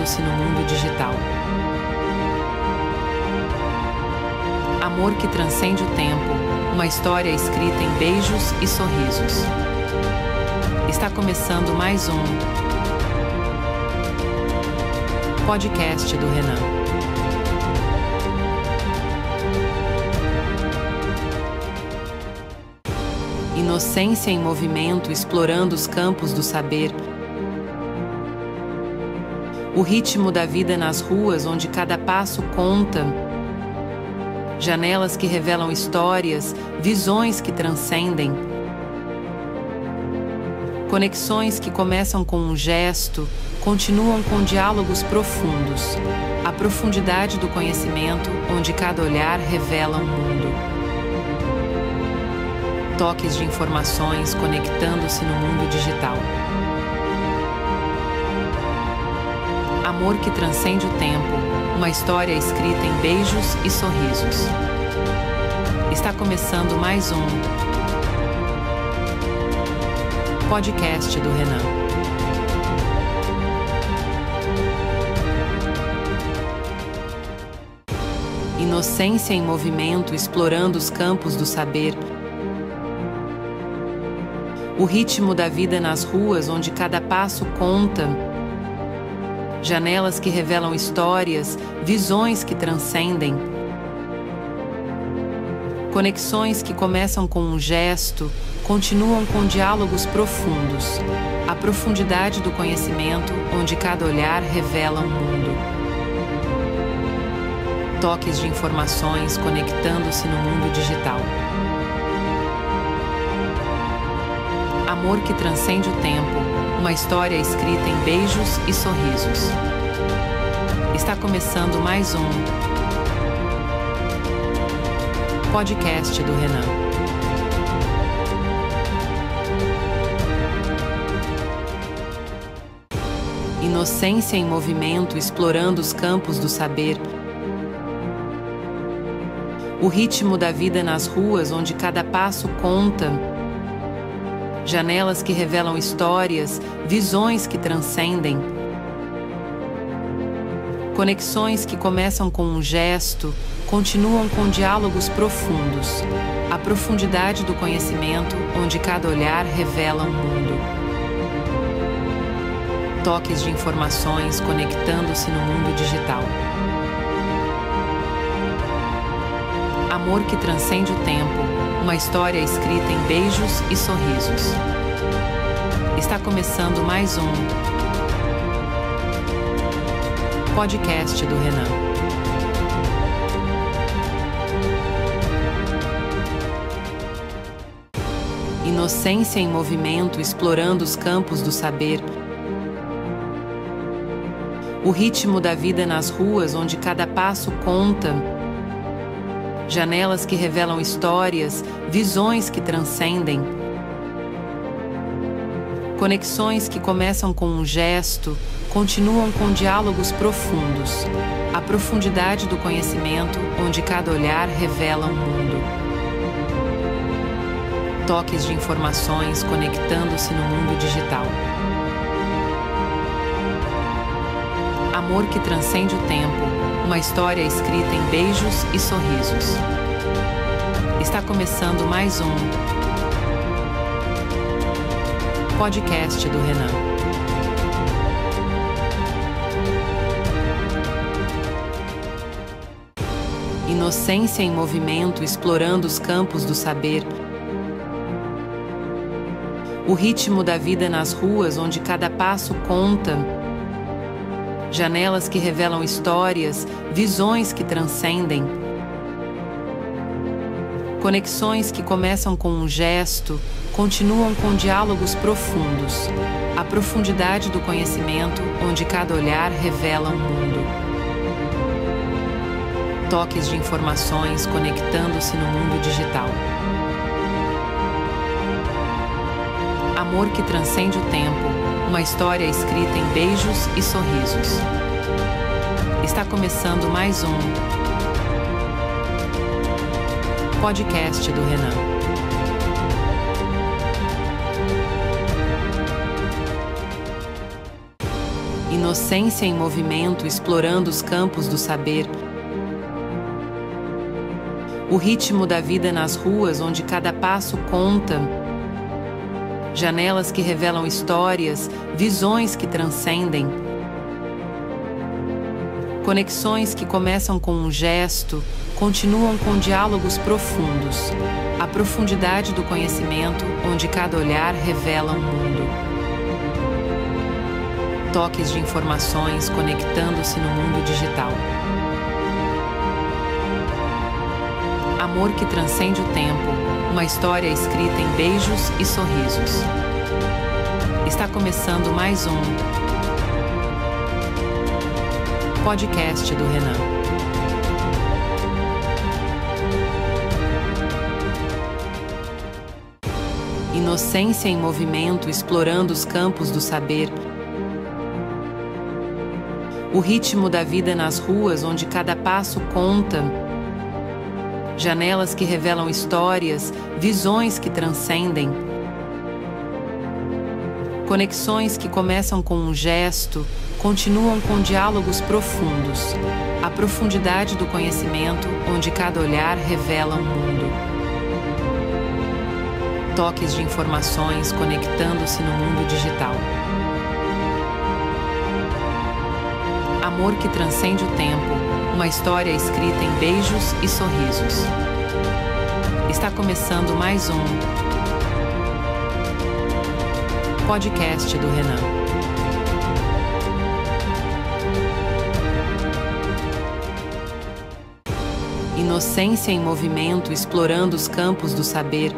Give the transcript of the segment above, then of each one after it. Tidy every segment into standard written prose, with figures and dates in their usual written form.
conectando-se no mundo digital. Amor que transcende o tempo, uma história escrita em beijos e sorrisos. Está começando mais um podcast do Renan. Inocência em movimento, explorando os campos do saber. O ritmo da vida nas ruas, onde cada passo conta. Janelas que revelam histórias, visões que transcendem. Conexões que começam com um gesto, continuam com diálogos profundos. A profundidade do conhecimento, onde cada olhar revela um mundo. Toques de informações conectando-se no mundo digital. Amor que transcende o tempo, uma história escrita em beijos e sorrisos. Está começando mais um podcast do Renan. Inocência em movimento, explorando os campos do saber. O ritmo da vida nas ruas, onde cada passo conta. Janelas que revelam histórias, visões que transcendem. Conexões que começam com um gesto, continuam com diálogos profundos. A profundidade do conhecimento, onde cada olhar revela um mundo. Toques de informações conectando-se no mundo digital. Amor que transcende o tempo, uma história escrita em beijos e sorrisos. Está começando mais um podcast do Renan. Inocência em movimento, explorando os campos do saber. O ritmo da vida nas ruas, onde cada passo conta. Janelas que revelam histórias, visões que transcendem. Conexões que começam com um gesto, continuam com diálogos profundos. A profundidade do conhecimento, onde cada olhar revela um mundo. Toques de informações conectando-se no mundo digital. Amor que transcende o tempo, uma história escrita em beijos e sorrisos. Está começando mais um podcast do Renan. Inocência em movimento, explorando os campos do saber. O ritmo da vida nas ruas, onde cada passo conta. Janelas que revelam histórias, visões que transcendem. Conexões que começam com um gesto, continuam com diálogos profundos. A profundidade do conhecimento, onde cada olhar revela um mundo. Toques de informações conectando-se no mundo digital. Amor que transcende o tempo, uma história escrita em beijos e sorrisos. Está começando mais um podcast do Renan. Inocência em movimento, explorando os campos do saber. O ritmo da vida nas ruas, onde cada passo conta. Janelas que revelam histórias, visões que transcendem. Conexões que começam com um gesto, continuam com diálogos profundos. A profundidade do conhecimento, onde cada olhar revela um mundo. Toques de informações conectando-se no mundo digital. Amor que transcende o tempo, uma história escrita em beijos e sorrisos. Está começando mais um podcast do Renan. Inocência em movimento explorando os campos do saber. O ritmo da vida nas ruas onde cada passo conta. Janelas que revelam histórias, visões que transcendem. Conexões que começam com um gesto, continuam com diálogos profundos. A profundidade do conhecimento onde cada olhar revela um mundo. Toques de informações conectando-se no mundo digital. Amor que transcende o tempo, uma história escrita em beijos e sorrisos. Está começando mais um podcast do Renan. Inocência em movimento explorando os campos do saber. O ritmo da vida nas ruas onde cada passo conta. Janelas que revelam histórias, visões que transcendem. Conexões que começam com um gesto, continuam com diálogos profundos. A profundidade do conhecimento onde cada olhar revela um mundo. Toques de informações conectando-se no mundo digital. Amor que transcende o tempo, uma história escrita em beijos e sorrisos. Está começando mais um podcast do Renan. Inocência em movimento explorando os campos do saber.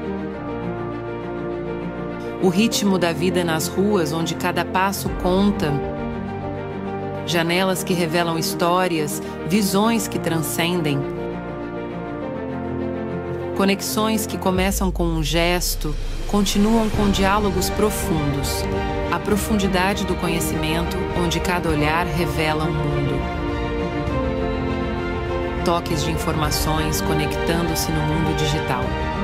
O ritmo da vida nas ruas onde cada passo conta. Janelas que revelam histórias, visões que transcendem. Conexões que começam com um gesto, continuam com diálogos profundos. A profundidade do conhecimento onde cada olhar revela um mundo. Toques de informações conectando-se no mundo digital.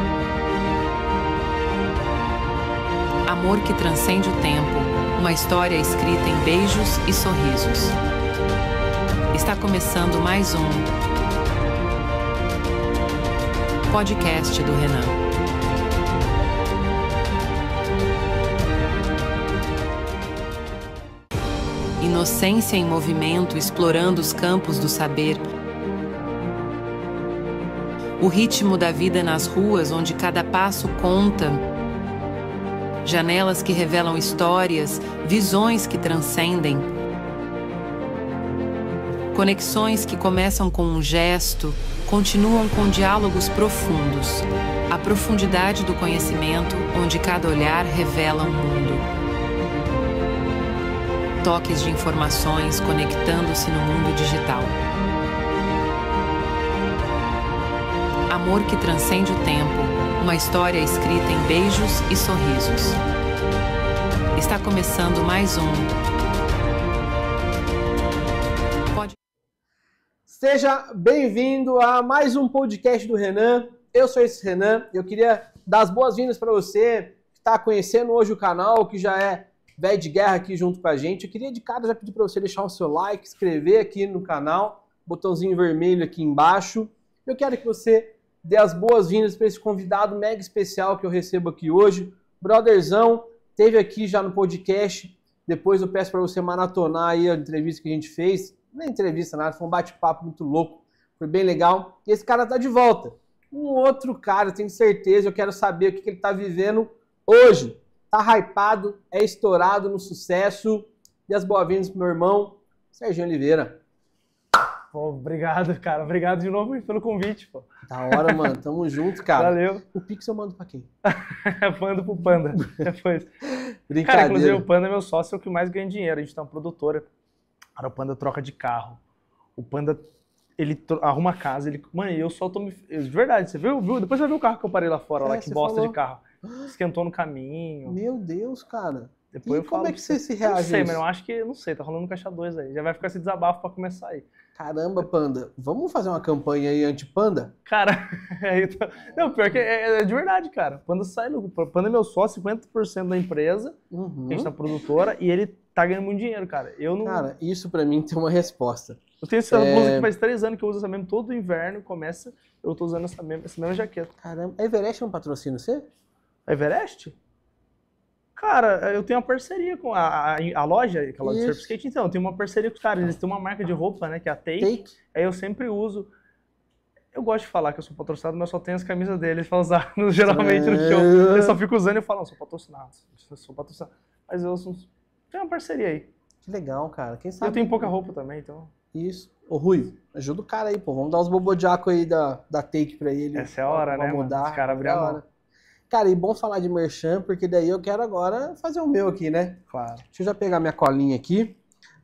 Amor que transcende o tempo, uma história escrita em beijos e sorrisos. Está começando mais um podcast do Renan. Inocência em movimento explorando os campos do saber. O ritmo da vida nas ruas onde cada passo conta. Janelas que revelam histórias, visões que transcendem. Conexões que começam com um gesto, continuam com diálogos profundos. A profundidade do conhecimento onde cada olhar revela um mundo. Toques de informações conectando-se no mundo digital. Amor que transcende o tempo, uma história escrita em beijos e sorrisos. Está começando mais um Seja bem-vindo a mais um podcast do Renan. Eu sou esse Renan e eu queria dar as boas-vindas para você que está conhecendo hoje o canal, que já é velho de guerra aqui junto com a gente. Eu queria de cara já pedir para você deixar o seu like, inscrever aqui no canal, botãozinho vermelho aqui embaixo. Eu quero que você dê as boas-vindas para esse convidado mega especial que eu recebo aqui hoje. Brotherzão, esteve aqui já no podcast. Depois eu peço para você maratonar aí a entrevista que a gente fez. Não é entrevista nada, foi um bate-papo muito louco. Foi bem legal. E esse cara tá de volta. Um outro cara, tenho certeza, eu quero saber o que ele tá vivendo hoje. Tá hypado, é estourado no sucesso. E as boas-vindas pro meu irmão, Serginho Oliveira. Pô, obrigado, cara. Obrigado de novo pelo convite, pô. Da hora, mano. Tamo junto, cara. Valeu. O Pix eu mando pra quem? Mando pro Panda. Depois. Brincadeira. Cara, inclusive o Panda é meu sócio, é o que mais ganha dinheiro. A gente tá uma produtora. Cara, o Panda troca de carro. O Panda, ele arruma a casa. Ele... Mano, eu só tô me... De verdade, você viu? Depois você vai ver o carro que eu parei lá fora, lá, que bosta falou. De carro. Esquentou no caminho. Meu Deus, cara. Depois E eu como falo é que você se Não reage sei, a mas isso? eu acho que, não sei, tá rolando um caixa 2 aí. Já vai ficar esse desabafo pra começar aí. Caramba, Panda, vamos fazer uma campanha aí anti-Panda? Cara, aí não, pior que é de verdade, cara. Panda sai lucro. Panda é meu sócio, 50% da empresa, que a gente tá produtora, e ele tá ganhando muito dinheiro, cara. Eu não. Cara, isso pra mim tem uma resposta. Eu tenho essa blusa aqui faz 3 anos que eu uso essa mesmo. Todo inverno começa, eu tô usando essa mesma jaqueta. Caramba, a Everest não patrocina você? A Everest? Cara, eu tenho uma parceria com a loja, aquela do Isso. Surf Skate, então, eu tenho uma parceria com os caras. Eles têm uma marca de roupa, né, que é a Take. Take. Aí eu sempre uso. Eu gosto de falar que eu sou patrocinado, mas eu só tenho as camisas deles pra usar geralmente no show. Eu só fico usando e falo, não, sou patrocinado. Mas eu tenho uma parceria aí. Que legal, cara. Quem sabe? Eu tenho pouca roupa também, então. Isso. Ô, Rui, ajuda o cara aí, pô. Vamos dar uns bobodiaco aí da Take pra ele. Essa é a hora, pra né, mano? mudar. Os caras abriram a mão. Cara, e bom falar de merchan, porque daí eu quero agora fazer o meu aqui, né? Claro. Deixa eu já pegar minha colinha aqui.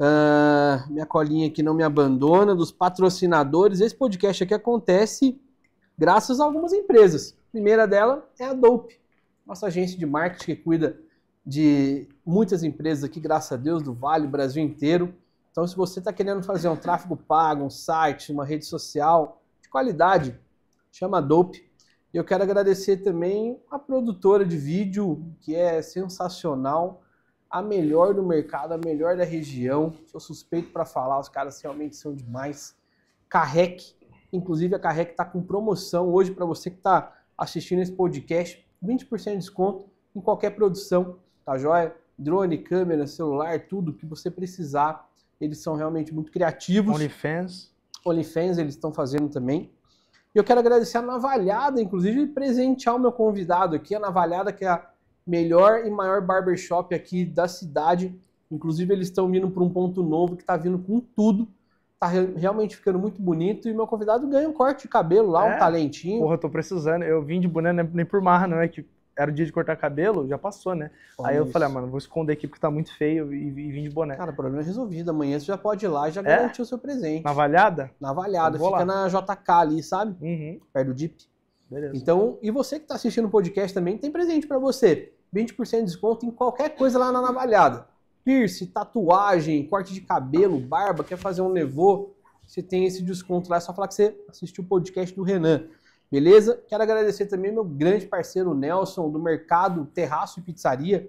Minha colinha aqui não me abandona, dos patrocinadores. Esse podcast aqui acontece graças a algumas empresas. A primeira dela é a Dope, nossa agência de marketing que cuida de muitas empresas aqui, graças a Deus, do Vale, Brasil inteiro. Então, se você está querendo fazer um tráfego pago, um site, uma rede social de qualidade, chama a Dope. E eu quero agradecer também a produtora de vídeo, que é sensacional, a melhor do mercado, a melhor da região. Sou suspeito para falar, os caras realmente são demais. Carrec, inclusive a Carrec está com promoção hoje para você que está assistindo esse podcast, 20% de desconto em qualquer produção, tá joia? Drone, câmera, celular, tudo que você precisar. Eles são realmente muito criativos. OnlyFans eles estão fazendo também. E eu quero agradecer a Navalhada, inclusive, e presentear o meu convidado aqui, a Navalhada, que é a melhor e maior barbershop aqui da cidade. Inclusive, eles estão vindo para um ponto novo que está vindo com tudo. Tá realmente ficando muito bonito. E meu convidado ganha um corte de cabelo lá, um talentinho. Porra, eu tô precisando. Eu vim de boné nem por marra, não é que era o dia de cortar cabelo, já passou, né? Aí eu falei, mano, vou esconder aqui porque tá muito feio e vim de boné. Cara, o problema é resolvido. Amanhã você já pode ir lá e já garantir o seu presente. Navalhada? Navalhada. Fica na JK ali, sabe? Perto do Jeep. Beleza. Então, e você que tá assistindo o podcast também, tem presente pra você. 20% de desconto em qualquer coisa lá na Navalhada. Piercing, tatuagem, corte de cabelo, barba, quer fazer um nevô, você tem esse desconto lá. É só falar que você assistiu o podcast do Renan. Beleza? Quero agradecer também meu grande parceiro Nelson, do Mercado Terraço e Pizzaria.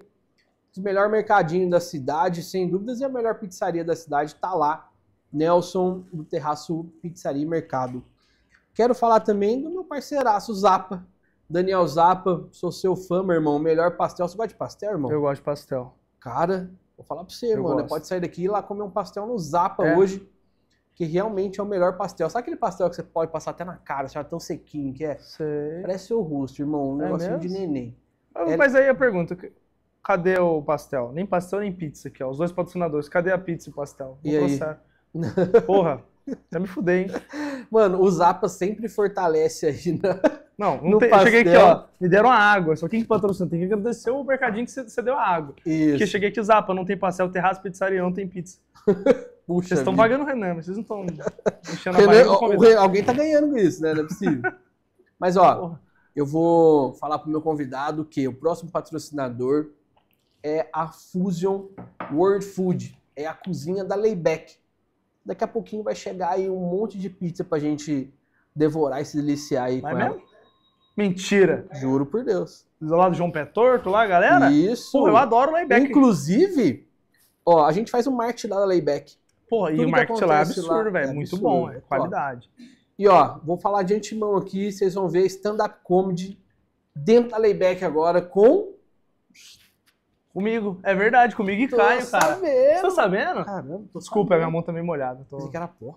O melhor mercadinho da cidade, sem dúvidas, e a melhor pizzaria da cidade tá lá. Nelson, do Terraço Pizzaria e Mercado. Quero falar também do meu parceiraço Zapa. Daniel Zapa, sou seu fã, meu irmão. Melhor pastel. Você gosta de pastel, irmão? Eu gosto de pastel. Cara, vou falar pra você, mano. Pode sair daqui e ir lá comer um pastel no Zapa hoje. Que realmente é o melhor pastel. Sabe aquele pastel que você pode passar até na cara, você é tão sequinho que é? Sei. Parece seu rosto, irmão. Um negocinho de neném. Mas aí a pergunta, cadê o pastel? Nem pastel, nem pizza aqui, ó. Os dois patrocinadores. Cadê a pizza e o pastel? E aí? Porra, já me fudei, hein? Mano, o Zapa sempre fortalece aí Não tem, eu cheguei aqui, ó, me deram a água. Só quem que patrocina? Tem que agradecer o mercadinho que você deu a água. Isso. Porque eu cheguei aqui, Zapa, não tem pastel, terraço, pizzaria, não tem pizza. Puxa, vocês estão pagando o Renan, mas vocês não estão enchendo a barriga. Alguém tá ganhando com isso, né? Não é possível. Mas, ó, eu vou falar pro meu convidado que o próximo patrocinador é a Fusion World Food. É a cozinha da Layback. Daqui a pouquinho vai chegar aí um monte de pizza pra gente devorar e se deliciar aí com ela. Mentira. Juro por Deus. Do lado do João Pé Torto lá, galera? Isso. Pô, eu adoro Layback. Inclusive, ó, a gente faz um marketing lá da Layback. Porra, e o marketing lá é absurdo, velho. Muito bom, é qualidade. E ó, vou falar de antemão aqui, vocês vão ver stand-up comedy dentro da Layback agora com... Comigo. É verdade, comigo e Caio, cara. Você tá sabendo? Caramba, desculpa, minha mão tá meio molhada. Pensei que era porra.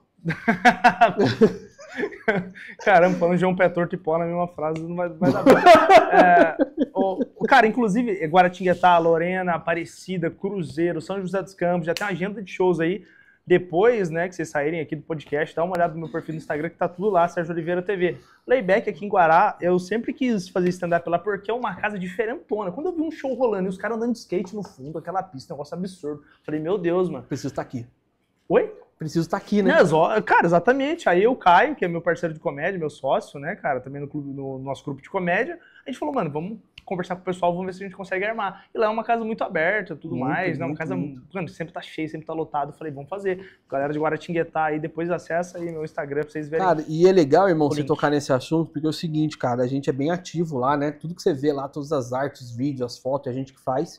Caramba, falando de João Pé Torto e pó na mesma frase não vai dar bom. Cara, inclusive, Guaratinguetá, Lorena, Aparecida, Cruzeiro, São José dos Campos, já tem uma agenda de shows aí. Depois, né, que vocês saírem aqui do podcast, dá uma olhada no meu perfil no Instagram que tá tudo lá, Sérgio Oliveira TV. Layback aqui em Guará, eu sempre quis fazer stand-up lá porque é uma casa diferentona. Quando eu vi um show rolando e os caras andando de skate no fundo, aquela pista, um negócio absurdo. Falei, meu Deus, mano. Preciso estar aqui. Oi? preciso estar aqui, né? Cara, exatamente. Aí o Caio, que é meu parceiro de comédia, meu sócio, né, cara, também no nosso grupo de comédia, a gente falou, mano, vamos conversar com o pessoal, vamos ver se a gente consegue armar. E lá é uma casa muito aberta, tudo mais, né? Uma casa, mano, sempre tá cheia, sempre tá lotado. Eu falei, vamos fazer. Galera de Guaratinguetá aí, depois acessa aí meu Instagram pra vocês verem. Cara, e é legal, irmão, você tocar nesse assunto, porque é o seguinte, cara, a gente é bem ativo lá, né? Tudo que você vê lá, todas as artes, os vídeos, as fotos, é a gente que faz.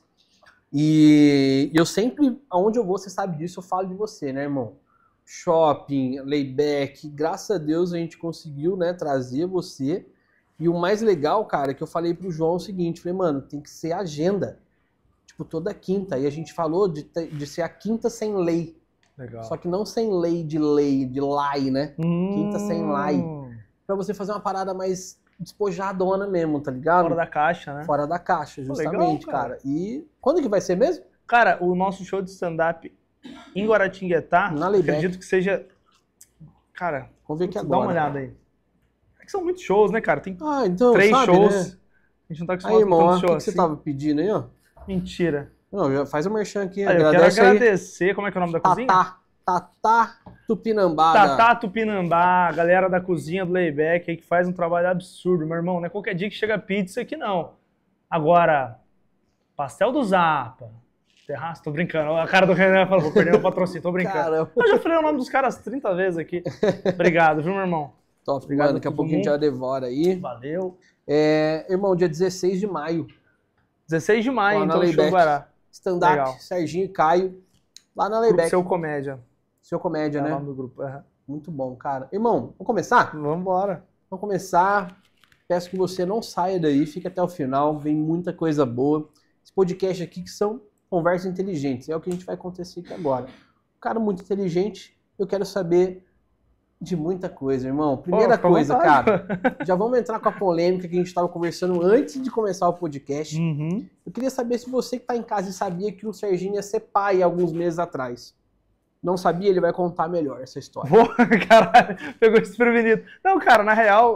E eu sempre, aonde eu vou, você sabe disso, eu falo de você, né, irmão? Shopping, layback, graças a Deus a gente conseguiu, né, trazer você. E o mais legal, cara, é que eu falei pro João o seguinte, falei, mano, tem que ser agenda, tipo, toda quinta. E a gente falou de ser a quinta sem lei. Legal. Só que não sem lei, de lei, né? Quinta sem lei. Pra você fazer uma parada mais despojadona mesmo, tá ligado? Fora da caixa, né? Fora da caixa, justamente, legal, cara. E quando que vai ser mesmo? Cara, o nosso show de stand-up em Guaratinguetá, acredito que seja... Cara, vamos ver aqui agora. Dá uma olhada aí. É que são muitos shows, né, cara? Tem então, 3 sabe, shows. Né? A gente não tá acostumado com tantos shows. O que você assim. tava pedindo aí, ó? Mentira. Não, já faz o merchan aqui. Eu quero agradecer. Aí. Como é que é o nome da cozinha? Tatá Tupinambá. Tatá Tupinambá, a galera da cozinha do Layback aí que faz um trabalho absurdo, meu irmão. Não é qualquer dia que chega pizza aqui, não. Agora, pastel do Zapa. Terraço, tô brincando. A cara do Renan falou, vou perder meu patrocínio, tô brincando. Caramba. Eu já falei o nome dos caras 30 vezes aqui. Obrigado, viu, meu irmão? Top, obrigado. Daqui a pouco a gente já devora aí. Valeu. Irmão, dia 16 de maio. 16 de maio, lá então, na show Guará. Stand-up, Serginho e Caio, lá na Layback. Seu Comédia. Seu Comédia, né? É o nome do grupo. Muito bom, cara. Irmão, vamos começar? Vamos embora. Vamos começar. Peço que você não saia daí, fique até o final, vem muita coisa boa. Esse podcast aqui que são conversas inteligentes, é o que a gente vai acontecer aqui agora. Um cara muito inteligente, eu quero saber de muita coisa, irmão. Primeira coisa, cara, já vamos entrar com a polêmica que a gente estava conversando antes de começar o podcast. Eu queria saber se você que está em casa e sabia que o Serginho ia ser pai alguns meses atrás. Não sabia? Ele vai contar melhor essa história. Caralho, pegou desprevenido. Não, cara, na real,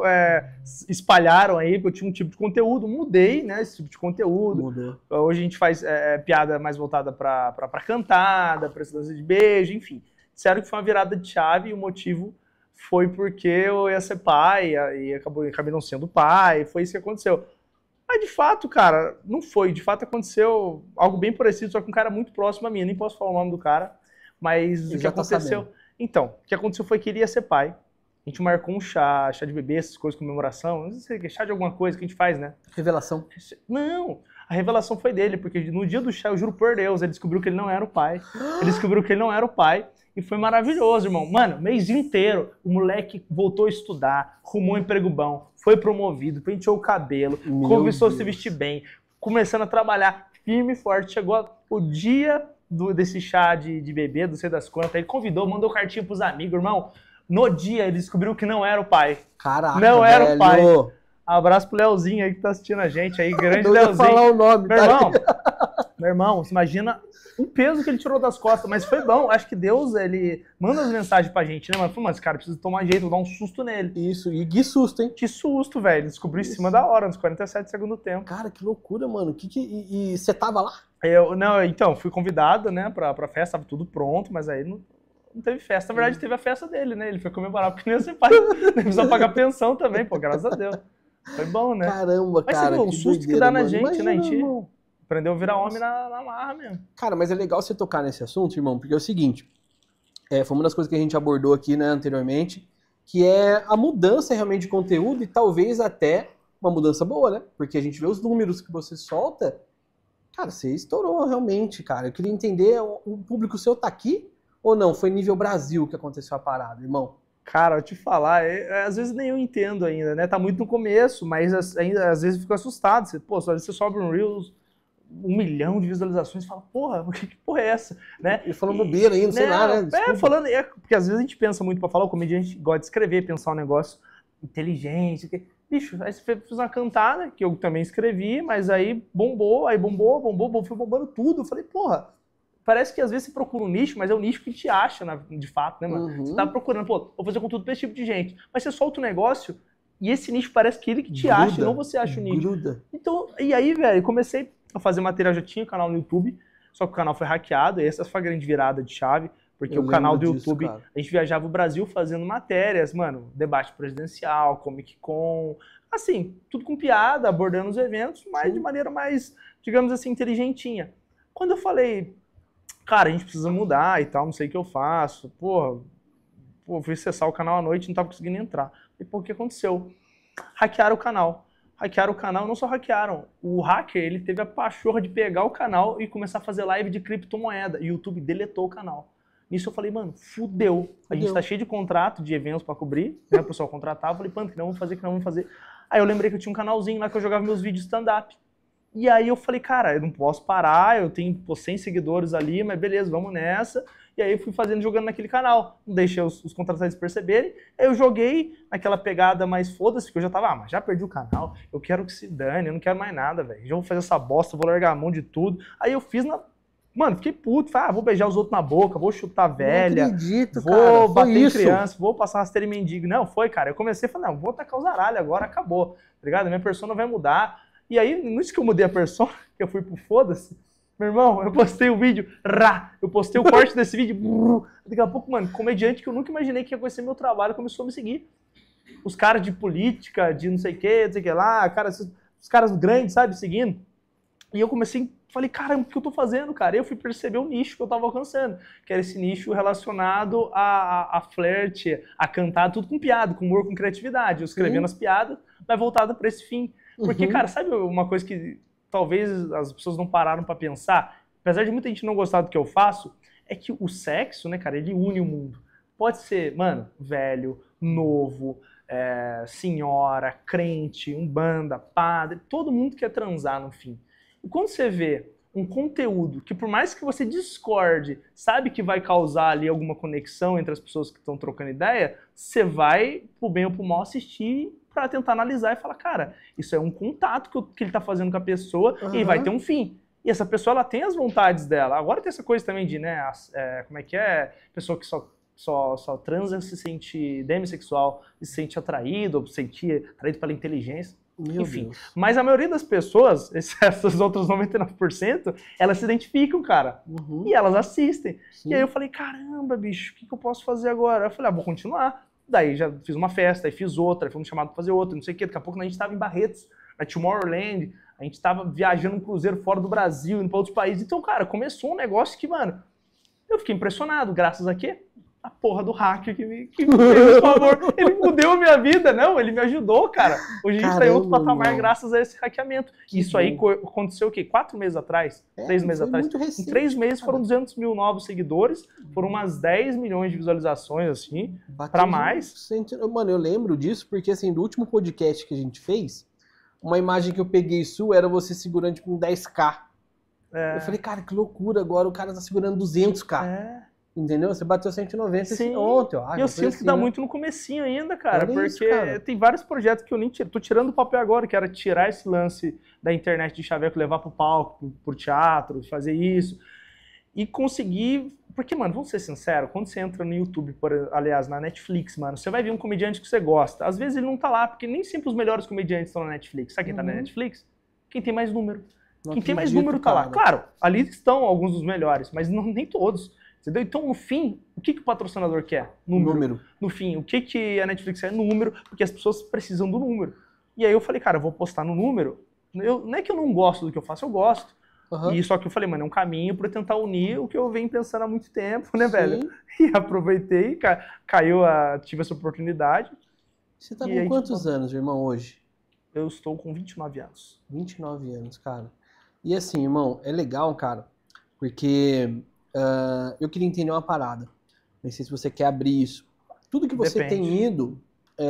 espalharam aí, porque eu tinha um tipo de conteúdo, mudei, né, esse tipo de conteúdo. Mudou. Hoje a gente faz piada mais voltada pra cantada, pra dança de beijo, enfim. Disseram que foi uma virada de chave e o motivo foi porque eu ia ser pai e acabei não sendo pai, foi isso que aconteceu. Mas de fato, cara, não foi. De fato aconteceu algo bem parecido, só que um cara muito próximo a mim, eu nem posso falar o nome do cara. Mas o que aconteceu... Então, o que aconteceu foi que ele ia ser pai. A gente marcou um chá de bebê, essas coisas, comemoração. Não sei se é chá de alguma coisa que a gente faz, né? Revelação. Não, a revelação foi dele, porque no dia do chá, eu juro por Deus, ele descobriu que ele não era o pai. Ele descobriu que ele não era o pai. E foi maravilhoso, irmão. Mano, mês inteiro, o moleque voltou a estudar, arrumou um emprego bom, foi promovido, penteou o cabelo, começou a se vestir bem, começando a trabalhar firme e forte. Chegou o dia... desse chá de bebê, não sei das quantas, ele convidou, mandou cartinha pros amigos, irmão. No dia ele descobriu que não era o pai. Caraca, não era velho. O pai. Abraço pro Leozinho aí que tá assistindo a gente aí, grande Leozinho. Falar o nome, meu irmão, você imagina o peso que ele tirou das costas, mas foi bom. Acho que Deus, ele manda as mensagens pra gente, né, mano? Falei, mas esse cara precisa tomar jeito, vou dar um susto nele. Isso, e que susto, hein? Que susto, velho. Descobriu em cima da hora, nos 47 segundos do tempo. Cara, que loucura, mano. E você tava lá? Então, fui convidado, né, pra festa, tava tudo pronto, mas aí não teve festa. Na verdade, teve a festa dele, né? Ele foi comemorar porque não ia ser pai. Ele precisou pagar pensão também, pô, graças a Deus. Foi bom, né? Caramba, mas cara. Mas o susto doideira, que dá na gente, imagina, né? A gente irmão. aprendeu a virar homem na marra mesmo. Cara, mas é legal você tocar nesse assunto, irmão, porque é o seguinte, foi uma das coisas que a gente abordou aqui, né, anteriormente, que é a mudança realmente de conteúdo e talvez até uma mudança boa, né? Porque a gente vê os números que você solta, cara, você estourou realmente, cara. Eu queria entender, o público seu tá aqui ou não? Foi nível Brasil que aconteceu a parada, irmão? Cara, eu te falar, às vezes nem eu entendo ainda, né? Tá muito no começo, mas ainda às vezes eu fico assustado. Às vezes você sobe um Reels, 1 milhão de visualizações e fala, porra, que porra é essa? Né? E falando bobeira ainda, sei lá, né? Porque às vezes a gente pensa muito pra falar, o comediante gosta de escrever, pensar um negócio inteligente. Bicho, aí você fez uma cantada, que eu também escrevi, mas aí bombou, foi bombando tudo. Eu falei, porra, parece que às vezes você procura um nicho, mas é o nicho que te acha, de fato, né, mano? Você tá procurando, pô, vou fazer conteúdo pra esse tipo de gente. Mas você solta o negócio e esse nicho parece que ele que te acha, e não você acha o nicho. Então, e aí, velho, comecei a fazer material, já tinha canal no YouTube, só que o canal foi hackeado, e essa foi a grande virada de chave. Porque Eu o canal do lembro disso, YouTube, cara. a gente viajava o Brasil fazendo matérias, mano, debate presidencial, Comic Con, assim, tudo com piada, abordando os eventos, mas de maneira mais, digamos assim, inteligentinha. Quando eu falei, cara, a gente precisa mudar e tal, não sei o que eu faço, porra, fui acessar o canal à noite e não tava conseguindo entrar. E pô, o que aconteceu? Hackearam o canal. Hackearam o canal, não só hackearam. O hacker, ele teve a pachorra de pegar o canal e começar a fazer live de criptomoeda. E o YouTube deletou o canal. Nisso eu falei, mano, fudeu. A gente tá cheio de contrato, de eventos pra cobrir, né? O pessoal contratava. Eu falei, mano, que não vamos fazer, que não vamos fazer. Aí eu lembrei que eu tinha um canalzinho lá que eu jogava meus vídeos stand-up. E aí eu falei, cara, eu não posso parar, eu tenho 100 seguidores ali, mas beleza, vamos nessa. E aí eu fui fazendo, jogando naquele canal. Não deixei os contratantes perceberem. Aí eu joguei naquela pegada mais foda-se, que eu já tava, mas já perdi o canal, eu quero que se dane, eu não quero mais nada, velho. Já vou fazer essa bosta, vou largar a mão de tudo. Aí eu fiz na... Mano, fiquei puto, falei, vou beijar os outros na boca, vou chutar velha, não acredito, vou cara. bater em criança, vou passar rasteira em mendigo. Não, foi, cara. Eu comecei a falar, não, vou tacar os aralhos agora, acabou. Tá ligado? Minha persona vai mudar. E aí, nisso que eu mudei a persona, que eu fui pro foda-se, meu irmão, eu postei o vídeo, eu postei o corte desse vídeo, daqui a pouco, mano, comediante que eu nunca imaginei que ia conhecer meu trabalho, começou a me seguir. Os caras de política, de não sei o que lá, cara, os caras grandes, sabe, seguindo. E eu comecei, falei, caramba, o que eu tô fazendo, cara? E eu fui perceber o nicho que eu tava alcançando, que era esse nicho relacionado a flerte, a cantar, tudo com piada, com humor, com criatividade. Eu escrevendo as piadas, mas voltada pra esse fim. Porque, cara, sabe uma coisa que talvez as pessoas não pararam pra pensar? Apesar de muita gente não gostar do que eu faço, é que o sexo, né, cara, ele une o mundo. Pode ser, mano, velho, novo, senhora, crente, umbanda, padre, todo mundo quer transar no fim. E quando você vê um conteúdo que, por mais que você discorde, sabe que vai causar ali alguma conexão entre as pessoas que estão trocando ideia, você vai, pro bem ou pro mal, assistir para tentar analisar e falar, cara, isso é um contato que ele tá fazendo com a pessoa e vai ter um fim. E essa pessoa, ela tem as vontades dela. Agora tem essa coisa também de, né, como é que é? Pessoa que só transa, se sente demissexual, se sente atraído, ou se sente atraído pela inteligência. Enfim, mas a maioria das pessoas, essas outras 99%, elas se identificam, cara. E elas assistem. Sim. E aí eu falei, caramba, bicho, o que eu posso fazer agora? Eu falei, vou continuar. Daí já fiz uma festa, aí fiz outra, aí fomos chamados pra fazer outra, não sei o quê. Daqui a pouco a gente tava em Barretos, na Tomorrowland, a gente tava viajando um cruzeiro fora do Brasil, indo pra outros países. Então, cara, começou um negócio que, mano, eu fiquei impressionado, graças a quê? A porra do hacker que me fez o favor. Ele mudou a minha vida, não, ele me ajudou, cara. Hoje a gente tá em outro patamar graças a esse hackeamento. Isso aí aconteceu o quê? 4 meses atrás? 3 meses atrás? Muito recente, em 3 meses foram 200 mil novos seguidores, foram umas 10 milhões de visualizações, assim, pra mais. Mano, eu lembro disso porque, assim, do último podcast que a gente fez, uma imagem que eu peguei sua era você segurando, tipo, um 10k. Eu falei, cara, que loucura, agora o cara tá segurando 200k. Entendeu? Você bateu 190 ontem, ó. E eu sinto que dá muito no comecinho ainda, cara, porque tem vários projetos que eu nem tiro. Tô tirando do papel agora, que era tirar esse lance da internet de chaveco, levar pro palco, pro teatro, fazer isso. E conseguir... Porque, mano, vamos ser sinceros, quando você entra no YouTube, aliás, na Netflix, mano, você vai ver um comediante que você gosta. Às vezes ele não tá lá, porque nem sempre os melhores comediantes estão na Netflix. Sabe quem tá na Netflix? Quem tem mais número. Quem tem mais número tá lá. Claro, ali estão alguns dos melhores, mas nem todos. Entendeu? Então, no fim, o que o patrocinador quer? Número. No fim, o que a Netflix quer? Número, porque as pessoas precisam do número. E aí eu falei, cara, eu vou postar no número. Não é que eu não gosto do que eu faço, eu gosto. E só que eu falei, mano, é um caminho para tentar unir o que eu venho pensando há muito tempo, né, velho? E aproveitei, tive essa oportunidade. Você tá com quantos anos, irmão, hoje? Eu estou com 29 anos. 29 anos, cara. E assim, irmão, é legal, cara, porque... eu queria entender uma parada. Não sei se você quer abrir isso. Tudo que você tem ido,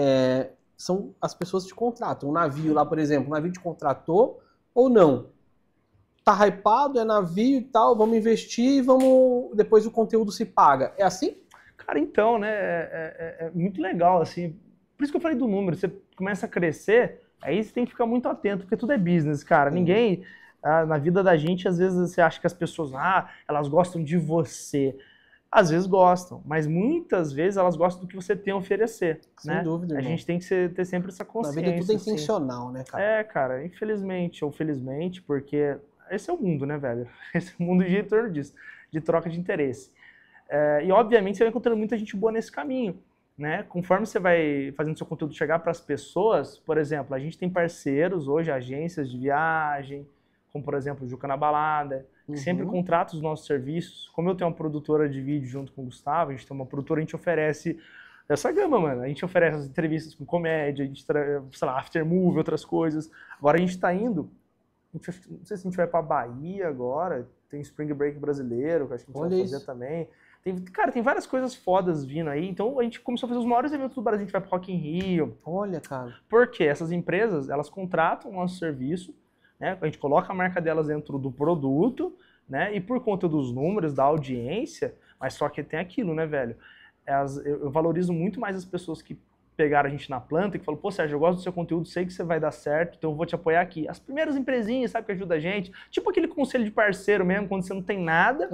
são as pessoas que te contratam. Um navio lá, por exemplo, o navio te contratou ou não? Tá hypado, é navio e tal, vamos investir e depois o conteúdo se paga. É assim? Cara, então, né, é muito legal, assim. Por isso que eu falei do número. Você começa a crescer, aí você tem que ficar muito atento, porque tudo é business, cara. Ninguém... na vida da gente, às vezes você acha que as pessoas, elas gostam de você. Às vezes gostam, mas muitas vezes elas gostam do que você tem a oferecer. Sem dúvida, irmão. A gente tem que ter sempre essa consciência. Na vida tudo é intencional, né, cara? Cara, infelizmente ou felizmente, porque esse é o mundo, né, velho? Esse é o mundo gira em torno disso, de troca de interesse. E obviamente você vai encontrando muita gente boa nesse caminho, né? Conforme você vai fazendo seu conteúdo chegar para as pessoas, por exemplo, a gente tem parceiros hoje, agências de viagem, como por exemplo o Juca na Balada, que sempre contrata os nossos serviços. Como eu tenho uma produtora de vídeo junto com o Gustavo, a gente tem uma produtora, a gente oferece essa gama, mano. A gente oferece as entrevistas com comédia, a gente, sei lá, after movie, outras coisas. Agora a gente tá indo, não sei se a gente vai pra Bahia agora, tem Spring Break brasileiro, que acho que a gente vai fazer também. Cara, tem várias coisas fodas vindo aí, então a gente começou a fazer os maiores eventos do Brasil, a gente vai pro Rock in Rio. Olha, cara. Porque essas empresas, elas contratam o nosso serviço, né? A gente coloca a marca delas dentro do produto, né? E por conta dos números, da audiência, mas só que tem aquilo, né, velho? Eu valorizo muito mais as pessoas que pegaram a gente na planta e que falam, pô, Sérgio, eu gosto do seu conteúdo, sei que você vai dar certo, então eu vou te apoiar aqui. As primeiras empresinhas, sabe, que ajuda a gente, tipo aquele conselho de parceiro mesmo, quando você não tem nada,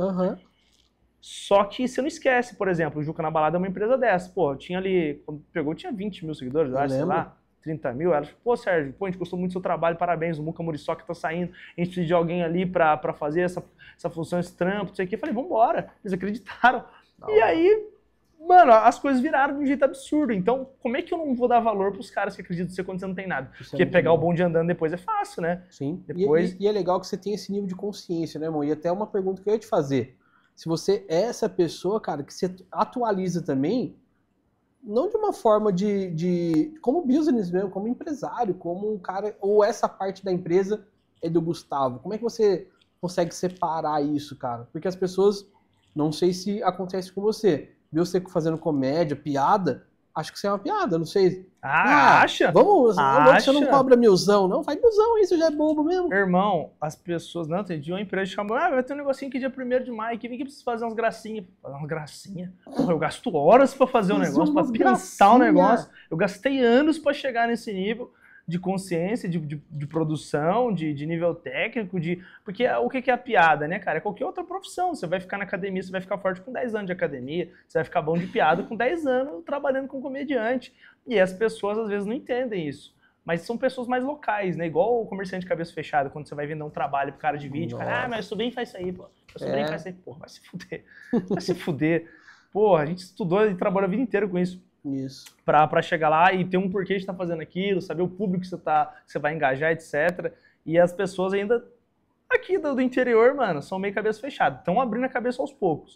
só que você não esquece, por exemplo, o Juca na Balada é uma empresa dessa, pô, tinha ali, quando pegou, tinha 20 mil seguidores, eu acho, sei lá, 30 mil, ela falou, pô, Sérgio, pô, a gente gostou muito do seu trabalho, parabéns, o Muca Muriçoca tá saindo, a gente precisa de alguém ali pra fazer essa função, esse trampo, não sei o que, eu falei, vambora, eles acreditaram, e aí, mano, as coisas viraram de um jeito absurdo. Então, como é que eu não vou dar valor pros caras que acreditam em você quando você não tem nada? Porque pegar o bonde andando depois é fácil, né? Sim. Depois... E é legal que você tem esse nível de consciência, né, irmão? E até uma pergunta que eu ia te fazer. Se você é essa pessoa, cara, que você atualiza também, não de uma forma como business mesmo, como empresário, como um cara, ou essa parte da empresa é do Gustavo. Como é que você consegue separar isso, cara? Porque as pessoas, não sei se acontece com você, viu você fazendo comédia, piada, acho que você é uma piada, não sei. Acha? Vamos, acha? Você não cobra milzão, não? Faz milzão, isso já é bobo mesmo. Irmão, as pessoas, não, tem dia uma empresa que chama, vai ter um negocinho aqui dia 1º de maio, que vem que precisa fazer umas gracinhas. Fazer umas gracinhas? Porra, eu gasto horas pra fazer um negócio, pra pensar um negócio. Eu gastei anos pra chegar nesse nível de consciência, de produção, de nível técnico, porque o que é a piada, né, cara? É qualquer outra profissão. Você vai ficar na academia, você vai ficar forte com 10 anos de academia, você vai ficar bom de piada com 10 anos trabalhando com comediante. E as pessoas, às vezes, não entendem isso. Mas são pessoas mais locais, né? Igual o comerciante de cabeça fechada, quando você vai vender um trabalho pro cara de vídeo, cara, mas eu sou bem faz isso aí, pô. Eu sou bem faz isso aí. Porra, vai se fuder. Vai se fuder. Porra, a gente estudou e trabalhou a vida inteira com isso. Isso. Pra chegar lá e ter um porquê de estar fazendo aquilo, saber o público que você vai engajar, etc. E as pessoas ainda aqui do interior, mano, são meio cabeça fechada. Estão abrindo a cabeça aos poucos.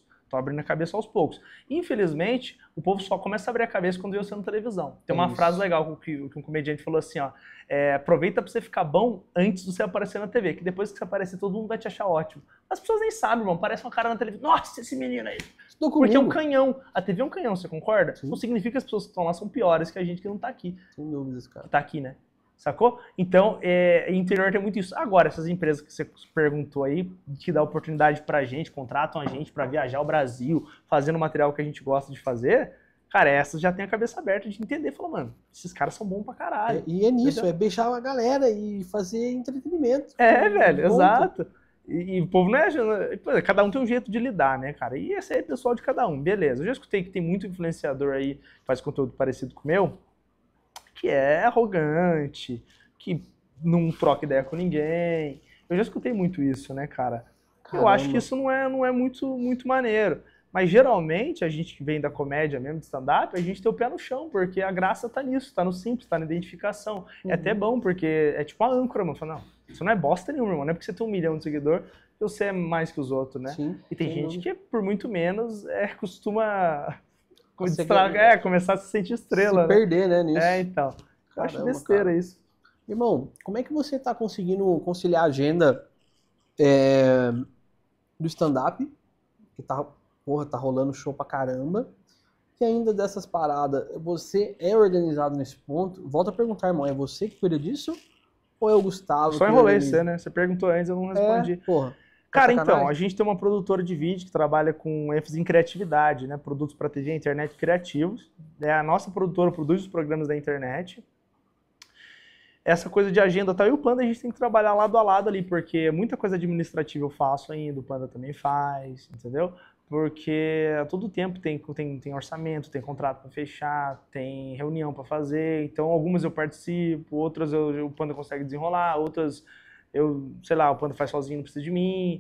Infelizmente, o povo só começa a abrir a cabeça quando vê você na televisão. Tem uma frase legal que um comediante falou assim, ó. Aproveita pra você ficar bom antes de você aparecer na TV, que depois que você aparecer, todo mundo vai te achar ótimo. As pessoas nem sabem, irmão. Parece uma cara na televisão. Nossa, esse menino aí. Porque é um canhão. A TV é um canhão, você concorda? Sim. Não significa que as pessoas que estão lá são piores que a gente que não tá aqui. Sem dúvidas, cara. Que tá aqui, né? Sacou? Então, interior tem muito isso. Agora, essas empresas que você perguntou aí, que dá oportunidade pra gente, contratam a gente pra viajar ao Brasil, fazendo o material que a gente gosta de fazer, cara, essas já tem a cabeça aberta de entender. Falou, mano, esses caras são bons pra caralho. E é nisso, entendeu? É beijar a galera e fazer entretenimento. Velho, exato. E o povo não é... Cada um tem um jeito de lidar, né, cara? E esse aí é pessoal de cada um, beleza. Eu já escutei que tem muito influenciador aí que faz conteúdo parecido com o meu, que é arrogante, que não troca ideia com ninguém. Eu já escutei muito isso, né, cara? Caramba. Eu acho que isso não é muito maneiro. Mas geralmente, a gente que vem da comédia mesmo, de stand-up, a gente tem o pé no chão, porque a graça tá nisso, tá no simples, tá na identificação. É até bom, porque é tipo a âncora, mano. Fala, não, isso não é bosta nenhuma, irmão. Não é porque você tem 1 milhão de seguidor que você é mais que os outros, né? Sim, e tem gente que, por muito menos, costuma... começar a se sentir estrela. Se perder, né, nisso. Então. Eu acho besteira, cara. Isso. Irmão, como é que você tá conseguindo conciliar a agenda do stand-up, que tá rolando show pra caramba, e ainda dessas paradas, você é organizado nesse ponto? Volto a perguntar, irmão, é você que cuida disso? Ou é o Gustavo? Só enrolei você, né? Você perguntou antes, eu não respondi. Porra. Cara, então, a gente tem uma produtora de vídeo que trabalha com ênfase em criatividade, né? Produtos para TV, internet criativos. A nossa produtora produz os programas da internet. Essa coisa de agenda e o Panda a gente tem que trabalhar lado a lado ali, porque muita coisa administrativa eu faço ainda, o Panda também faz, entendeu? Porque a todo tempo tem orçamento, tem contrato para fechar, tem reunião para fazer. Então, algumas eu participo, outras o Panda consegue desenrolar, outras... sei lá, o Panda faz sozinho, não precisa de mim.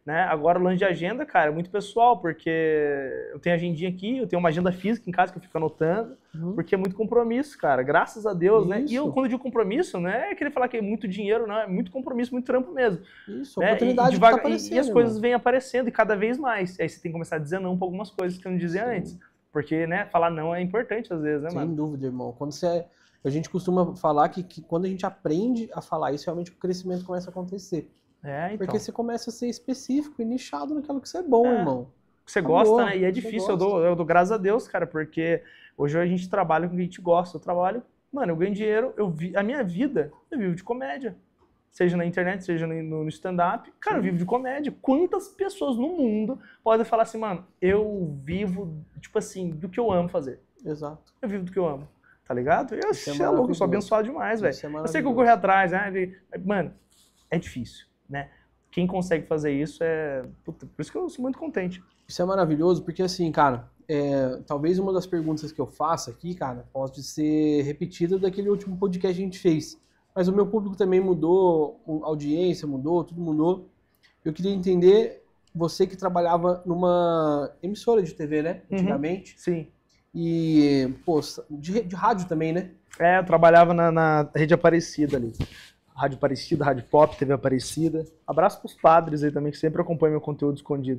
né? Agora o lance de agenda, cara, é muito pessoal, porque eu tenho agendinha aqui, eu tenho uma agenda física em casa que eu fico anotando, porque é muito compromisso, cara, graças a Deus, né? E eu, quando eu digo compromisso, não é querer falar que é muito dinheiro, não, é muito compromisso, muito trampo mesmo. Isso, né? oportunidade Devagar, que tá aparecendo, e as coisas vêm aparecendo e cada vez mais. Aí você tem que começar a dizer não pra algumas coisas que eu não dizia antes. Porque, né, falar não é importante às vezes, né, mano? Sem dúvida, irmão. A gente costuma falar que quando a gente aprende a falar isso, realmente o crescimento começa a acontecer. Então. Porque você começa a ser específico e nichado naquilo que você é bom, irmão. Que você gosta, né? E é difícil, eu dou graças a Deus, cara, porque hoje a gente trabalha com o que a gente gosta. Eu trabalho, mano, eu ganho dinheiro, a minha vida, eu vivo de comédia. Seja na internet, seja no stand-up. Cara, eu vivo de comédia. Quantas pessoas no mundo podem falar assim, mano, eu vivo, tipo assim, do que eu amo fazer. Exato. Eu vivo do que eu amo. Tá ligado? Eu sou abençoado demais, velho. Eu sei que eu corri atrás, né? Mano, é difícil, né? Quem consegue fazer isso Puta, por isso que eu sou muito contente. Isso é maravilhoso, porque assim, cara, talvez uma das perguntas que eu faça aqui, cara, pode ser repetida daquele último podcast que a gente fez. Mas o meu público também mudou, a audiência mudou, tudo mudou. Eu queria entender, você que trabalhava numa emissora de TV, né? Antigamente. Sim. E, pô, de rádio também, né? Eu trabalhava na Rede Aparecida ali. Rádio Aparecida, Rádio Pop, TV Aparecida. Abraço pros padres aí também, que sempre acompanham meu conteúdo escondido.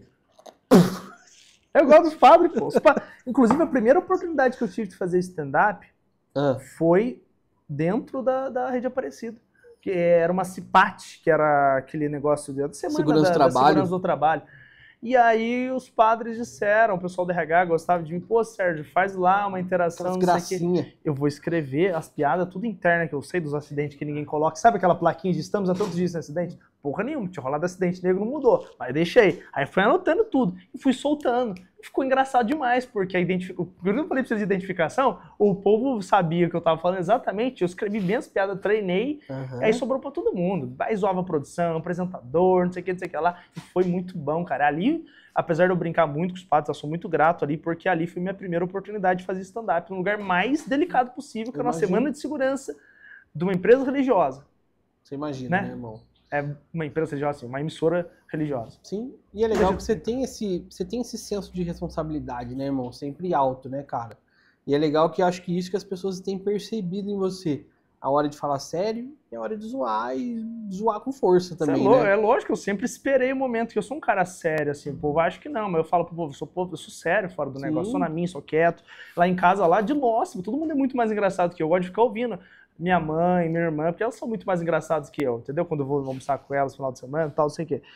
Eu gosto dos padres, pô. Inclusive, a primeira oportunidade que eu tive de fazer stand-up foi dentro da Rede Aparecida. Que era uma CIPAT, que era aquele negócio de segurança do trabalho. E aí os padres disseram, o pessoal do RH gostava de mim, pô, Sérgio, faz lá uma interação, não sei o quê. Eu vou escrever as piadas, tudo interna, que eu sei dos acidentes que ninguém coloca. Sabe aquela plaquinha de estamos a todos os dias sem acidente? Porra nenhuma, tinha rolado acidente negro, não mudou. Mas deixei. Aí fui anotando tudo e fui soltando. Ficou engraçado demais, porque quando eu falei pra vocês de identificação, o povo sabia que eu tava falando exatamente, eu escrevi bem as piadas, treinei, aí sobrou pra todo mundo. Aí zoava a produção, apresentador, não sei o que lá, e foi muito bom, cara. Ali, apesar de eu brincar muito com os padres, eu sou muito grato ali, porque ali foi minha primeira oportunidade de fazer stand-up no lugar mais delicado possível, que era uma semana de segurança de uma empresa religiosa. Você imagina, né, irmão? É uma empresa religiosa, assim, uma emissora religiosa. Sim, e é legal que você tem esse senso de responsabilidade, né, irmão? Sempre alto, né, cara? E é legal que eu acho que isso que as pessoas têm percebido em você. A hora de falar sério e a hora de zoar, e zoar com força também, né? É lógico, eu sempre esperei o momento que eu sou um cara sério, assim, o povo acha que não, mas eu falo pro povo, eu sou sério fora do negócio, sou na minha, sou quieto. Lá em casa, lá de nossa, todo mundo é muito mais engraçado que eu gosto de ficar ouvindo. Minha mãe, minha irmã, porque elas são muito mais engraçadas que eu, entendeu? Quando eu vou almoçar com elas no final de semana e tal, não sei o quê.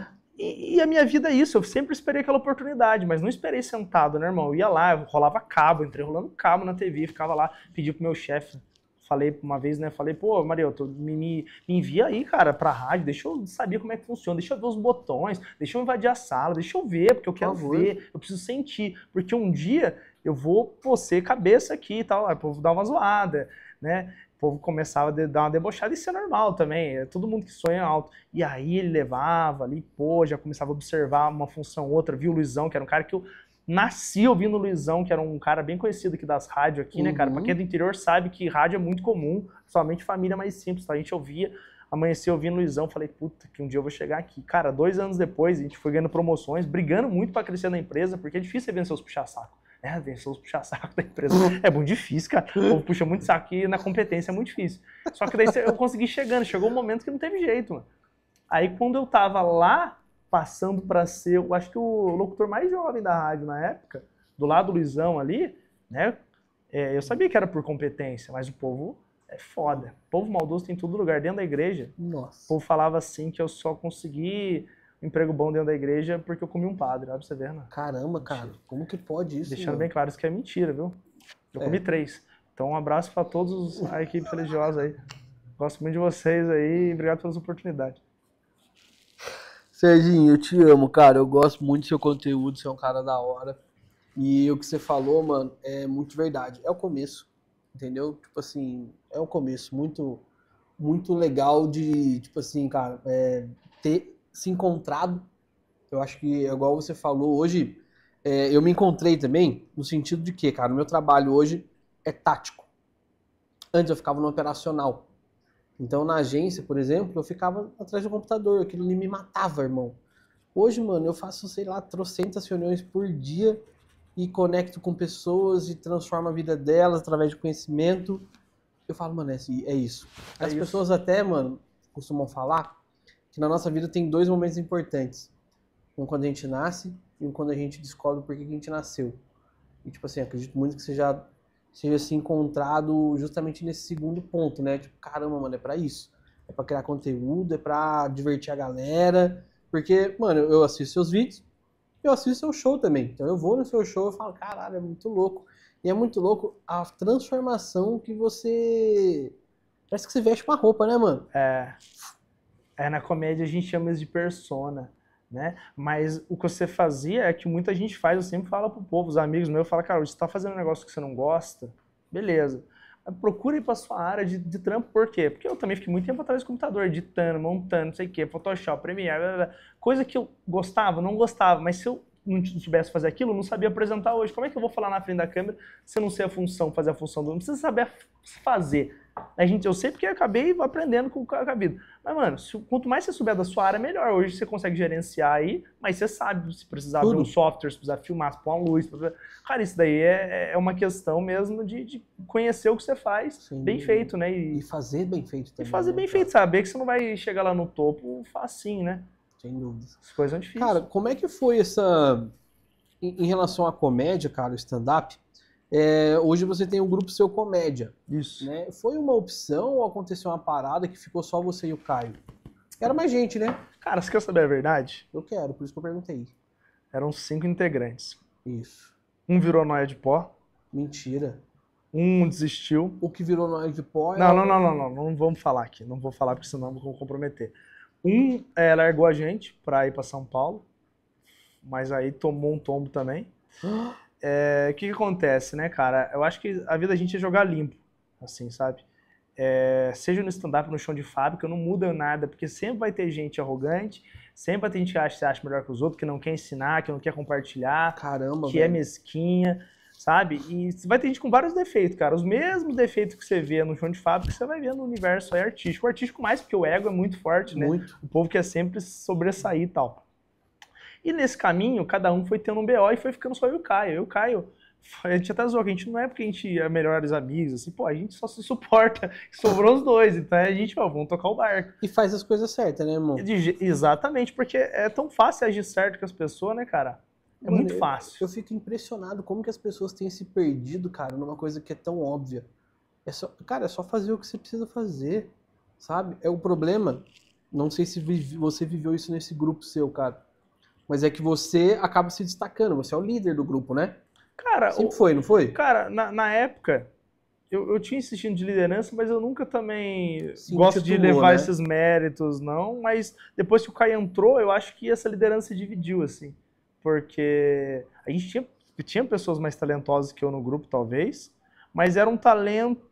E a minha vida é isso, eu sempre esperei aquela oportunidade, mas não esperei sentado, né, irmão? Eu ia lá, eu rolava cabo, entrei rolando cabo na TV, ficava lá, pedi pro meu chefe, falei uma vez, né, pô, Mario, me envia aí, cara, pra rádio, deixa eu saber como é que funciona, deixa eu ver os botões, deixa eu invadir a sala, deixa eu ver, porque eu quero ver, eu preciso sentir, porque um dia eu vou ser cabeça aqui e tal, aí o povo dá uma zoada, né? O povo começava a dar uma debochada, isso é normal também, é todo mundo que sonha alto. E aí ele levava ali, pô, já começava a observar uma função outra, viu o Luizão, que era um cara que eu nasci ouvindo o Luizão, que era um cara bem conhecido aqui das rádios aqui, né, cara? Pra quem é do interior sabe que rádio é muito comum, somente família mais simples, tá? A gente ouvia, amanheceu ouvindo o Luizão, falei, puta, que um dia eu vou chegar aqui. Cara, 2 anos depois, a gente foi ganhando promoções, brigando muito pra crescer na empresa, porque é difícil vencer os puxa-saco. Vencer os puxa-saco da empresa é muito difícil, cara. O povo puxa muito saco e na competência é muito difícil. Só que daí eu consegui chegando, chegou um momento que não teve jeito, mano. Aí quando eu tava lá, passando pra ser, eu acho que o locutor mais jovem da rádio na época, do lado do Luizão ali, né? Eu sabia que era por competência, mas o povo é foda. O povo maldoso tem em todo lugar, dentro da igreja. Nossa. O povo falava assim que eu só consegui um emprego bom dentro da igreja porque eu comi um padre, olha pra você ver, né? Caramba, cara, como que pode isso? Deixando bem claro, isso que é mentira, viu? Eu comi 3. Então um abraço pra todos a equipe religiosa aí. Gosto muito de vocês aí e obrigado pelas oportunidades. Serginho, eu te amo, cara. Eu gosto muito do seu conteúdo, você é um cara da hora. E o que você falou, mano, é muito verdade. É o começo, entendeu? Tipo assim, é um começo muito, muito legal de, tipo assim, cara, ter se encontrado. Eu acho que, igual você falou, hoje eu me encontrei também no sentido de que, cara, o meu trabalho hoje é tático. Antes eu ficava no operacional. Então na agência, por exemplo, eu ficava atrás do computador, aquilo ali me matava, irmão. Hoje, mano, eu faço, sei lá, trocentas reuniões por dia e conecto com pessoas e transformo a vida delas através de conhecimento. Eu falo, mano, é isso. As pessoas até, mano, costumam falar que na nossa vida tem 2 momentos importantes. Um quando a gente nasce e um quando a gente descobre por que a gente nasceu. E, tipo assim, acredito muito que seja se encontrado justamente nesse segundo ponto, né? Tipo, caramba, mano, é pra isso. É pra criar conteúdo, é pra divertir a galera. Porque, mano, eu assisto seus vídeos, eu assisto seu show também. Então eu vou no seu show e falo, caralho, é muito louco. E é muito louco a transformação que você... Parece que você veste uma roupa, né, mano? Na comédia a gente chama isso de persona, né? Mas o que você fazia é que muita gente faz, eu sempre falo pro povo, os amigos meus, falam, cara, você tá fazendo um negócio que você não gosta, beleza. Mas procura ir pra sua área de trampo, por quê? Porque eu também fiquei muito tempo atrás do computador, editando, montando, não sei o quê, Photoshop, Premiere, blá, blá, blá. Coisa que eu gostava, não gostava, mas se eu não soubesse fazer aquilo, eu não sabia apresentar hoje. Como é que eu vou falar na frente da câmera se eu não sei a função, fazer a função do... Não precisa saber fazer. Eu sei porque eu acabei aprendendo com a vida. Mas, mano, quanto mais você souber da sua área, melhor. Hoje você consegue gerenciar aí, mas você sabe se precisar de um software, se precisar filmar, se pôr uma luz. Cara, isso daí é uma questão mesmo de conhecer o que você faz. Sim, bem feito, né? E fazer bem feito também. E fazer bem feito, saber que você não vai chegar lá no topo facinho, né? Sem dúvida. As coisas são difíceis. Cara, como é que foi essa... Em relação à comédia, cara, o stand-up, hoje você tem um grupo Seu Comédia. Isso. Né? Foi uma opção ou aconteceu uma parada que ficou só você e o Caio? Era mais gente, né? Cara, você quer saber a verdade? Eu quero, por isso que eu perguntei. Eram 5 integrantes. Isso. Um virou nóia de pó. Mentira. Um desistiu. O que virou nóia de pó... Não vamos falar aqui. Não vou falar porque senão vou comprometer. Um largou a gente pra ir pra São Paulo. Mas aí tomou um tombo também. O que acontece, né, cara? Eu acho que a vida da gente é jogar limpo, assim, sabe? Seja no stand-up, no chão de fábrica, não muda nada, porque sempre vai ter gente arrogante, sempre vai ter gente que se acha melhor que os outros, que não quer ensinar, que não quer compartilhar, caramba, que é mesquinha, sabe? E vai ter gente com vários defeitos, cara. Os mesmos defeitos que você vê no chão de fábrica, você vai ver no universo aí artístico. O artístico mais, porque o ego é muito forte, né? Muito. O povo quer sempre sobressair e tal. E nesse caminho, cada um foi tendo um BO e foi ficando só eu e o Caio. Eu e o Caio, a gente até zoou que a gente não é porque a gente é melhores amigos, assim, pô, a gente só se suporta, sobrou os dois, então a gente, vamos tocar o barco. E faz as coisas certas, né, irmão? Exatamente, porque é tão fácil agir certo com as pessoas, né, cara? É muito fácil. Eu fico impressionado como que as pessoas têm se perdido, cara, numa coisa que é tão óbvia. Cara, é só fazer o que você precisa fazer, sabe? É o problema, não sei se você viveu isso nesse grupo seu, cara. Mas é que você acaba se destacando, você é o líder do grupo, né? Cara, sempre foi, não foi? Cara, na época, eu tinha insistido de liderança, mas eu nunca também gosto de levar esses méritos, não. Mas depois que o Caio entrou, eu acho que essa liderança se dividiu, assim. Porque a gente tinha pessoas mais talentosas que eu no grupo, talvez, mas era um talento...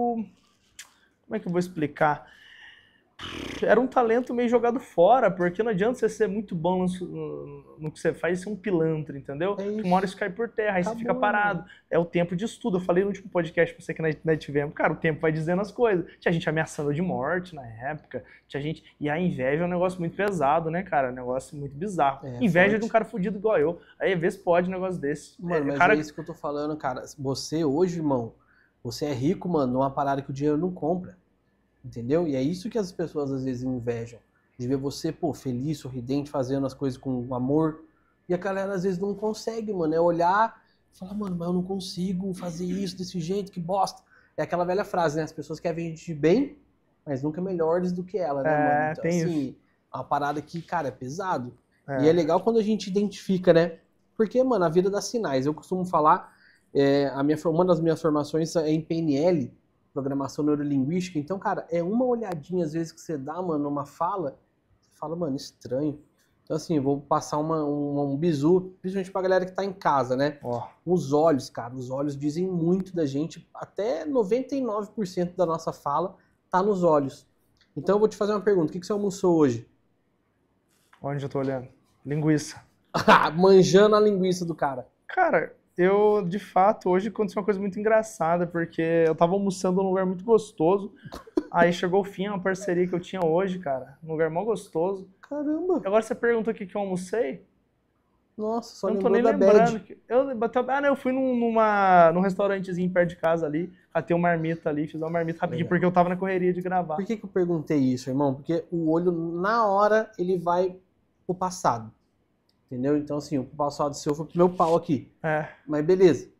Como é que eu vou explicar? Era um talento meio jogado fora, porque não adianta você ser muito bom no que você faz e ser um pilantra, entendeu? Uma hora isso cai por terra, aí você fica parado. É o tempo de estudo. Eu falei no último podcast pra você que nós tivemos. Cara, o tempo vai dizendo as coisas. Tinha gente ameaçando de morte na época. Tinha gente... E a inveja é um negócio muito pesado, né, cara? É um negócio muito bizarro. Inveja de um cara fudido igual eu. Aí, às vezes, pode um negócio desse. Mano, mas é isso que eu tô falando, cara. Você hoje, irmão, você é rico, mano, numa parada que o dinheiro não compra. Entendeu? E é isso que as pessoas às vezes invejam. De ver você, pô, feliz, sorridente, fazendo as coisas com amor. E a galera às vezes não consegue, mano. É olhar e falar, mano, mas eu não consigo fazer isso desse jeito, que bosta. É aquela velha frase, né? As pessoas querem ver gente bem, mas nunca melhores do que ela, né, mano? Então, tem assim, é uma parada que, cara, é pesado. E é legal quando a gente identifica, né? Porque, mano, a vida dá sinais. Eu costumo falar, uma das minhas formações é em PNL, Programação Neurolinguística. Então, cara, é uma olhadinha às vezes que você dá, mano, numa fala, você fala, mano, estranho. Então, assim, eu vou passar um bizu, principalmente pra galera que tá em casa, né? Os olhos, cara, os olhos dizem muito da gente, até 99% da nossa fala tá nos olhos. Então, eu vou te fazer uma pergunta, o que você almoçou hoje? Onde eu tô olhando? Linguiça. Manjando a linguiça do cara. Cara, eu, de fato, hoje aconteceu uma coisa muito engraçada, porque eu tava almoçando num lugar muito gostoso, Aí chegou o fim, uma parceria que eu tinha hoje, cara. Um lugar mó gostoso. Caramba. Agora você pergunta o que eu almocei. Nossa, só Eu não tô lembrou nem da lembrando. bad. Eu fui num restaurantezinho perto de casa ali, catei uma marmita ali, fiz uma marmita rapidinho, Legal. porque eu tava na correria de gravar. Por que eu perguntei isso, irmão? Porque o olho, na hora, ele vai pro passado. Entendeu? Então, assim, o passado seu foi pro meu pau aqui. É. Mas beleza.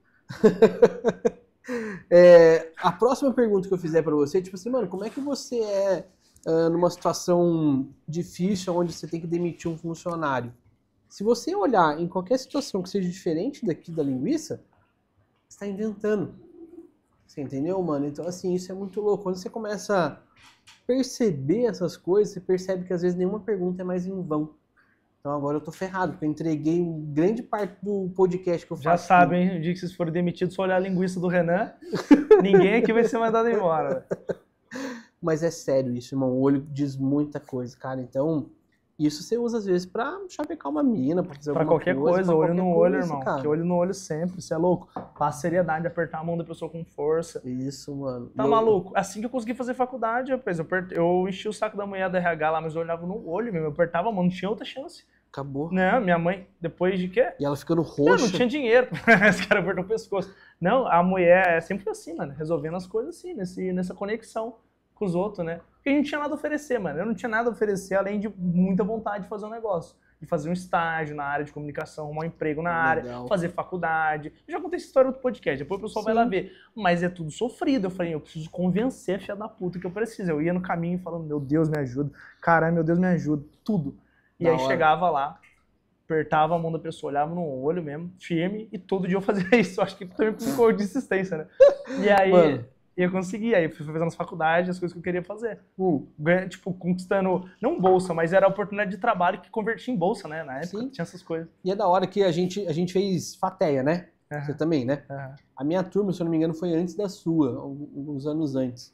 A próxima pergunta que eu fizer pra você é tipo assim, mano, como é que você é numa situação difícil onde você tem que demitir um funcionário? Se você olhar em qualquer situação que seja diferente daqui da linguiça, você está inventando. Você entendeu, mano? Então, assim, isso é muito louco. Quando você começa a perceber essas coisas, você percebe que às vezes nenhuma pergunta é mais em vão. Então agora eu tô ferrado, porque eu entreguei grande parte do podcast que eu faço. Já sabem, hein? O dia que vocês forem demitidos, só olhar a linguiça do Renan, ninguém aqui vai ser mandado embora. Mas é sério isso, irmão. O olho diz muita coisa, cara. Então, isso você usa às vezes pra chavecar uma mina, pra fazer Pra alguma qualquer coisa. coisa, pra olho qualquer no olho, coisa, irmão. cara. Que olho no olho sempre, você é louco. Passa seriedade, apertar a mão da pessoa com força. Isso, mano. Tá maluco? Assim que eu consegui fazer faculdade, rapaz, eu enchi o saco da mulher da RH lá, mas eu olhava no olho mesmo, eu apertava a mão, não tinha outra chance. Acabou. Não, minha mãe, depois de quê? E ela ficando Não, roxa. não tinha dinheiro. Esse cara apertou o pescoço. Não, a mulher é sempre assim, mano, resolvendo as coisas assim, nessa conexão com os outros, né? Porque a gente não tinha nada a oferecer, mano. Eu não tinha nada a oferecer, além de muita vontade de fazer um negócio. De fazer um estágio na área de comunicação, arrumar um emprego na área, Legal. fazer faculdade. Eu já contei essa história no outro podcast, depois o pessoal vai lá ver. Mas é tudo sofrido. Eu falei, eu preciso convencer a filha da puta que eu preciso. Eu ia no caminho falando, meu Deus, me ajuda. Caralho, meu Deus, me ajuda. Tudo. E Da aí hora. chegava lá, apertava a mão da pessoa, olhava no olho mesmo, firme, e todo dia eu fazia isso. Eu acho que também ficou de insistência, né? E aí Mano. eu consegui. Aí fui fazendo as faculdades, as coisas que eu queria fazer. Tipo, conquistando, não bolsa, mas era a oportunidade de trabalho que convertia em bolsa, né? Na época Sim. tinha essas coisas. E é da hora que a gente fez Fateia, né? Aham. Você também, né? Aham. A minha turma, se eu não me engano, foi antes da sua, alguns anos antes.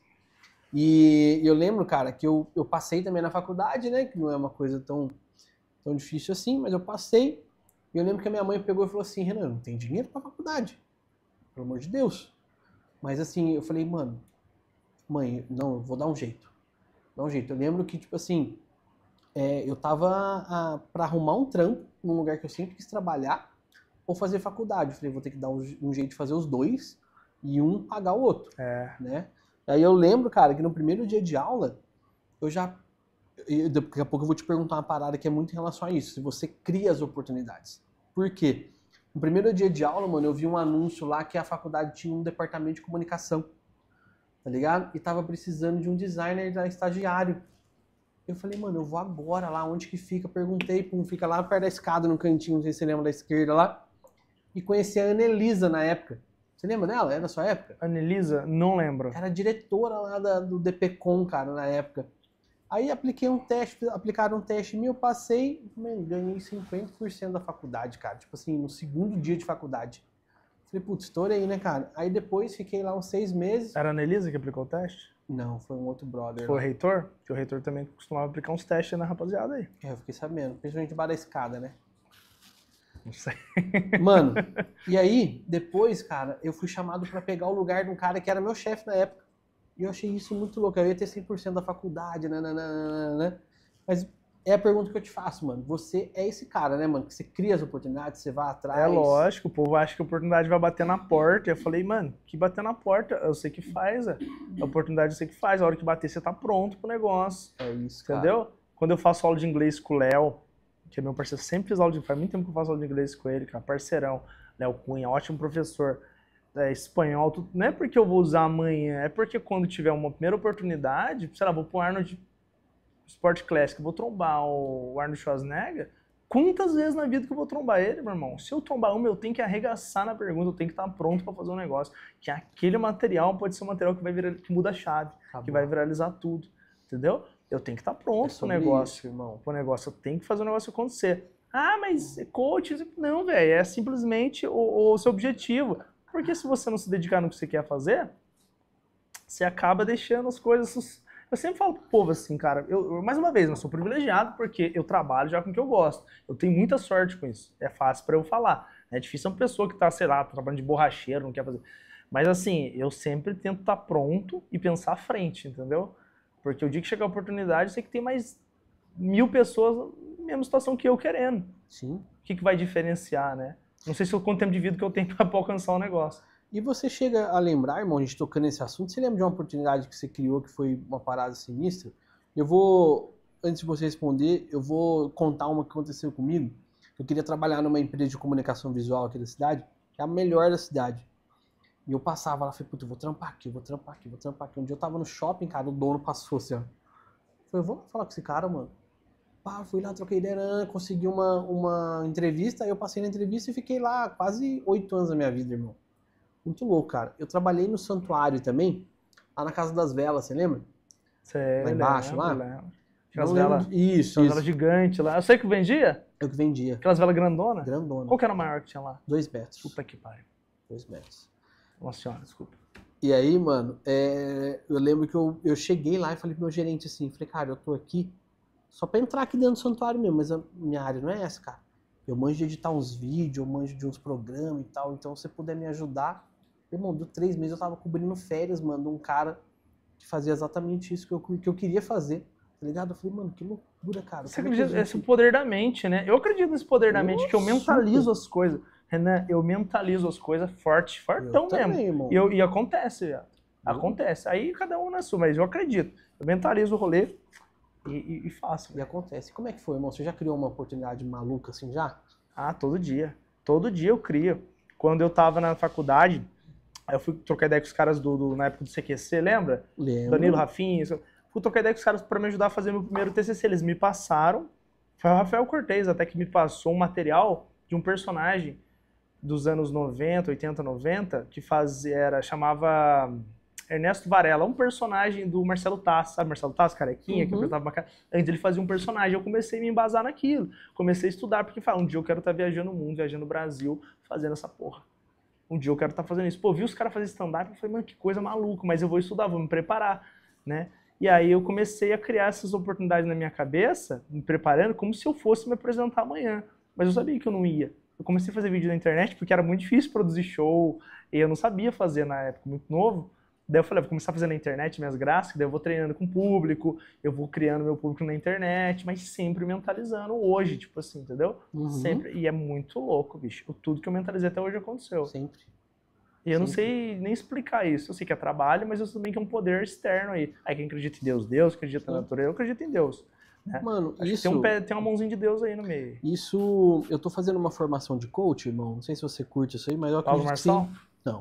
E eu lembro, cara, que eu passei também na faculdade, né? Que não é uma coisa tão difícil assim, mas eu passei. E eu lembro que a minha mãe pegou e falou assim, Renan, não tem dinheiro pra faculdade. Pelo amor de Deus. Mas assim, eu falei, mano, mãe, não, eu vou dar um jeito. Dar um jeito. Eu lembro que, tipo assim, eu tava pra arrumar um trampo num lugar que eu sempre quis trabalhar ou fazer faculdade. Eu falei, vou ter que dar um jeito de fazer os dois e um pagar o outro, né? Aí eu lembro, cara, que no primeiro dia de aula, daqui a pouco eu vou te perguntar uma parada que é muito em relação a isso, se você cria as oportunidades. Por quê? No primeiro dia de aula, mano, eu vi um anúncio lá que a faculdade tinha um departamento de comunicação, tá ligado? E tava precisando de um designer estagiário. Eu falei, mano, eu vou agora lá, onde que fica? Perguntei, pum, fica lá perto da escada, no cantinho, não sei se você lembra, da esquerda lá. E conheci a Anelisa na época. Você lembra dela? É da sua época? Anelisa, não lembro. Era diretora lá do DPCom, cara, na época. Aí aplicaram um teste meu, eu passei, mano, ganhei 50% da faculdade, cara. Tipo assim, no segundo dia de faculdade. Falei, putz, estourei, né, cara? Aí depois fiquei lá uns 6 meses. Era a Anelisa que aplicou o teste? Não, foi um outro brother. Foi o lá. reitor? Porque o reitor também costumava aplicar uns testes na rapaziada aí. Eu fiquei sabendo, principalmente embaixo da escada, né? Não sei. Mano, e aí, depois, cara, eu fui chamado pra pegar o lugar de um cara que era meu chefe na época. E eu achei isso muito louco. Eu ia ter 100% da faculdade, né? Mas é a pergunta que eu te faço, mano. Você é esse cara, né, mano? Que você cria as oportunidades, você vai atrás. É lógico, o povo acha que a oportunidade vai bater na porta. Eu falei, mano, que bater na porta? Eu sei que faz, a oportunidade eu sei que faz. A hora que bater, você tá pronto pro negócio. É isso, cara. Entendeu? Quando eu faço aula de inglês com o Léo, que é meu parceiro, sempre fiz aula de... Faz muito tempo que eu faço aula de inglês com ele, cara, parceirão. Léo Cunha, ótimo professor. Espanhol, tudo. Não é porque eu vou usar amanhã, é porque quando tiver uma primeira oportunidade, sei lá, vou pro Arnold Sport Classic, vou trombar o Arnold Schwarzenegger, quantas vezes na vida que eu vou trombar ele, meu irmão? Se eu trombar uma, eu tenho que arregaçar na pergunta, eu tenho que estar pronto para fazer um negócio, que aquele material pode ser um material que muda a chave, que vai viralizar tudo, entendeu? Eu tenho que estar pronto pro negócio, isso, irmão. Pro negócio, eu tenho que fazer o negócio acontecer. Ah, mas coach, não, velho, é simplesmente o seu objetivo. Porque se você não se dedicar no que você quer fazer, você acaba deixando as coisas... Eu sempre falo pro povo assim, cara, eu mais uma vez, eu sou privilegiado porque eu trabalho já com o que eu gosto. Eu tenho muita sorte com isso. É fácil pra eu falar. É difícil uma pessoa que tá, sei lá, trabalhando de borracheiro, não quer fazer... Mas assim, eu sempre tento estar pronto e pensar à frente, entendeu? Porque o dia que chegar a oportunidade, eu sei que tem mais 1000 pessoas na mesma situação que eu querendo. Sim. O que vai diferenciar, né? Não sei se eu quanto tempo de vida que eu tenho para alcançar o negócio. E você chega a lembrar, irmão, a gente tocando nesse assunto, você lembra de uma oportunidade que você criou que foi uma parada sinistra? Antes de você responder, eu vou contar uma que aconteceu comigo. Eu queria trabalhar numa empresa de comunicação visual aqui da cidade, que é a melhor da cidade. E eu passava lá, falei, puta, eu vou trampar aqui, vou trampar aqui, vou trampar aqui. Um dia eu tava no shopping, cara, o dono passou assim, ó. Falei, vou falar com esse cara, mano. Pá, fui lá, troquei ideia, consegui uma entrevista, aí eu passei na entrevista e fiquei lá quase 8 anos da minha vida, irmão. Muito louco, cara. Eu trabalhei no santuário também, lá na Casa das Velas, você lembra? Sei, lá embaixo, lembro, lá? lembro. Aquelas velas... Isso. Velas gigantes lá. Eu sei que vendia? Eu que vendia. Aquelas velas grandonas? Grandona. Qual que era a maior que tinha lá? 2 metros. Puta que pariu. 2 metros. Nossa senhora, desculpa. E aí, mano, eu lembro que eu cheguei lá e falei pro meu gerente assim, falei, cara, eu tô aqui só pra entrar aqui dentro do santuário mesmo, mas a minha área não é essa, cara. Eu manjo de editar uns vídeos, eu manjo de uns programas e tal, então se você puder me ajudar. Irmão, deu 3 meses, eu tava cobrindo férias, mano, de um cara que fazia exatamente isso que eu queria fazer, tá ligado? Eu falei, mano, que loucura, cara. Você acredita nesse poder da mente, né? Eu acredito nesse poder da mente, que eu mentalizo as coisas. Renan, eu mentalizo as coisas fortão mesmo. E acontece, velho. Acontece. Aí cada um na sua, mas eu acredito. Eu mentalizo o rolê e faço. E acontece. Como é que foi, irmão? Você já criou uma oportunidade maluca assim já? Ah, todo dia. Todo dia eu crio. Quando eu tava na faculdade, aí eu fui trocar ideia com os caras na época do CQC, lembra? Lembro. Danilo, Rafinha. Fui trocar ideia com os caras para me ajudar a fazer meu primeiro TCC. Eles me passaram. Foi o Rafael Cortez até que me passou um material de um personagem dos anos 90, 80, 90, que chamava Ernesto Varela, um personagem do Marcelo Taz, sabe Marcelo Taz, carequinha, que apertava uma cara. Antes ele fazia um personagem, eu comecei a me embasar naquilo. Comecei a estudar, porque um dia eu quero estar viajando o mundo, viajando o Brasil, fazendo essa porra. Um dia eu quero estar fazendo isso. Pô, vi os caras fazendo stand-up, eu falei, mano, que coisa maluca, mas eu vou estudar, vou me preparar, né? E aí eu comecei a criar essas oportunidades na minha cabeça, me preparando como se eu fosse me apresentar amanhã. Mas eu sabia que eu não ia. Eu comecei a fazer vídeo na internet porque era muito difícil produzir show, e eu não sabia fazer na época, muito novo. Daí eu falei, vou começar a fazer na internet minhas graças, daí eu vou treinando com o público, eu vou criando meu público na internet, mas sempre mentalizando hoje, tipo assim, entendeu? Sempre. E é muito louco, bicho. Tudo que eu mentalizei até hoje aconteceu. Sempre. E eu não sei nem explicar isso. Eu sei que é trabalho, mas eu sei também que é um poder externo aí. Aí quem acredita em Deus, acredita na natureza, eu acredito em Deus. Né? Mano, isso... Tem uma mãozinha de Deus aí no meio. Isso... Eu tô fazendo uma formação de coach, irmão. Não sei se você curte isso aí, mas eu acredito que sim. Não.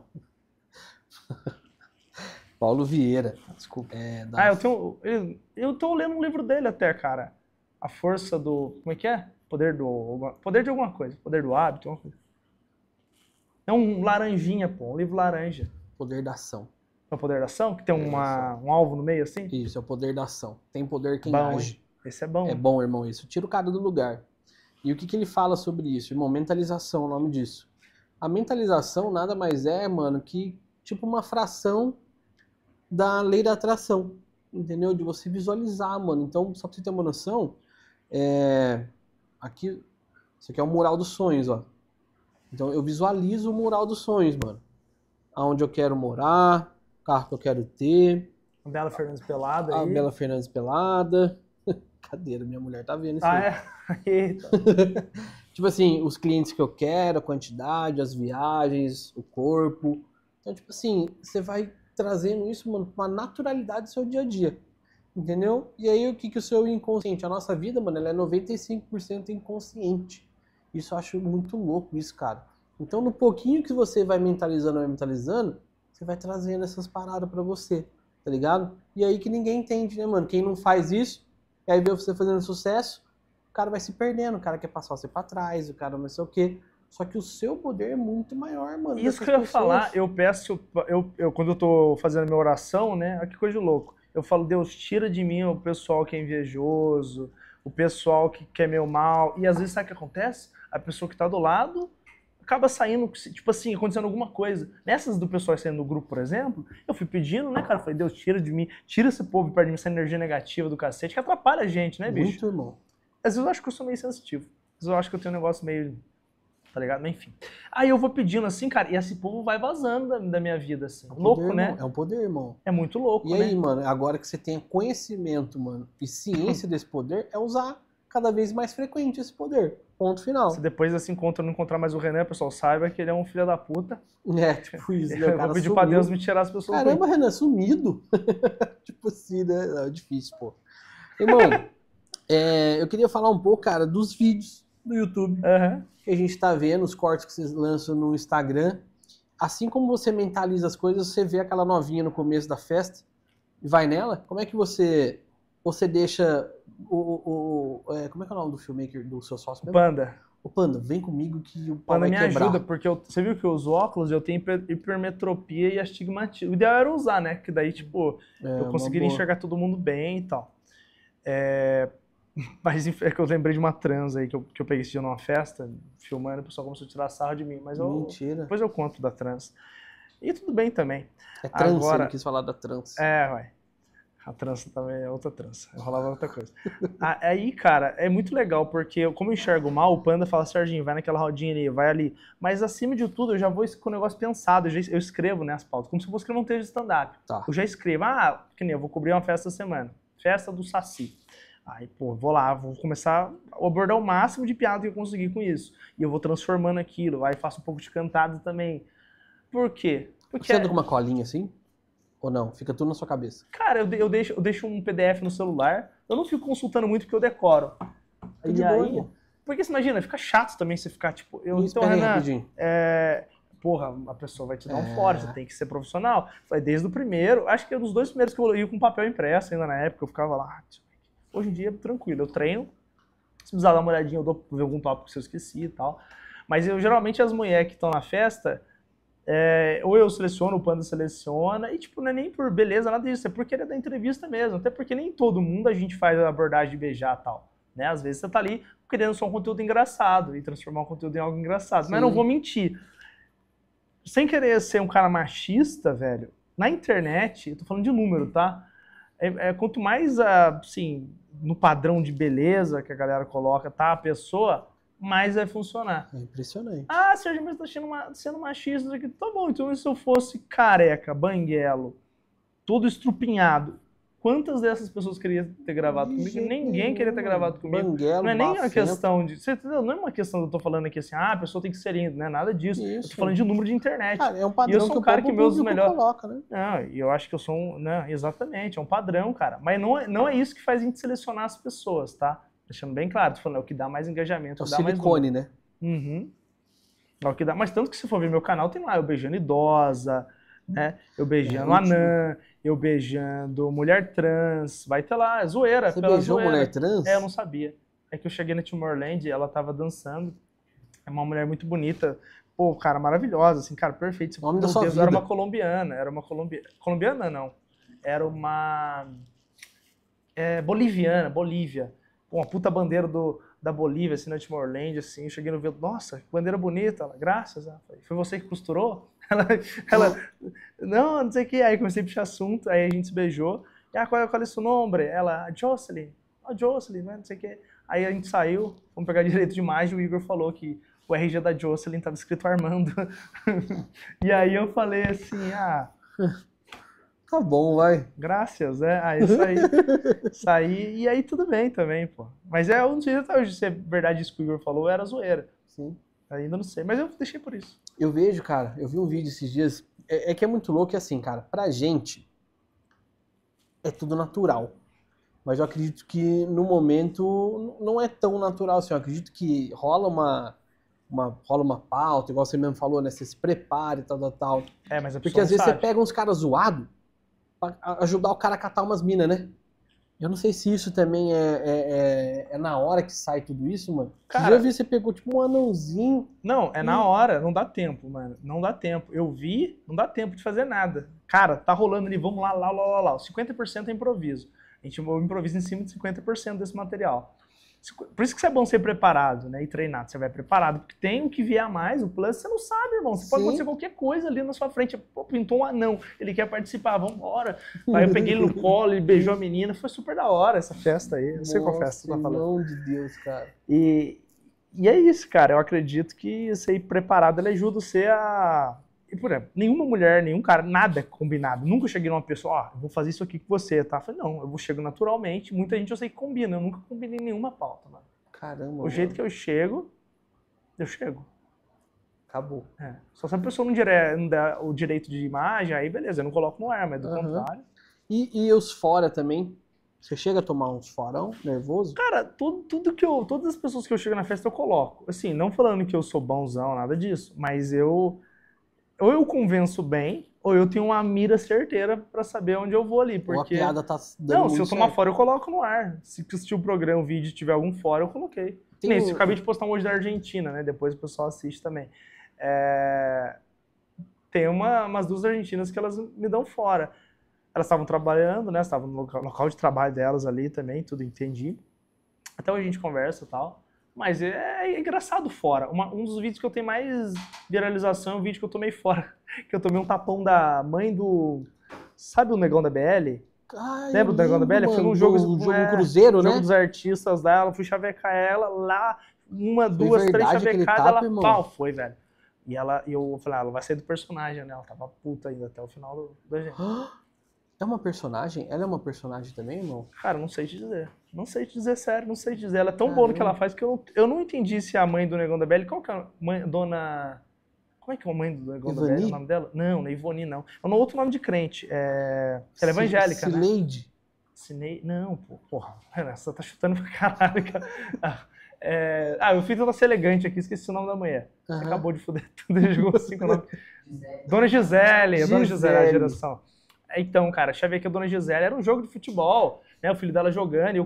Paulo Vieira. Desculpa. Eu tô lendo um livro dele até, cara. A força do... Como é que é? Poder de alguma coisa. Poder do hábito, alguma coisa. É um laranjinha, pô. Um livro laranja. Poder da ação. É o poder da ação? Que tem um alvo no meio, assim? Isso, é o poder da ação. Tem poder quem bom, age. Esse é bom. É bom, irmão, isso. Tira o cara do lugar. E o que ele fala sobre isso, irmão? Mentalização, o nome disso. A mentalização nada mais é, mano, que tipo uma fração da lei da atração. Entendeu? De você visualizar, mano. Então, só pra você ter uma noção, aqui, isso aqui é o mural dos sonhos, ó. Então, eu visualizo o mural dos sonhos, mano. Aonde eu quero morar, o carro que eu quero ter. A Bela Fernandes pelada aí. A Bela Fernandes pelada. Cadeira, minha mulher tá vendo isso aí. Eita. Tipo assim, os clientes que eu quero, a quantidade, as viagens, o corpo. Então, tipo assim, você vai trazendo isso, mano, com uma naturalidade do seu dia a dia. Entendeu? E aí, o que o seu inconsciente? A nossa vida, mano, ela é 95% inconsciente. Isso eu acho muito louco, isso, cara. Então, no pouquinho que você vai mentalizando, você vai trazendo essas paradas pra você, tá ligado? E aí que ninguém entende, né, mano? Quem não faz isso, e aí vê você fazendo sucesso, o cara vai se perdendo, o cara quer passar você pra trás, o cara não sei o quê. Só que o seu poder é muito maior, mano. Isso que eu ia falar, eu peço, quando eu tô fazendo a minha oração, né, olha que coisa de louco. Eu falo, Deus, tira de mim o pessoal que é invejoso, o pessoal que quer meu mal. E às vezes, sabe o que acontece? A pessoa que tá do lado acaba saindo, tipo assim, acontecendo alguma coisa. Nessas do pessoal saindo do grupo, por exemplo, eu fui pedindo, né, cara? Eu falei, Deus, tira de mim, tira esse povo perto de mim, essa energia negativa do cacete, que atrapalha a gente, né, bicho? Muito, irmão. Às vezes eu acho que eu sou meio sensitivo. Às vezes eu acho que eu tenho um negócio meio tá ligado? Mas enfim. Aí eu vou pedindo assim, cara, e esse povo vai vazando da minha vida, assim. É um Louco, poder, né? irmão. É um poder, irmão. É muito louco, E né? aí, mano, agora que você tem conhecimento, mano, e ciência desse poder, é usar cada vez mais frequente esse poder. Ponto final. Se depois desse encontro eu não encontrar mais o Renan, pessoal, saiba que ele é um filho da puta. É, tipo isso, né? O Eu cara vou pedir sumiu. pra Deus me tirar as pessoas. Caramba, Renan, sumido. Tipo assim, né? É difícil, pô. Irmão, eu queria falar um pouco, cara, dos vídeos do YouTube. Que a gente tá vendo, os cortes que vocês lançam no Instagram. Assim como você mentaliza as coisas, você vê aquela novinha no começo da festa e vai nela. Como é que você deixa como é que é o nome do filmmaker do seu sócio mesmo? Panda. O Panda, vem comigo que o pau Panda vai me quebrar. ajuda, porque você viu que eu uso óculos, eu tenho hipermetropia e astigmatismo. O ideal era usar, né? Que daí, tipo, eu conseguiria enxergar todo mundo bem e tal. Mas é que eu lembrei de uma trans aí que eu peguei esse dia numa festa, filmando, e o pessoal começou a tirar sarro de mim. Mas Mentira. Depois eu conto da trans. E tudo bem também. É trans, Agora, ele quis falar da trans. vai. A trança também é outra trança. Eu rolava outra coisa. Aí, cara, é muito legal, porque como eu enxergo mal, o Panda fala, Serginho, vai naquela rodinha ali, vai ali. Mas acima de tudo, eu já vou com o negócio pensado, eu escrevo, né, as pautas, como se eu fosse escrever um texto de stand-up. Tá. Eu já escrevo, que nem eu vou cobrir uma festa essa semana. Festa do Saci. Aí, pô, vou lá, vou começar a abordar o máximo de piada que eu conseguir com isso. E eu vou transformando aquilo, aí faço um pouco de cantado também. Por quê? Porque Você anda com uma colinha assim? Ou não? Fica tudo na sua cabeça? Cara, eu deixo um PDF no celular, eu não fico consultando muito porque eu decoro. De boa. Porque você imagina, fica chato também você ficar tipo... Então, Renan, rapidinho. Porra, a pessoa vai te dar um fora, você tem que ser profissional. Foi desde o primeiro, acho que é dos 2 primeiros que eu ia com papel impresso ainda na época, eu ficava lá. Hoje em dia é tranquilo, eu treino, se precisar dar uma olhadinha, eu dou ver algum tópico que eu esqueci e tal. Mas geralmente as mulheres que estão na festa... ou eu seleciono, o Panda seleciona, e tipo, não é nem por beleza, nada disso, é por querer dar entrevista mesmo, até porque nem todo mundo a gente faz a abordagem de beijar e tal, né? Às vezes você tá ali querendo só um conteúdo engraçado e transformar um conteúdo em algo engraçado. Sim. Mas não vou mentir, sem querer ser um cara machista, velho, na internet, eu tô falando de número, tá? Quanto mais, assim, no padrão de beleza que a galera coloca, tá, a pessoa... mais vai funcionar. É impressionante. Sérgio, mas tá sendo machista isso aqui. Tá bom, então se eu fosse careca, banguelo, todo estrupinhado, quantas dessas pessoas queriam ter gravado comigo? Ninguém queria ter gravado comigo. Banguelo, não é nem uma questão de... Você entendeu? Não é uma questão que eu tô falando aqui assim, a pessoa tem que ser linda, não é nada disso. Isso. Eu tô falando de número de internet. Cara, é um padrão e eu sou um cara que meus melhores... coloca, né? Não, e eu acho que eu sou um... Não, exatamente, é um padrão, cara. Mas não é isso que faz a gente selecionar as pessoas, tá? Deixando bem claro, tô falando, é o que dá mais engajamento. É o silicone, né? Uhum. É o que dá. Mas tanto que se for ver meu canal, tem lá eu beijando idosa, né? Eu beijando anã, eu beijando mulher trans. Vai ter lá, zoeira. Você beijou zoeira. Mulher trans? Eu não sabia. É que eu cheguei na Tomorrowland e ela tava dançando. É uma mulher muito bonita. Pô, cara, maravilhosa, assim, cara, perfeito. O nome da sua vida. Era uma colombiana. Colombiana não. Era uma... Bolívia. Pô, uma puta bandeira da Bolívia, assim, na Tomorrowland, assim, eu cheguei no vento, nossa, que bandeira bonita, ela, graças, foi você que costurou? Ela, não sei o que, aí comecei a puxar assunto, aí a gente se beijou, e qual é o seu nome? Ela, Jocelyn, né, não sei o que, aí a gente saiu, vamos pegar direito de imagem, o Igor falou que o RG da Jocelyn tava escrito Armando, e aí eu falei assim, tá bom, vai. Graças, aí saí, e aí tudo bem também, pô. Mas eu não sei até hoje se é verdade isso que o Igor falou, era zoeira. Sim. Ainda não sei, mas eu deixei por isso. Eu vejo, cara, eu vi um vídeo esses dias, que é muito louco, e assim, cara, pra gente, é tudo natural. Mas eu acredito que no momento não é tão natural assim, eu acredito que rola uma pauta, igual você mesmo falou, né, você se prepara e tal. Mas a porque às vezes sabe. você pega uns caras zoados, pra ajudar o cara a catar umas minas, né? Eu não sei se isso também é na hora que sai tudo isso, mano. Cara, eu vi você pegou tipo um anãozinho. Não, na hora, não dá tempo, mano. Não dá tempo. Eu vi, não dá tempo de fazer nada. Cara, tá rolando ali, vamos lá. 50% é improviso. Eu improviso em cima de 50% desse material. Por isso que é bom ser preparado, né? E treinado. Você vai preparado, porque tem o que vier a mais, o plus, você não sabe, irmão. Pode acontecer qualquer coisa ali na sua frente. Pô, pintou um anão, ele quer participar, vambora. Aí eu peguei ele no colo, ele beijou a menina. Foi super da hora essa festa aí. Não sei qual festa você tá falando. Pelo amor de Deus, cara. E E é isso, cara. Eu acredito que você ir preparado, ele ajuda você a... E, por exemplo, nenhuma mulher, nenhum cara, nada é combinado. Nunca cheguei numa pessoa, ó, eu vou fazer isso aqui com você, tá? Eu falei, não, eu chego naturalmente. Muita gente eu sei que combina, eu nunca combinei nenhuma pauta, mano. Caramba. O jeito que eu chego. Acabou. É. Só se a pessoa não der o direito de imagem, aí beleza, eu não coloco no ar, mas do contrário. E os fora também? Você chega a tomar uns forão nervoso? Cara, todas as pessoas que eu chego na festa eu coloco. Assim, não falando que eu sou bonzão, nada disso, mas ou eu convenço bem, ou eu tenho uma mira certeira pra saber onde eu vou ali, porque... Ou a piada tá dando Não, se eu tomar certo. fora, eu coloco no ar. Se assistir o programa, o vídeo, tiver algum fora, eu coloquei. Nem se eu acabei de postar um hoje da Argentina, né? Depois o pessoal assiste também. Tem umas duas argentinas que elas me dão fora. Elas estavam trabalhando, né? Estavam no local de trabalho delas ali também, tudo entendi. Até hoje a gente conversa e tal. Mas é engraçado fora. Um dos vídeos que eu tenho mais viralização é um vídeo que eu tomei fora. Que eu tomei um tapão da mãe do... Sabe o negão da BL? Ai, Lembra do negão da BL? Foi num jogo... Cruzeiro, né? Jogo dos artistas dela. Fui chavecar ela lá. Uma, duas, três chavecadas. Ela pau, foi, velho. E eu falei, ela vai sair do personagem, né? Ela tava puta ainda até o final do gente. É uma personagem? Ela é uma personagem também, irmão? Cara, não sei te dizer. Não sei te dizer, sério, não sei te dizer. Ela é tão boa no que ela faz que eu não entendi se é a mãe do Negão da BL. Qual que é a mãe, dona... Como é que é a mãe do Negão da BL? O nome dela? Não, não é Ivoni, não. É um outro nome de crente. Ela é evangélica, Cileide. Né? Não, porra. Você tá chutando pra caralho, cara. Eu fiz ela ser elegante aqui, esqueci o nome da mulher. Você acabou de foder tudo, ele jogou assim com o nome. Dona Gisele, a Dona Gisele, a geração. Então, cara, deixa eu ver que a Dona Gisele era um jogo de futebol, né? O filho dela jogando, e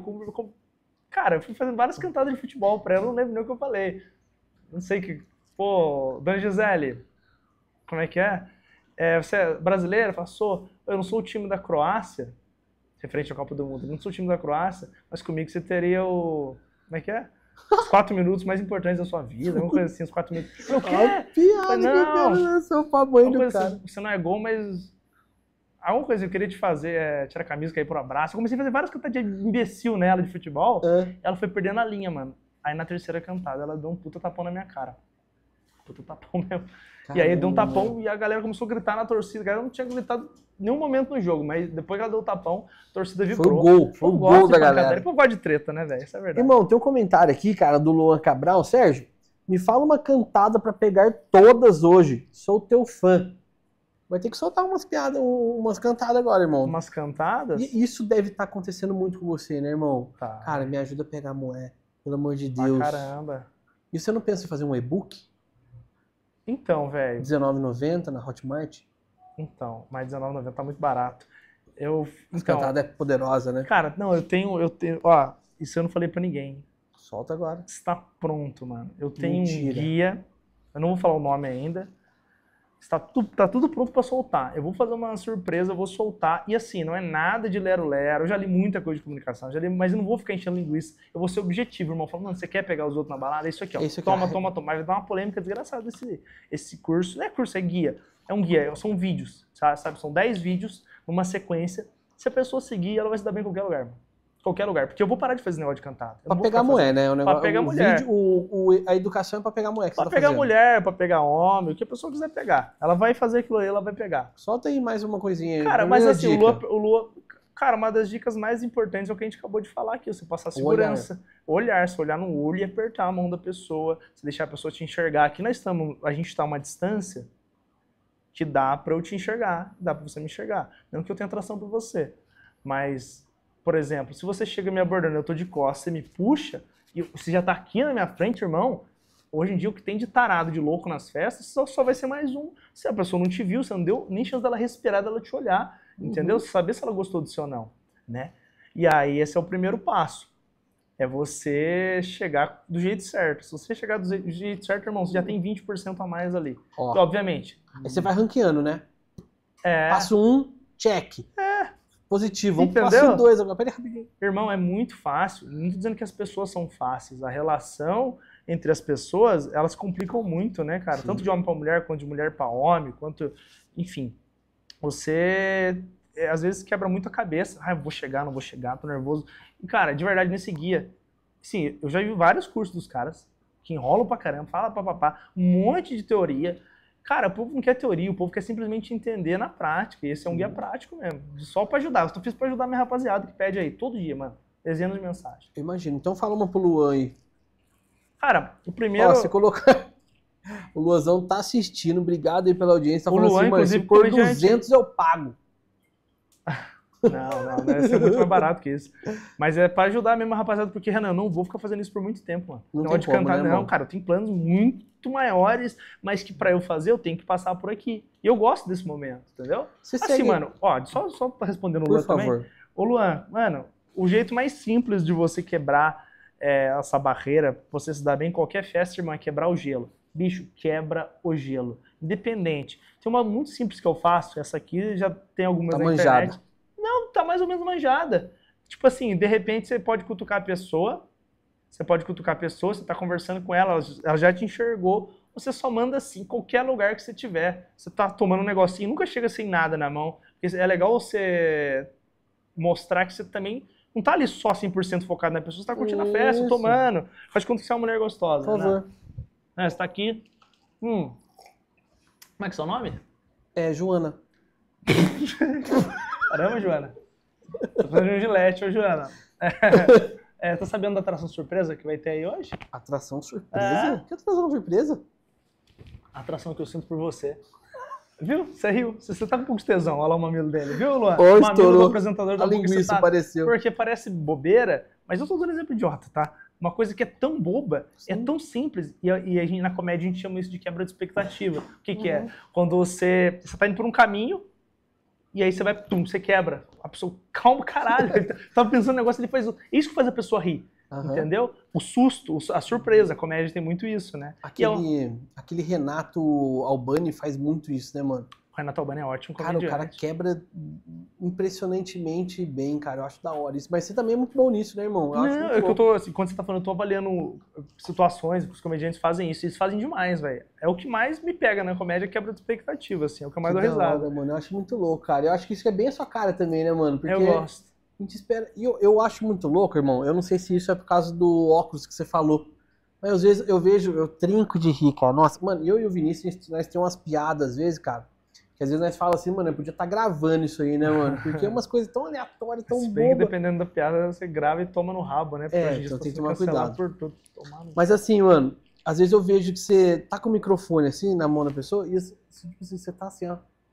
cara, eu fui fazendo várias cantadas de futebol pra ela, não lembro nem o que eu falei. Não sei que... Pô, Dona Gisele, como é que é? Você é brasileira? Eu não sou o time da Croácia, referente à Copa do Mundo, eu não sou o time da Croácia, mas comigo você teria o... Como é que é? Os 4 minutos mais importantes da sua vida, alguma coisa assim, os 4 minutos. Eu quero! Piada, não, seu tamanho do cara. Assim, você não é gol, mas... Alguma coisa que eu queria te fazer é tirar a camisa, cair por um abraço. Eu comecei a fazer várias cantadas de imbecil nela de futebol. Ela foi perdendo a linha, mano. Aí na terceira cantada ela deu um puta tapão na minha cara. Puta tapão mesmo. Caramba. E aí deu um tapão e a galera começou a gritar na torcida. A galera não tinha gritado em nenhum momento no jogo, mas depois que ela deu o tapão, a torcida vibrou. Foi o gol da galera. Eu gosto de treta, né, velho? Isso é verdade. Irmão, tem um comentário aqui, cara, do Luan Cabral. Sérgio, me fala uma cantada pra pegar todas hoje. Sou teu fã. Vai ter que soltar umas piadas, umas cantadas agora, irmão. Umas cantadas? E isso deve estar acontecendo muito com você, né, irmão? Tá. Cara, me ajuda a pegar a moeda, pelo amor de Deus. Caramba. E você não pensa em fazer um e-book? Então, velho. R$19,90 na Hotmart? Então, mas R$19,90 tá muito barato. Essa cantada é poderosa, né? Cara, não, eu tenho... Ó, isso eu não falei pra ninguém. Solta agora. Está pronto, mano. Eu tenho um guia. Eu não vou falar o nome ainda. Tá tudo pronto pra soltar. Eu vou fazer uma surpresa, eu vou soltar. E assim, não é nada de lero-lero. Eu já li muita coisa de comunicação, mas eu não vou ficar enchendo linguiça. Eu vou ser objetivo, irmão. Falando, mano, você quer pegar os outros na balada? É isso aqui, ó. Toma. Vai dar uma polêmica desgraçada esse curso. Não é curso, é guia. É um guia, são vídeos, sabe? São 10 vídeos numa sequência. Se a pessoa seguir, ela vai se dar bem em qualquer lugar, mano. Qualquer lugar. Porque eu vou parar de fazer negócio de cantar. Pra pegar mulher, né? Pra pegar mulher. A educação é pra pegar mulher. Pra pegar mulher, pra pegar homem, o que a pessoa quiser pegar. Ela vai fazer aquilo aí, ela vai pegar. Solta aí mais uma coisinha. Cara, mas assim, o Lua... Cara, uma das dicas mais importantes é o que a gente acabou de falar aqui. Você passar segurança. Olhar. Você olhar no olho e apertar a mão da pessoa. Você deixar a pessoa te enxergar. Aqui a gente tá a uma distância que dá pra eu te enxergar. Dá pra você me enxergar. Não que eu tenha atração por você. Mas... Por exemplo, se você chega me abordando, eu tô de costas, você me puxa, e você já tá aqui na minha frente, irmão, hoje em dia o que tem de tarado, de louco nas festas, só vai ser mais um. Se a pessoa não te viu, você não deu nem chance dela respirar, dela te olhar, entendeu? Saber se ela gostou do seu ou não, né? E aí esse é o primeiro passo. É você chegar do jeito certo. Se você chegar do jeito certo, irmão, você já tem 20% a mais ali. Ó, obviamente. Aí você vai ranqueando, né? É. Passo 1, check. Positivo. Vamos pro Entendeu? passo 2 agora. Pera aí rapidinho. Irmão, é muito fácil. Não tô dizendo que as pessoas são fáceis. A relação entre as pessoas, elas complicam muito, né, cara? Sim. Tanto de homem pra mulher, quanto de mulher pra homem, quanto... Enfim. Você, às vezes, quebra muito a cabeça. Ah, eu vou chegar, não vou chegar, tô nervoso. E, cara, de verdade, nesse guia... Sim, eu já vi vários cursos dos caras. que enrolam pra caramba, fala papapá, um monte de teoria. Cara, o povo não quer teoria, o povo quer simplesmente entender na prática. E esse é um guia prático mesmo, só pra ajudar. Eu fiz pra ajudar minha rapaziada que pede aí, todo dia, mano, dezenas de mensagens. Imagina. Então fala uma pro Luan aí. Cara, o primeiro... Ó, você coloca... O Luanzão tá assistindo, obrigado aí pela audiência. Tá o falando Luan, assim, mano, se inclusive, por 200 eu pago. Não, deve ser muito mais barato que isso. Mas é pra ajudar mesmo a rapaziada, porque, Renan, eu não vou ficar fazendo isso por muito tempo, mano. Não Negócio tem como, cantar, né, não, irmão? cara, eu tenho planos muito maiores, mas que pra eu fazer eu tenho que passar por aqui. E eu gosto desse momento, entendeu? Você Assim, segue... mano, ó, só pra responder no Por Luan favor. também. Ô, Luan, mano, o jeito mais simples de você quebrar essa barreira, você se dar bem em qualquer festa, irmão, é quebrar o gelo. Bicho, quebra o gelo. Independente. Tem uma muito simples que eu faço, essa aqui já tem algumas Tá na manjada. internet. Não, tá mais ou menos manjada. Tipo assim, de repente você pode cutucar a pessoa, você tá conversando com ela já te enxergou, você só manda assim, qualquer lugar que você tiver. Você tá tomando um negocinho, nunca chega sem nada na mão. Porque é legal você mostrar que você também não tá ali só 100% focado na pessoa, você tá curtindo a festa, Isso. tomando. Faz conta que você é uma mulher gostosa, Por favor. né? Você tá aqui. Como é que é o seu nome? É, Joana. Caramba, Joana. Tô fazendo um gilete, ô Joana. Tá sabendo da atração surpresa que vai ter aí hoje? Atração surpresa? Que atração surpresa? A atração que eu sinto por você. Viu? Você riu. Você tá com um pouco de tesão. Olha lá o mamilo dele. Viu, Luan? Ô, O mamilo estourou. do apresentador da A boca que você linguiça tá... apareceu. Porque parece bobeira, mas eu tô dando exemplo idiota, tá? Uma coisa que é tão boba, Sim. é tão simples, e a gente, na comédia a gente chama isso de quebra de expectativa. O que é? Quando você tá indo por um caminho, e aí você vai, você quebra. A pessoa, calma, caralho. Tava pensando no negócio, ele faz isso que faz a pessoa rir. Aham. Entendeu? O susto, a surpresa, a comédia tem muito isso, né? Aquele Renato Albani faz muito isso, né, mano? O Renato Albani é ótimo Cara, o comediante. cara quebra impressionantemente bem, cara. Eu acho da hora isso. Mas você também é muito bom nisso, né, irmão? Eu acho Não, muito é que eu louco. tô, assim, quando você tá falando, eu tô avaliando situações que os comediantes fazem isso. E eles fazem demais, velho. É o que mais me pega na comédia, quebra de expectativa, assim. É o que eu mais Que dou da risada. hora, mano. Eu acho muito louco, cara. Eu acho que isso é bem a sua cara também, né, mano? Porque Eu gosto. a gente espera... E eu acho muito louco, irmão. Eu não sei se isso é por causa do óculos que você falou. Mas às vezes eu trinco de rir, cara. Nossa, mano, eu e o Vinícius, nós temos umas piadas às vezes, cara. Que às vezes nós falamos assim, mano, eu podia estar gravando isso aí, né, mano? Porque é umas coisas tão aleatórias, tão Se bem que bobas. dependendo da piada, você grava e toma no rabo, né? Porque É, hoje em dia então você tem que tá tomar cancelado cuidado. por tudo. Tomar no... Mas assim, mano, às vezes eu vejo que você tá com o microfone assim na mão da pessoa e tipo assim, você tá assim, ó.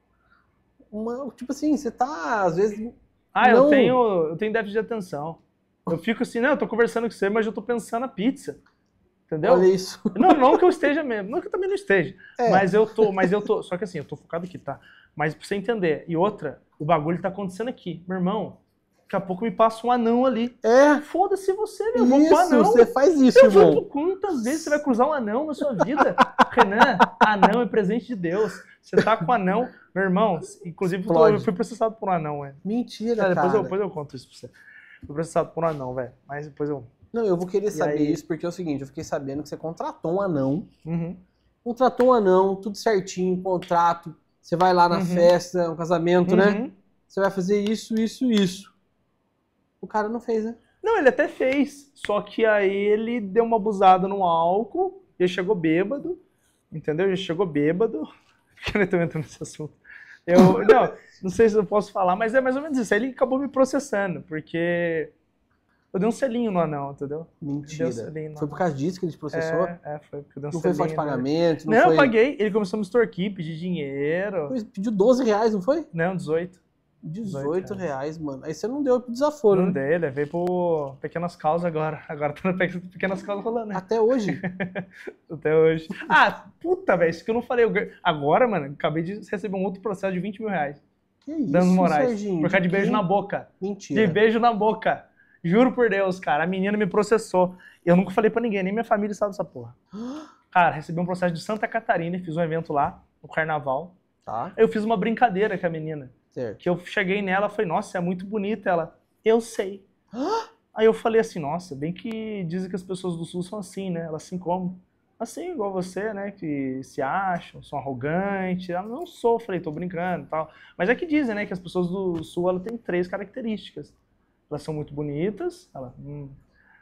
Tipo assim, você tá, às vezes. Ah, não... eu tenho déficit de atenção. Eu fico assim, não, eu tô conversando com você, mas eu tô pensando na pizza. Entendeu? Olha isso. Não que eu esteja mesmo, não que eu também não esteja. É. Mas eu tô. Só que assim, eu tô focado aqui, tá? Mas pra você entender. E outra, o bagulho tá acontecendo aqui. Meu irmão, daqui a pouco me passa um anão ali. É. Foda-se você, meu. Eu vou pro Isso, anão. você faz isso, Eu irmão. vou pro... Quantas vezes você vai cruzar um anão na sua vida? Renan, anão é presente de Deus. Você tá com anão. Meu irmão, inclusive eu fui processado por um anão, velho. Mentira, Depois cara. eu conto isso pra você. Fui processado por um anão, velho. Mas depois eu... Não, eu vou querer saber aí? isso porque é o seguinte, eu fiquei sabendo que você contratou um anão. Uhum. Contratou um anão, tudo certinho, contrato. Você vai lá na festa, um casamento, né? Você vai fazer isso, isso, isso. O cara não fez, né? Não, ele até fez. Só que aí ele deu uma abusada no álcool, ele chegou bêbado, entendeu? Ele chegou bêbado. Eu nem tô entrando nesse assunto. Não sei se eu posso falar, mas é mais ou menos isso. Aí ele acabou me processando, porque eu dei um selinho no anão, entendeu? Mentira. Foi por causa disso que ele te processou? Foi porque eu dei um Não foi selinho. falta de pagamento? Não, foi... eu paguei. Ele começou a me extorquir, pedir dinheiro. Pediu R$12, não foi? Não, 18. R$18, mano. Aí você não deu pro desaforo, Não né? dei, levei pro Pequenas Causas agora. Agora tá no Pequenas Causas rolando, né? Até hoje. Até hoje. Ah, puta, velho, isso que eu não falei. Agora, mano, acabei de receber um outro processo de R$20 mil. Que isso, Danos morais. Serginho? Por causa de beijo quem? na boca. Mentira. De beijo na boca. Juro por Deus, cara. A menina me processou. Eu nunca falei pra ninguém, nem minha família sabe dessa porra. Cara, recebi um processo de Santa Catarina e fiz um evento lá, no carnaval. Tá, Eu fiz uma brincadeira com a menina. certo. Que eu cheguei nela e falei, nossa, você é muito bonita. Ela, eu sei. Aí eu falei assim, nossa, bem que dizem que as pessoas do Sul são assim, né? Elas assim como? Assim, igual você, né? Que se acham, são arrogantes. Ela, não sou, falei, tô brincando e tal. Mas é que dizem, né? Que as pessoas do Sul, ela tem 3 características. Elas são muito bonitas,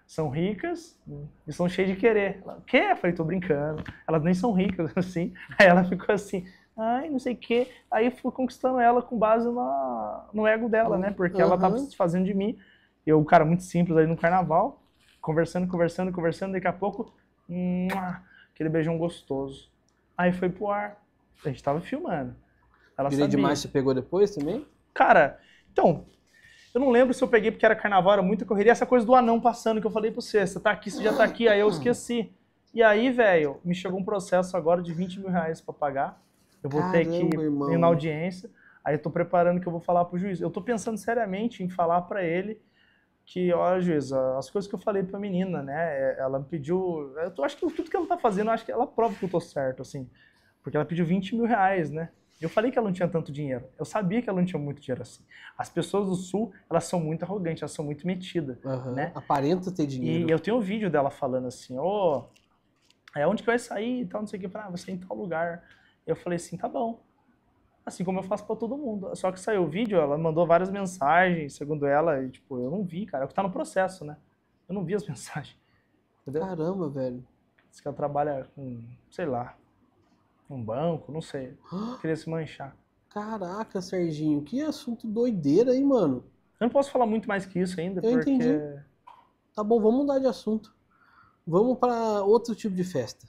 são ricas e são cheias de querer. Ela, o quê? Eu falei, tô brincando. Elas nem são ricas, assim. Aí ela ficou assim, ai, não sei o quê. Aí eu fui conquistando ela com base no ego dela, né? Porque ela tava se desfazendo de mim. Eu, um cara muito simples ali no carnaval, conversando, daqui a pouco, aquele beijão gostoso. Aí foi pro ar. A gente tava filmando. Ela sabia. Demais você pegou depois também? Cara, então, eu não lembro se eu peguei porque era carnaval, era muita correria. Essa coisa do anão passando que eu falei pra você tá aqui, você já tá aqui, aí eu esqueci. E aí, velho, me chegou um processo agora de 20 mil reais pra pagar. Eu vou ter que ir na audiência. Aí eu tô preparando que eu vou falar pro juiz. Eu tô pensando seriamente em falar pra ele que, ó, juiz, as coisas que eu falei pra menina, né? Ela me pediu... Eu acho que tudo que ela tá fazendo, eu acho que ela prova que eu tô certo, assim. Porque ela pediu 20 mil reais, né? Eu falei que ela não tinha tanto dinheiro. Eu sabia que ela não tinha muito dinheiro assim. As pessoas do Sul, elas são muito arrogantes, elas são muito metidas, né? Aparenta ter dinheiro. E eu tenho um vídeo dela falando assim, onde que vai sair e tal, não sei o que. Vai sair em tal lugar. Eu falei assim, tá bom. Assim como eu faço pra todo mundo. Só que saiu o vídeo, ela mandou várias mensagens, segundo ela, e tipo, eu não vi, cara. É o que tá no processo, né? Eu não vi as mensagens. Entendeu? Caramba, velho. Diz que ela trabalha com, sei lá, um banco, não sei. Queria se manchar. Caraca, Serginho, que assunto doideira, hein, mano? Eu não posso falar muito mais que isso ainda, porque... Entendi. Tá bom, vamos mudar de assunto. Vamos para outro tipo de festa.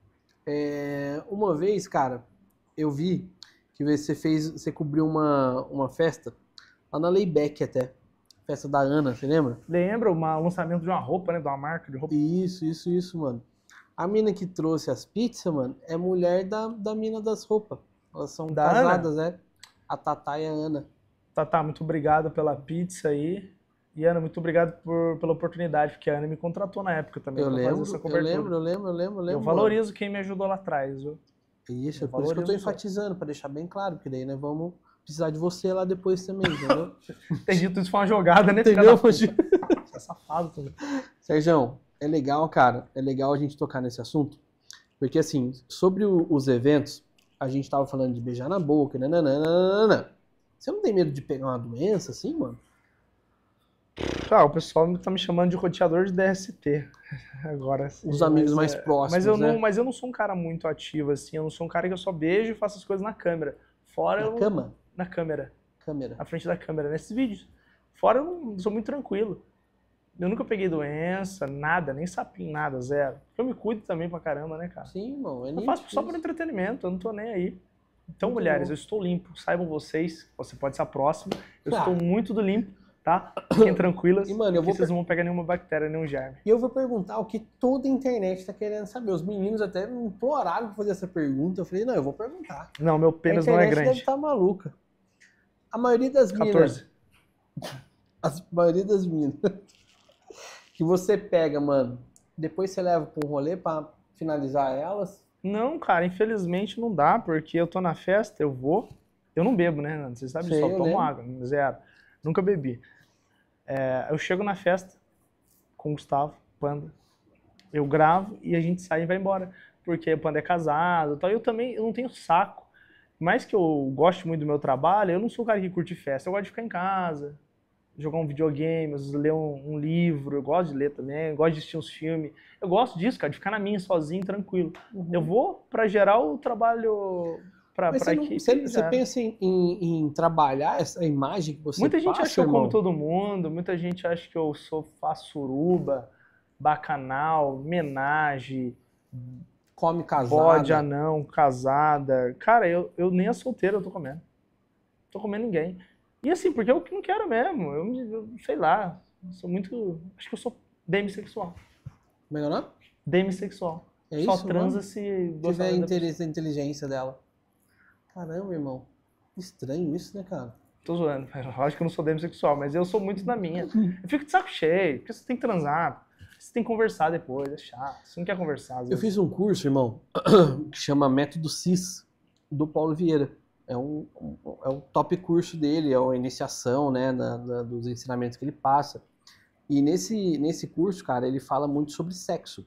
Uma vez, cara, eu vi que você cobriu uma festa lá na Layback até. Festa da Ana, você lembra? Lembra o lançamento de uma roupa, né? De uma marca de roupa. Isso, mano. A mina que trouxe as pizzas, mano, é mulher da mina das roupas. Elas são casadas, né? A Tatá e a Ana. Tatá, muito obrigado pela pizza aí. E Ana, muito obrigado pela oportunidade, porque a Ana me contratou na época também. Eu lembro. Eu valorizo quem me ajudou lá atrás, viu? Isso, por isso que eu tô enfatizando, pra deixar bem claro, porque daí nós vamos precisar de você lá depois também, entendeu? Entendi, tudo isso foi uma jogada, né? Entendeu? Você é safado também. Sergião, é legal, cara, é legal a gente tocar nesse assunto, porque assim, sobre os eventos, a gente tava falando de beijar na boca, nananana. Você não tem medo de pegar uma doença assim, mano? O pessoal tá me chamando de roteador de DST agora. Assim, os amigos mais próximos, mas eu não sou um cara muito ativo, assim. Eu não sou um cara que eu só beijo e faço as coisas na câmera. Fora na câmera. Na frente da câmera, nesses vídeos. Fora eu não sou muito tranquilo. Eu nunca peguei doença, nada, nem sapinho, nada, zero. Eu me cuido também pra caramba, né, cara? Sim, irmão. Eu faço só por entretenimento, eu não tô nem aí. Então, muito mulheres, eu estou limpo. Saibam vocês, você pode ser a próxima. Eu estou muito do limpo. Tá? Fiquem tranquilas, e, mano, vocês não vão pegar nenhuma bactéria, nenhum germe. E eu vou perguntar o que toda a internet tá querendo saber. Os meninos até me imploraram pra fazer essa pergunta. Eu falei, não, eu vou perguntar. Não, meu pênis não é grande. A internet deve estar maluca. A maioria das minas... 14. A maioria das minas que você pega, mano, depois você leva pra um rolê pra finalizar elas? Não, cara, infelizmente não dá, porque eu tô na festa, eu vou... Eu não bebo, né? Vocês sabem, só tomo água, zero. Nunca bebi. Eu chego na festa com o Gustavo, Panda, eu gravo e a gente sai e vai embora, porque o Panda é casado e tal. Eu não tenho saco. Mais que eu goste muito do meu trabalho, eu não sou o cara que curte festa. Eu gosto de ficar em casa, jogar um videogame, ler um livro, eu gosto de ler também, eu gosto de assistir uns filmes. Eu gosto disso, cara, de ficar na minha, sozinho, tranquilo. Eu vou pra gerar o trabalho... Você pensa em trabalhar essa imagem que você Muita gente acha que eu como como todo mundo, muita gente acha que eu faço suruba, bacanal, menage, come casada, bode, anão, casada. Cara, eu nem a solteira eu tô comendo. Não tô comendo ninguém. E assim, porque eu não quero mesmo. Eu sei lá, sou muito... Acho que eu sou demissexual. Como é que é o nome? Demissexual. É só isso, transa se... tiver interesse na inteligência dela. Caramba, irmão. Estranho isso, né, cara? Tô zoando. Eu acho que eu não sou demissexual, mas eu sou muito na minha. Eu fico de saco cheio, porque você tem que transar, você tem que conversar depois, é chato. Você não quer conversar. Às vezes. Eu fiz um curso, irmão, que chama Método CIS, do Paulo Vieira. É o top curso dele, é a iniciação, né, dos ensinamentos que ele passa. E nesse curso, cara, ele fala muito sobre sexo.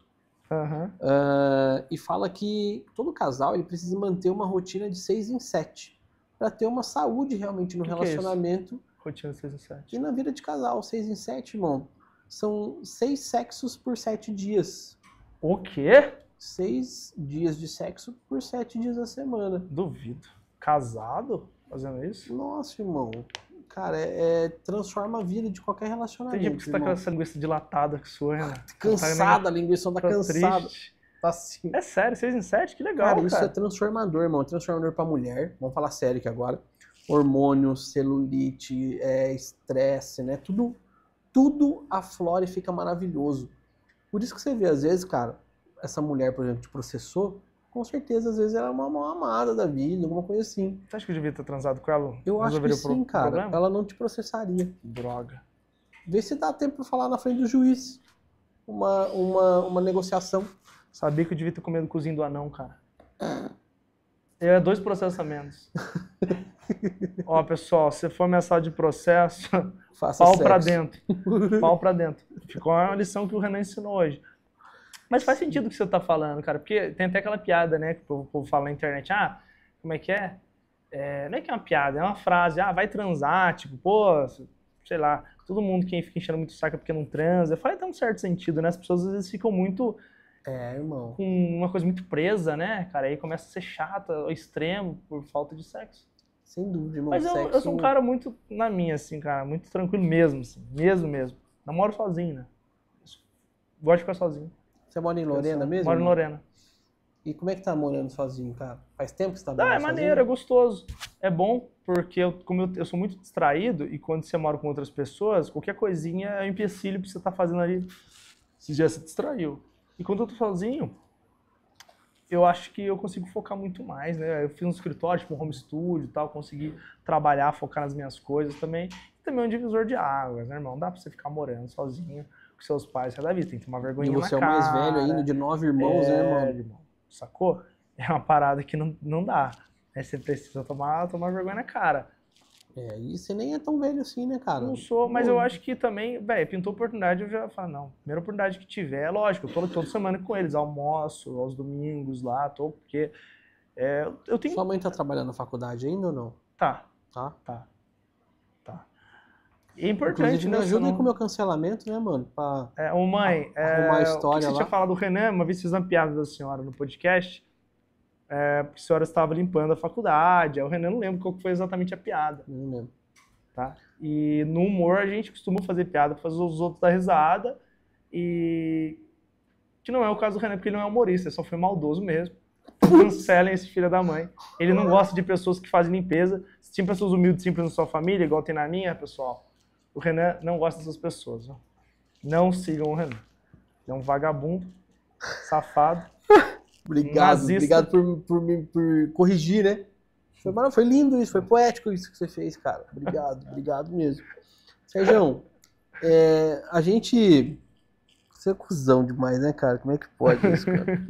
E fala que todo casal ele precisa manter uma rotina de 6 em 7 para ter uma saúde realmente no relacionamento. Rotina de 6 em 7. E na vida de casal, 6 em 7, irmão. São 6 sexos por 7 dias. O quê? 6 dias de sexo por 7 dias da semana. Duvido. Casado fazendo isso? Nossa, irmão. Cara, transforma a vida de qualquer relacionamento. Entendi porque você tá com essa linguiça dilatada que sua, né? Cansada, a linguiça tá cansada. Triste. Tá assim. É sério, 6 em 7? Que legal, Cara, isso é transformador, irmão. Transformador pra mulher. Vamos falar sério aqui agora. Hormônio, celulite, estresse, né? Tudo aflora e fica maravilhoso. Por isso que você vê, às vezes, cara, essa mulher, por exemplo, te processou, com certeza, às vezes, ela é uma mão amada da vida, alguma coisa assim. Você acha que eu devia ter transado com ela? Eu acho que sim, cara. Problema? Ela não te processaria. Droga. Vê se dá tempo pra falar na frente do juiz. Uma negociação. Sabia que eu devia ter comido o cozinho do anão, cara. É 2 processos a menos. Ó, pessoal, se for ameaçado de processo, Faça pau sexo. pra dentro. Pau pra dentro. Ficou uma lição que o Renan ensinou hoje. Mas faz sentido o que você tá falando, cara, porque tem até aquela piada, né, que o povo fala na internet, como é que é? Não é que é uma piada, é uma frase, vai transar, tipo, pô, sei lá, todo mundo que fica enchendo muito o saco é porque não transa. Faz até um certo sentido, né? As pessoas às vezes ficam muito... irmão. com uma coisa muito presa, né, cara? Aí começa a ser chata ao extremo por falta de sexo. Sem dúvida, irmão. Mas eu sou um cara muito na minha, assim, cara, muito tranquilo mesmo, assim, mesmo. Namoro sozinho, né? Gosto de ficar sozinho. Você mora em Lorena mesmo? Moro em Lorena. E como é que tá morando sozinho, cara? Faz tempo que você tá morando sozinho? É maneiro, é gostoso. É bom, porque como eu sou muito distraído e quando você mora com outras pessoas, qualquer coisinha é um empecilho pra você estar fazendo ali. Você já se distraiu. E quando eu tô sozinho, eu acho que eu consigo focar muito mais, né? Eu fiz um escritório, tipo um home studio e tal, consegui trabalhar, focar nas minhas coisas também. E também é um divisor de águas, né, irmão? Não dá pra você ficar morando sozinho com seus pais, você da vida, tem que ter uma vergonha na cara. E você é o mais velho ainda, de 9 irmãos, né, irmão? Sacou? É uma parada que não dá. Aí você precisa tomar vergonha na cara. E você nem é tão velho assim, né, cara? Não sou, mas eu acho que também, pintou oportunidade, eu já falo, não, primeira oportunidade que tiver, lógico, eu tô toda semana com eles, almoço, aos domingos lá, porque eu tenho... Sua mãe tá trabalhando na faculdade ainda ou não? Tá. E é importante, inclusive, né? Me ajuda aí com o meu cancelamento, né, mano? Pra mãe, arrumar a história você lá. tinha falado do Renan, uma vez fiz uma piada da senhora no podcast, porque a senhora estava limpando a faculdade, aí o Renan não lembra qual foi exatamente a piada. Não lembro. Tá? E no humor a gente costuma fazer piada pra fazer os outros dar risada, e que não é o caso do Renan, porque ele não é humorista, ele só foi maldoso mesmo. Cancelem esse filho da mãe. Ele não gosta de pessoas que fazem limpeza. Se tem pessoas humildes simples na sua família, igual tem na minha, pessoal, o Renan não gosta dessas pessoas. Né? Não sigam o Renan. Ele é um vagabundo, safado. Obrigado por corrigir, né? Foi lindo isso, foi poético isso que você fez, cara. Obrigado mesmo. Sérgio, a gente... Você é cuzão demais, né, cara? Como é que pode isso, cara?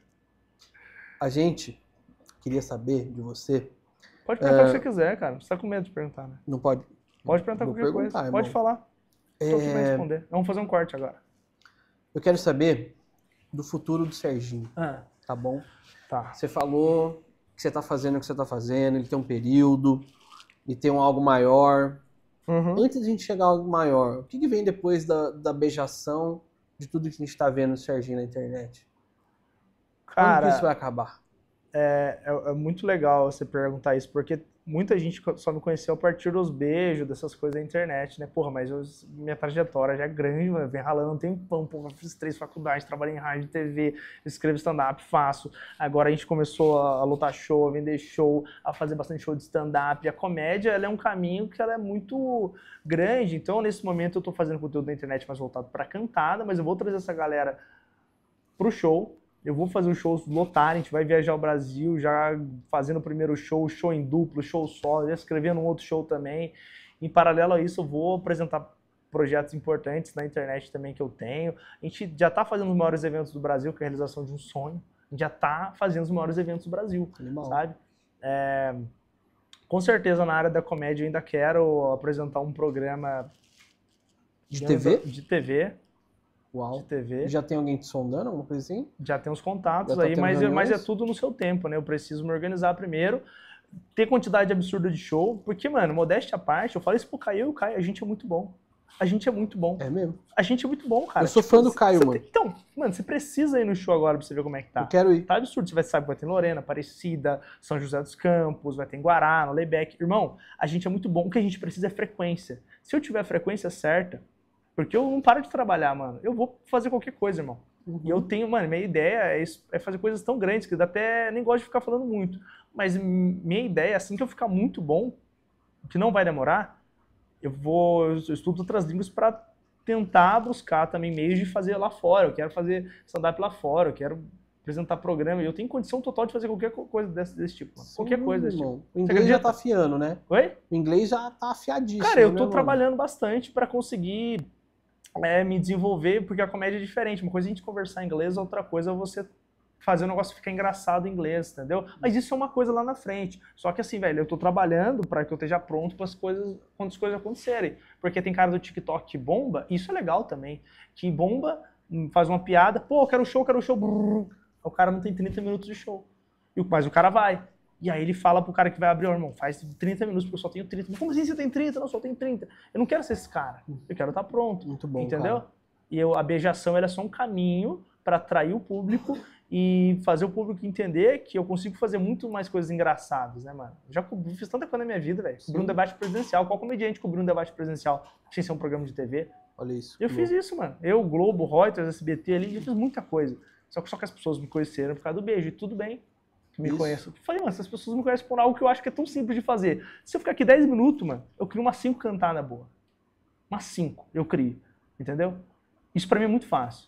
A gente queria saber de você... Pode perguntar o que você quiser, cara. Você tá com medo de perguntar, né? Não pode? Pode perguntar qualquer coisa. Irmão. Pode falar. Tô aqui pra responder. Vamos fazer um corte agora. Eu quero saber do futuro do Serginho. Tá bom? Tá. Você falou que você tá fazendo o que você tá fazendo, ele tem um período, ele tem algo maior. Antes de a gente chegar a algo maior, o que vem depois da beijação de tudo que a gente tá vendo do Serginho na internet? Cara, quando que isso vai acabar? É muito legal você perguntar isso, porque muita gente só me conheceu a partir dos beijos, dessas coisas da internet, né? Porra, mas minha trajetória já é grande, mano. Vem ralando um tempão, porra, fiz 3 faculdades, trabalhei em rádio e TV, escrevo stand-up, faço. Agora a gente começou a lotar show, a vender show, a fazer bastante show de stand-up. E a comédia, ela é um caminho que ela é muito grande. Então, nesse momento, eu tô fazendo conteúdo na internet mais voltado pra cantada, mas eu vou trazer essa galera pro show. Eu vou fazer os shows lotarem, a gente vai viajar ao Brasil, já fazendo o primeiro show em duplo, show solo, já escrevendo um outro show também. Em paralelo a isso, eu vou apresentar projetos importantes na internet também que eu tenho. A gente já está fazendo os maiores eventos do Brasil, que é a realização de um sonho. A gente já está fazendo os maiores eventos do Brasil, sabe? Com certeza, na área da comédia, eu ainda quero apresentar um programa... De TV? De TV. Uau. De TV. Já tem alguém te sondando, alguma coisa assim? Já tem uns contatos tá aí, mas reuniões? É tudo no seu tempo, né? Eu preciso me organizar primeiro, ter quantidade absurda de show, porque, mano, modéstia à parte, eu falo isso pro Caio, e o Caio, a gente é muito bom. A gente é muito bom. É mesmo? A gente é muito bom, cara. Eu sou fã do Caio, mano. Então, mano, você precisa ir no show agora pra você ver como é que tá. Eu quero ir. Tá absurdo. Você vai saber que vai ter em Lorena, Aparecida, São José dos Campos, vai ter em Guará, no Lebec. Irmão, a gente é muito bom. O que a gente precisa é frequência. Se eu tiver a frequência certa, porque eu não paro de trabalhar, mano, eu vou fazer qualquer coisa, irmão. Uhum. E eu tenho, mano, minha ideia é fazer coisas tão grandes que eu até nem gosto de ficar falando muito. Mas minha ideia, assim que eu ficar muito bom, que não vai demorar, eu estudo outras línguas pra tentar buscar também meios de fazer lá fora. Eu quero fazer stand-up lá fora, eu quero apresentar programa. Eu tenho condição total de fazer qualquer coisa desse tipo, mano. Qualquer coisa desse tipo. O inglês já tá afiando, né? Oi? O inglês já tá afiadíssimo. Cara, eu tô né, trabalhando bastante pra conseguir me desenvolver, porque a comédia é diferente. Uma coisa é a gente conversar em inglês, outra coisa é você fazer o negócio ficar engraçado em inglês, entendeu? Mas isso é uma coisa lá na frente. Só que assim, velho, eu tô trabalhando pra que eu esteja pronto para quando as coisas acontecerem. Porque tem cara do TikTok que bomba, e isso é legal também. Que bomba, faz uma piada, pô, quero show, brrr. O cara não tem 30 minutos de show. Mas o cara vai. E aí ele fala pro cara que vai abrir, ó, irmão, faz 30 minutos, porque eu só tenho 30. Mas como assim você tem 30? Não, só tenho 30. Eu não quero ser esse cara. Eu quero estar pronto. Muito bom, entendeu? Cara. E a beijação era só um caminho para atrair o público e fazer o público entender que eu consigo fazer muito mais coisas engraçadas, né, mano? Eu já fiz tanta coisa na minha vida, velho. Cobri um debate presidencial. Qual comediante cobriu um debate presidencial sem ser um programa de TV? Olha isso. Eu fiz isso, mano. Eu, Globo, Reuters, SBT ali, já fiz muita coisa. Só que as pessoas me conheceram por causa do beijo. E tudo bem que me conheçam. Eu falei, mano, essas pessoas me conhecem por algo que eu acho que é tão simples de fazer. Se eu ficar aqui 10 minutos, mano, eu crio umas 5 cantadas boas. Umas 5 eu crio. Entendeu? Isso pra mim é muito fácil.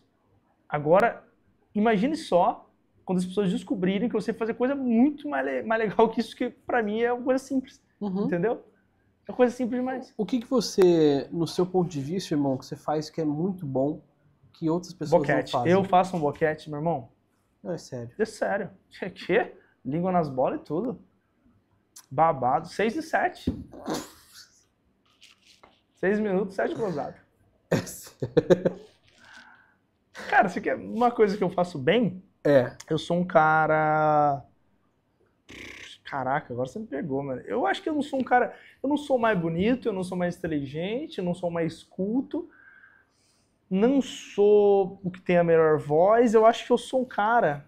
Agora, imagine só quando as pessoas descobrirem que você fazer coisa muito mais legal que isso, que pra mim é uma coisa simples. Entendeu? É uma coisa simples demais. O que você, no seu ponto de vista, irmão, que você faz que é muito bom, que outras pessoas boquete. não fazem? Eu faço um boquete, meu irmão. Não, é sério. É sério. Que? Língua nas bolas e tudo. Babado. 6 e 7. 6 minutos, 7 gozados. É sério. Cara, você quer uma coisa que eu faço bem? Eu sou um cara... Caraca, agora você me pegou, mano. Eu acho que eu não sou um cara... Eu não sou mais bonito, eu não sou mais inteligente, eu não sou mais culto. Não sou o que tem a melhor voz. Eu acho que eu sou um cara...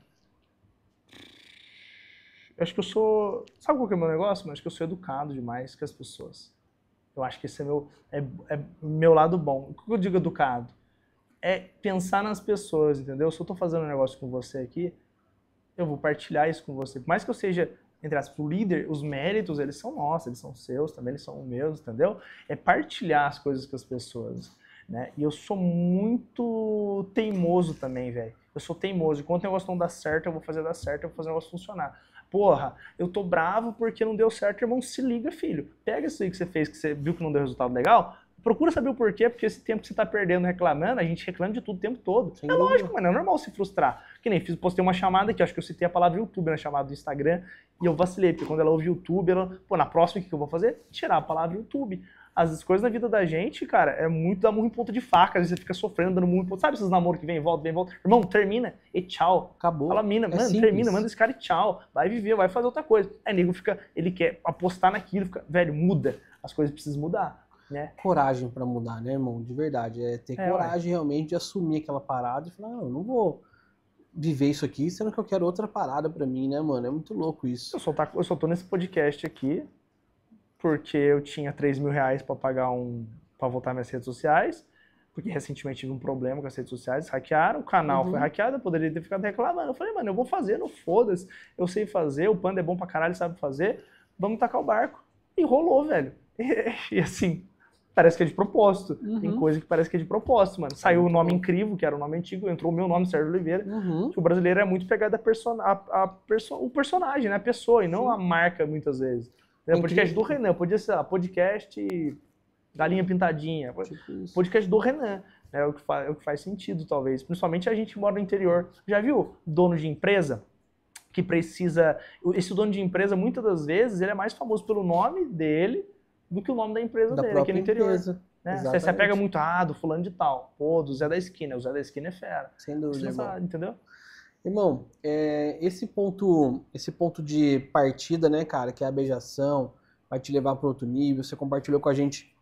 Eu acho que eu sou... Sabe qual que é o meu negócio? Eu acho que eu sou educado demais com as pessoas. Eu acho que esse é meu lado bom. O que eu digo educado? É pensar nas pessoas, entendeu? Se eu tô fazendo um negócio com você aqui, eu vou partilhar isso com você. Por mais que eu seja, entre aspas, o líder, os méritos, eles são nossos, eles são seus, também eles são meus, entendeu? É partilhar as coisas com as pessoas, né? E eu sou muito teimoso também, velho. Eu sou teimoso. Enquanto o negócio não dá certo, eu vou fazer dar certo, eu vou fazer o negócio funcionar. Porra, eu tô bravo porque não deu certo, irmão, se liga, filho. Pega isso aí que você fez, que você viu que não deu resultado legal, procura saber o porquê, porque esse tempo que você tá perdendo reclamando, a gente reclama de tudo o tempo todo. É lógico, mano, é normal se frustrar. Que nem postei uma chamada aqui, acho que eu citei a palavra YouTube na chamada do Instagram, e eu vacilei, porque quando ela ouve YouTube, ela, pô, na próxima o que eu vou fazer? Tirar a palavra YouTube. As coisas na vida da gente, cara, é muito dar murro em ponta de faca, às vezes você fica sofrendo, dando murro em ponta. Sabe esses namoros que vem e volta? Irmão, termina e tchau. Acabou. Fala, mina, mano, simples. Termina, manda esse cara e tchau. Vai viver, vai fazer outra coisa. Aí nego fica, ele quer apostar naquilo, fica, velho, muda. As coisas precisam mudar, né? Coragem pra mudar, né, irmão? De verdade. É ter coragem realmente de assumir aquela parada e falar, não, eu não vou viver isso aqui, sendo que eu quero outra parada pra mim, né, mano? É muito louco isso. Eu só tô nesse podcast aqui porque eu tinha 3 mil reais pra pagar pra voltar minhas redes sociais, porque recentemente tive um problema com as redes sociais, hackearam, o canal foi hackeado, eu poderia ter ficado reclamando. Eu falei, mano, eu vou fazer, não foda-se, eu sei fazer, o Panda é bom pra caralho, sabe fazer, vamos tacar o barco. E rolou, velho. E assim, parece que é de propósito. Tem coisa que parece que é de propósito, mano. Saiu o nome incrível, que era o nome antigo, entrou o meu nome, Sérgio Oliveira, que o brasileiro é muito pegado o personagem, né, a pessoa, e não a marca, muitas vezes. É o podcast do Renan, podia ser podcast Galinha Pintadinha, tipo podcast do Renan, é o que faz sentido, talvez. Principalmente a gente mora no interior. Já viu dono de empresa que precisa... Esse dono de empresa, muitas das vezes, ele é mais famoso pelo nome dele do que o nome da empresa dele, aqui no interior. Né? Você pega muito, do fulano de tal, pô, do Zé da Esquina. O Zé da Esquina é fera. Sem dúvida, irmão. Entendeu? Irmão, esse ponto de partida, né, cara, que é a beijação, vai te levar para outro nível. Você compartilhou com a gente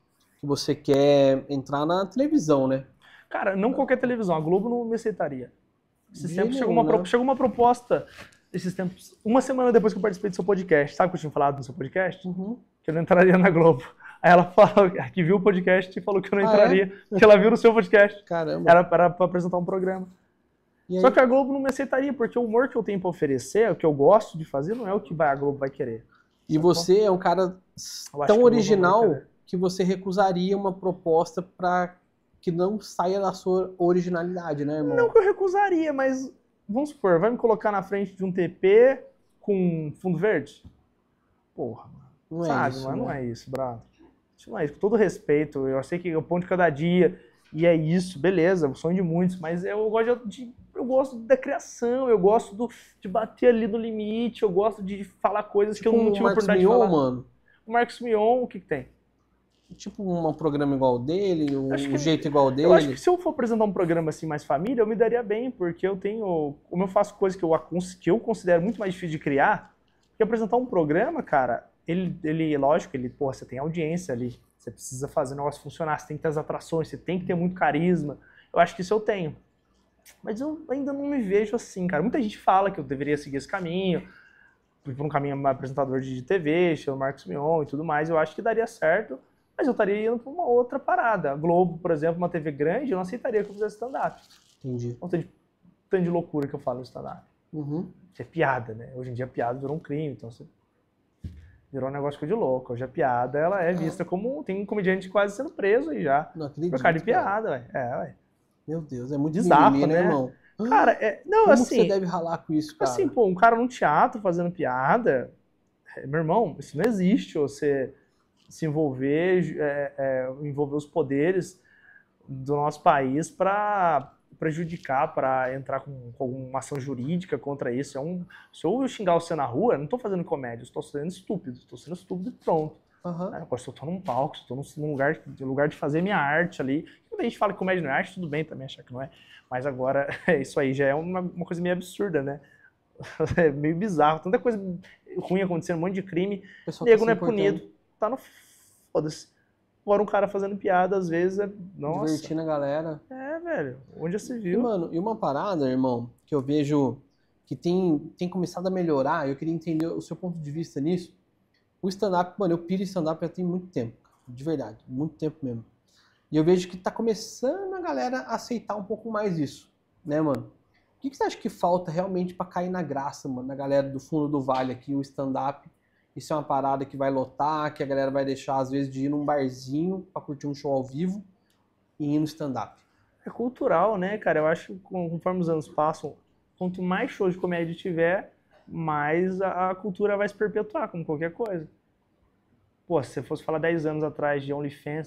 que você quer entrar na televisão, né? Cara, não qualquer televisão, a Globo não me aceitaria. Esses tempos chegou né? chegou uma proposta, esses tempos, uma semana depois que eu participei do seu podcast, sabe o que eu tinha falado do seu podcast? Uhum. Que eu não entraria na Globo. Aí ela falou, que viu o podcast e falou que eu não entraria, que ela viu no seu podcast. Caramba. Era para apresentar um programa. Só que a Globo não me aceitaria, porque o humor que eu tenho para oferecer, o que eu gosto de fazer, não é o que a Globo vai querer. E você é um cara tão original que você recusaria uma proposta para que não saia da sua originalidade, né, irmão? Não que eu recusaria, mas vamos supor, vai me colocar na frente de um TP com fundo verde? Porra, mano. Não Sabe, é isso, mas né? não é isso, brado. Isso não é isso. Com todo respeito, eu sei que é o pão de cada dia, e é isso, beleza, o sonho de muitos, mas eu gosto da criação, eu gosto de bater ali no limite, eu gosto de falar coisas que eu não tive a oportunidade de falar. Mano. O Marcos Mion, o que tem? Tipo um programa igual dele, um jeito igual dele. Eu acho que se eu for apresentar um programa assim mais família, eu me daria bem, porque como eu faço coisas que eu considero muito mais difícil de criar, porque apresentar um programa, cara, lógico, você tem audiência ali, você precisa fazer o negócio funcionar, você tem que ter as atrações, você tem que ter muito carisma. Eu acho que isso eu tenho. Mas eu ainda não me vejo assim, cara. Muita gente fala que eu deveria seguir esse caminho, por um caminho apresentador de TV, estilo Marcos Mion e tudo mais, eu acho que daria certo, mas eu estaria indo para uma outra parada. A Globo, por exemplo, uma TV grande, eu não aceitaria que eu fizesse stand-up. Entendi. Não tem tanto de loucura que eu falo no stand-up. Uhum. Isso é piada, né? Hoje em dia a piada virou um crime, então você virou um negócio de louco. Hoje a piada, ela é vista como... Tem um comediante quase sendo preso aí já. Não acredito. Por causa de piada, velho. Ué. Meu Deus, é muito bizarro, mimimi, né, irmão? Cara, não, como assim... você deve ralar com isso, cara? Assim, pô, um cara num teatro fazendo piada... Meu irmão, isso não existe. Você se envolver os poderes do nosso país para prejudicar, para entrar com alguma ação jurídica contra isso. Se eu xingar você na rua, eu não estou fazendo comédia, eu estou sendo estúpido. Estou sendo estúpido e pronto. Uhum. Agora, se eu estou num palco, se eu estou num lugar de fazer minha arte ali. Quando a gente fala que comédia não é arte, tudo bem também achar que não é. Mas agora, isso aí já é uma coisa meio absurda, né? É meio bizarro. Tanta coisa ruim acontecendo, um monte de crime. Nego não é punido. Tá no... Foda-se. Agora um cara fazendo piada, às vezes, nossa. Divertindo a galera. É, velho. Onde já se viu? E, mano, e uma parada, irmão, que eu vejo que tem começado a melhorar, eu queria entender o seu ponto de vista nisso. O stand-up, mano, eu piro em stand-up já tem muito tempo. De verdade, muito tempo mesmo. E eu vejo que tá começando a galera a aceitar um pouco mais isso, né, mano? O que você acha que falta realmente pra cair na graça, mano, na galera do fundo do vale aqui, o stand-up? Isso é uma parada que vai lotar, que a galera vai deixar, às vezes, de ir num barzinho pra curtir um show ao vivo e ir no stand-up. É cultural, né, cara? Eu acho que conforme os anos passam, quanto mais shows de comédia tiver, mais a cultura vai se perpetuar, como qualquer coisa. Pô, se você fosse falar 10 anos atrás de OnlyFans,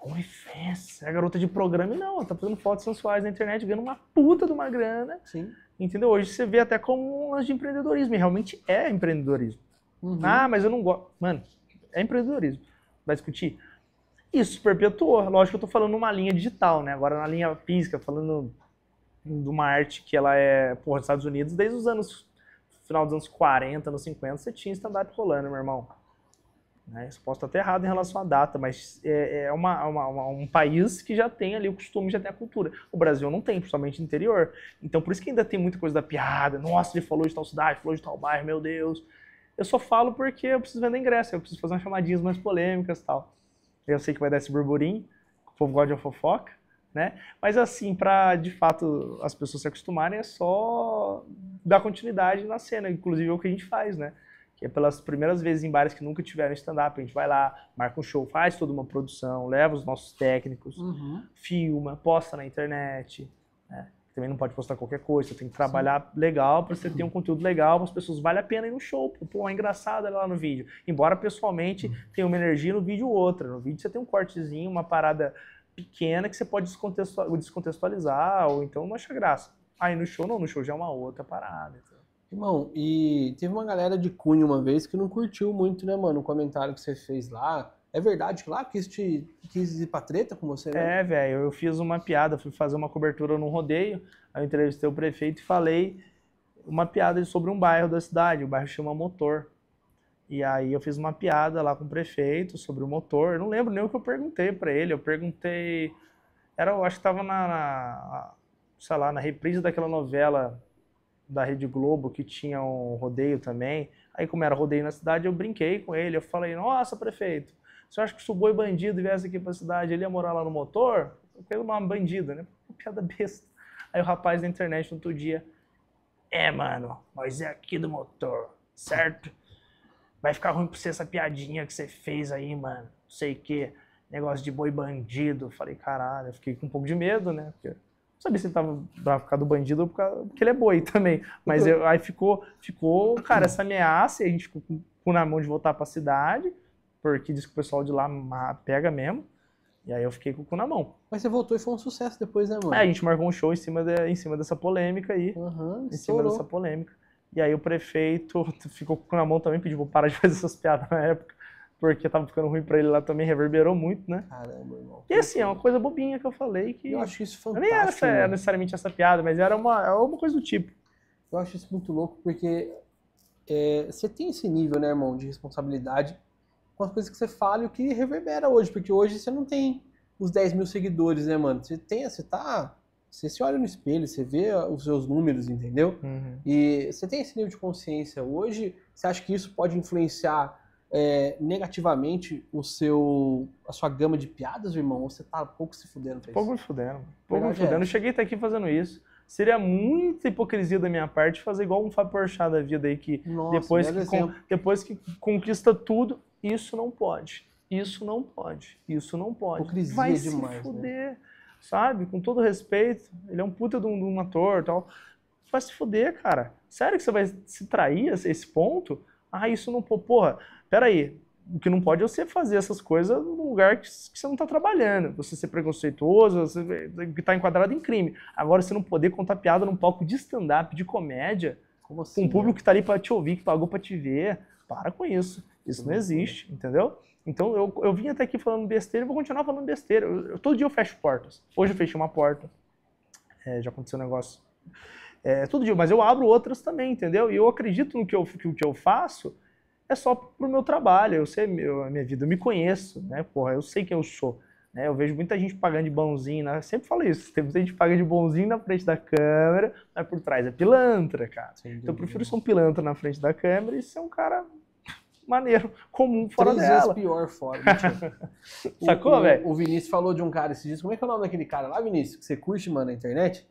é garota de programa, e não, ela tá fazendo fotos sensuais na internet, ganhando uma puta de uma grana. Sim. Entendeu? Hoje você vê até como um lance de empreendedorismo, e realmente é empreendedorismo. Uhum. Ah, mas eu não gosto. Mano, é empreendedorismo. Vai discutir? Isso se perpetuou. Lógico que eu tô falando numa linha digital, né? Agora na linha física, falando de uma arte que ela é, porra, dos Estados Unidos, desde os anos, final dos anos 40, anos 50, você tinha stand-up rolando, meu irmão. Né? Isso posso estar até errado em relação à data, mas é um país que já tem ali o costume, já tem a cultura. O Brasil não tem, principalmente no interior. Então por isso que ainda tem muita coisa da piada. Nossa, ele falou de tal cidade, falou de tal bairro, meu Deus. Eu só falo porque eu preciso vender ingresso, eu preciso fazer umas chamadinhas mais polêmicas e tal. Eu sei que vai dar esse burburinho, o povo gosta de uma fofoca, né? Mas assim, pra de fato as pessoas se acostumarem, é só dar continuidade na cena, inclusive é o que a gente faz, né? Que é pelas primeiras vezes em bares que nunca tiveram stand-up, a gente vai lá, marca um show, faz toda uma produção, leva os nossos técnicos, filma, posta na internet, né? Também não pode postar qualquer coisa, você tem que trabalhar legal para você ter um conteúdo legal, para as pessoas vale a pena ir no show, pô, é engraçado lá no vídeo. Embora pessoalmente tenha uma energia no vídeo outra. No vídeo você tem um cortezinho, uma parada pequena que você pode descontextualizar, ou então não acha graça. Aí no show não, no show já é uma outra parada. Então. Irmão, e teve uma galera de Cunha uma vez que não curtiu muito, né, mano, o comentário que você fez lá. É verdade que lá quis ir pra treta com você, né? É, velho, eu fiz uma piada, fui fazer uma cobertura num rodeio, aí eu entrevistei o prefeito e falei uma piada sobre um bairro da cidade, o bairro chama Motor. E aí eu fiz uma piada lá com o prefeito sobre o motor. Eu não lembro nem o que eu perguntei pra ele. Eu perguntei... eu acho que tava sei lá, na reprise daquela novela da Rede Globo, que tinha um rodeio também. Aí, como era rodeio na cidade, eu brinquei com ele. Eu falei, nossa, prefeito, você acha que se o boi bandido viesse aqui pra cidade, ele ia morar lá no motor? Eu quero uma bandida, né? Uma piada besta. Aí o rapaz da internet, no outro dia, mano, nós é aqui do motor, certo? Vai ficar ruim pra você essa piadinha que você fez aí, mano. Não sei o que, negócio de boi bandido. Eu falei, caralho, eu fiquei com um pouco de medo, né? Porque eu não sabia se ele tava bravo por causa do bandido ou porque ele é boi também. Mas aí ficou, cara, essa ameaça, e a gente ficou com o cu na mão de voltar pra cidade, porque diz que o pessoal de lá pega mesmo. E aí eu fiquei com o cu na mão. Mas você voltou e foi um sucesso depois, né, mano? Aí a gente marcou um show em cima dessa polêmica aí. Em cima dessa polêmica. E aí o prefeito ficou com o cu na mão também, pediu pra parar de fazer essas piadas na época, porque tava ficando ruim pra ele lá também, reverberou muito, né? Caramba, irmão. E assim, é uma coisa bobinha que eu falei que... Eu acho isso fantástico. Nem era necessariamente essa piada, mas era uma coisa do tipo. Eu acho isso muito louco, porque você tem esse nível, né, irmão, de responsabilidade com as coisas que você fala e o que reverbera hoje, porque hoje você não tem os 10 mil seguidores, né, mano? Você se olha no espelho, você vê os seus números, entendeu? Uhum. E você tem esse nível de consciência hoje, você acha que isso pode influenciar negativamente a sua gama de piadas, irmão? Ou você tá pouco se fudendo pra isso? Pouco me fudendo. Eu cheguei até aqui fazendo isso. Seria muita hipocrisia da minha parte fazer igual um Fábio Porchat da vida aí, que depois que conquista tudo, isso não pode. Isso não pode. Isso não pode. Hipocrisia vai demais, se fuder, né? sabe? Com todo respeito, ele é um puta de um ator e tal. Vai se fuder, cara. Sério que você vai se trair a esse ponto? Isso não... Porra, peraí. O que não pode é você fazer essas coisas num lugar que você não tá trabalhando. Você ser preconceituoso, você tá enquadrado em crime. Agora, você não poder contar piada num palco de stand-up, de comédia, como assim, com um público que tá ali pra te ouvir, que pagou pra te ver. Para com isso. Isso não existe, entendeu? Então, eu vim até aqui falando besteira e vou continuar falando besteira. Todo dia eu fecho portas. Hoje eu fechei uma porta. Já aconteceu um negócio. Todo dia, mas eu abro outras também, entendeu? E eu acredito no que eu faço é só pro meu trabalho. Eu sei a minha vida, eu me conheço, né? Porra, eu sei quem eu sou. Né? Eu vejo muita gente pagando de bonzinho, né? Eu sempre falo isso. Tem muita gente que paga de bonzinho na frente da câmera, mas por trás é pilantra, cara. Então eu prefiro ser um pilantra na frente da câmera e ser um cara maneiro, comum, fora 3 dela. vezes pior fora. Sacou, velho? O Vinícius falou de um cara esses dias. Como é que é o nome daquele cara lá, Vinícius? Que você curte, mano, na internet?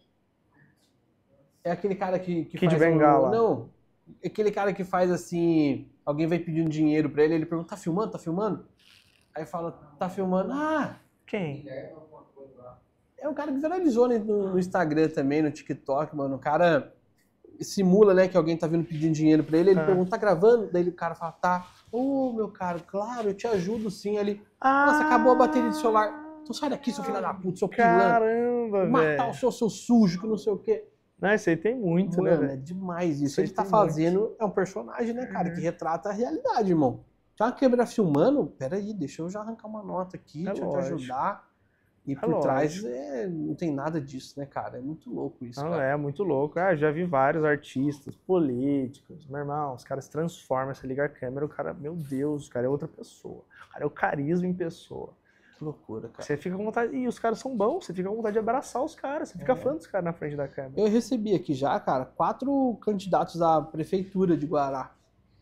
É aquele cara que Kid faz Bengala. Não. É aquele cara que faz assim... Alguém vai pedindo dinheiro pra ele, ele pergunta, tá filmando? Tá filmando? Aí fala, tá filmando. Quem? É um cara que viralizou no Instagram também, no TikTok, mano. O cara simula, né, que alguém tá vindo pedindo dinheiro pra ele, ele pergunta, tá gravando? Daí o cara fala, tá. Meu cara, claro, eu te ajudo sim. Ele, nossa, acabou a bateria do celular. Então sai daqui, seu filho da puta, seu pilantra. Caramba, velho. Matar o seu sujo, que não sei o quê. Não, isso aí tem muito, mano, né, velho? É demais isso. Isso Ele tá fazendo, é um personagem, né, cara, que retrata a realidade, irmão. Tá uma câmera filmando, peraí, deixa eu já arrancar uma nota aqui, deixa eu te ajudar. E por trás não tem nada disso, né, cara? É muito louco isso, cara. É muito louco. Já vi vários artistas, políticos, meu irmão, os caras se transformam, você liga a câmera, o cara, meu Deus, o cara é outra pessoa. O cara é o carisma em pessoa. Que loucura, cara. Você fica com vontade, e os caras são bons, você fica com vontade de abraçar os caras, você fica fã dos caras na frente da câmera. Eu recebi aqui já, cara, 4 candidatos à prefeitura de Guará.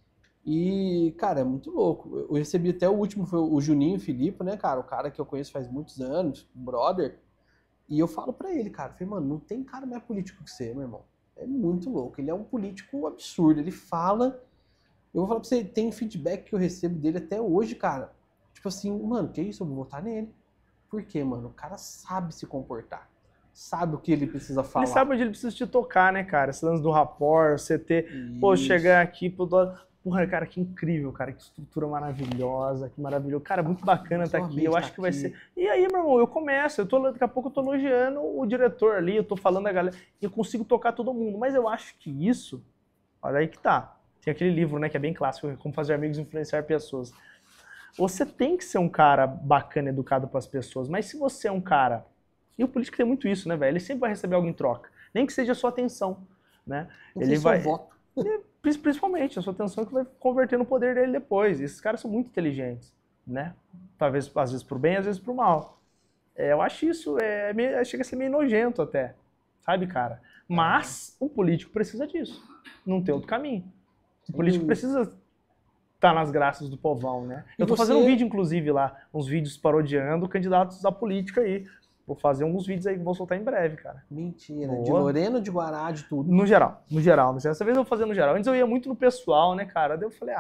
E, cara, é muito louco. Eu recebi até o último, foi o Juninho Filipe, né, cara? O cara que eu conheço faz muitos anos, brother. E eu falo pra ele, cara, falei, mano, não tem cara mais político que você, meu irmão. É muito louco. Ele é um político absurdo. Ele fala... Eu vou falar pra você, tem feedback que eu recebo dele até hoje, cara. Tipo assim, mano, que isso? Eu vou votar nele. Por quê, mano? O cara sabe se comportar. Sabe o que ele precisa falar. Ele sabe onde ele precisa te tocar, né, cara? Esse lance do rapport, você ter... Isso. Pô, chegar aqui... Porra, cara, que incrível, cara. Que estrutura maravilhosa, que maravilhoso. Cara, muito bacana estar aqui. Eu acho que vai ser... E aí, meu irmão, eu começo. Daqui a pouco eu tô elogiando o diretor ali, eu tô falando a galera. E eu consigo tocar todo mundo. Mas eu acho que isso... Olha aí que tá. Tem aquele livro, né, que é bem clássico, Como Fazer Amigos e Influenciar Pessoas. Você tem que ser um cara bacana, educado para as pessoas. Mas se você é um cara... E o político tem muito isso, né, velho? Ele sempre vai receber algo em troca. Nem que seja a sua atenção, né? Ele vai... voto. Principalmente, a sua atenção que vai converter no poder dele depois. Esses caras são muito inteligentes, né? Talvez, às vezes, pro bem, às vezes pro mal. Eu acho isso, chega a ser meio nojento até, sabe, cara? Mas o político precisa disso, não tem outro caminho. O político precisa estar nas graças do povão, né? Eu tô fazendo um vídeo, inclusive, lá, uns vídeos parodiando candidatos à política aí. Vou fazer alguns vídeos aí que vou soltar em breve, cara. Mentira. Boa. De Lorena, de Guará, de tudo. No geral. Dessa vez eu vou fazer no geral. Antes eu ia muito no pessoal, né, cara? Daí eu falei,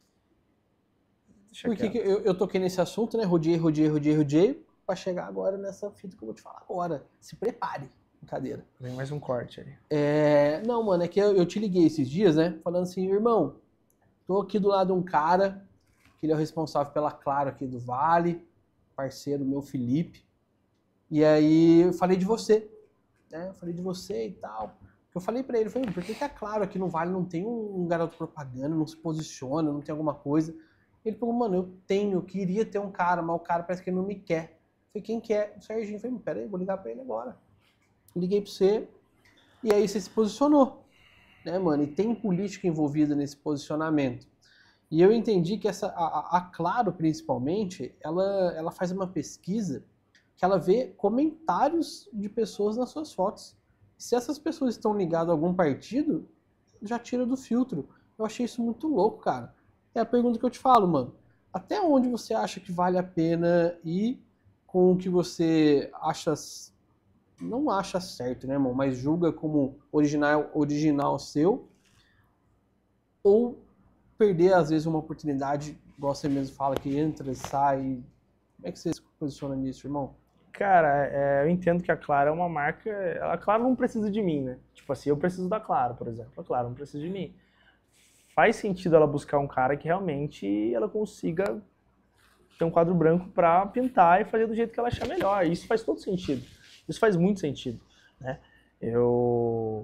Por que eu toquei nesse assunto, né? Rodeei, pra chegar agora nessa fita que eu vou te falar agora. Se prepare. Brincadeira. Vem mais um corte aí. Não, mano, é que eu te liguei esses dias, né? Falando assim, irmão, tô aqui do lado de um cara, que ele é o responsável pela Claro aqui do Vale, parceiro meu, Felipe. E aí eu falei de você, né? Eu falei de você e tal. Eu falei pra ele, por que a Claro aqui no Vale não tem um garoto propaganda, não se posiciona, não tem alguma coisa? Ele falou, mano, eu queria ter um cara, mas o cara parece que ele não me quer. Eu falei, quem quer? O Serginho. Eu falei, peraí, vou ligar pra ele agora. Liguei pra você, e aí você se posicionou, né, mano? E tem política envolvida nesse posicionamento. E eu entendi que a Claro, principalmente, ela faz uma pesquisa que ela vê comentários de pessoas nas suas fotos. Se essas pessoas estão ligadas a algum partido, já tira do filtro. Eu achei isso muito louco, cara. É a pergunta que eu te falo, mano. Até onde você acha que vale a pena ir com o que você acha... Não acha certo, né, irmão? Mas julga como original seu. Ou perder, às vezes, uma oportunidade, igual você mesmo fala, que entra e sai. Como é que você se posiciona nisso, irmão? Cara, eu entendo que a Claro é uma marca... A Claro não precisa de mim, né? Tipo assim, eu preciso da Claro, por exemplo. A Claro não precisa de mim. Faz sentido ela buscar um cara que realmente ela consiga ter um quadro branco pra pintar e fazer do jeito que ela achar melhor. Isso faz todo sentido. Isso faz muito sentido, né? Eu,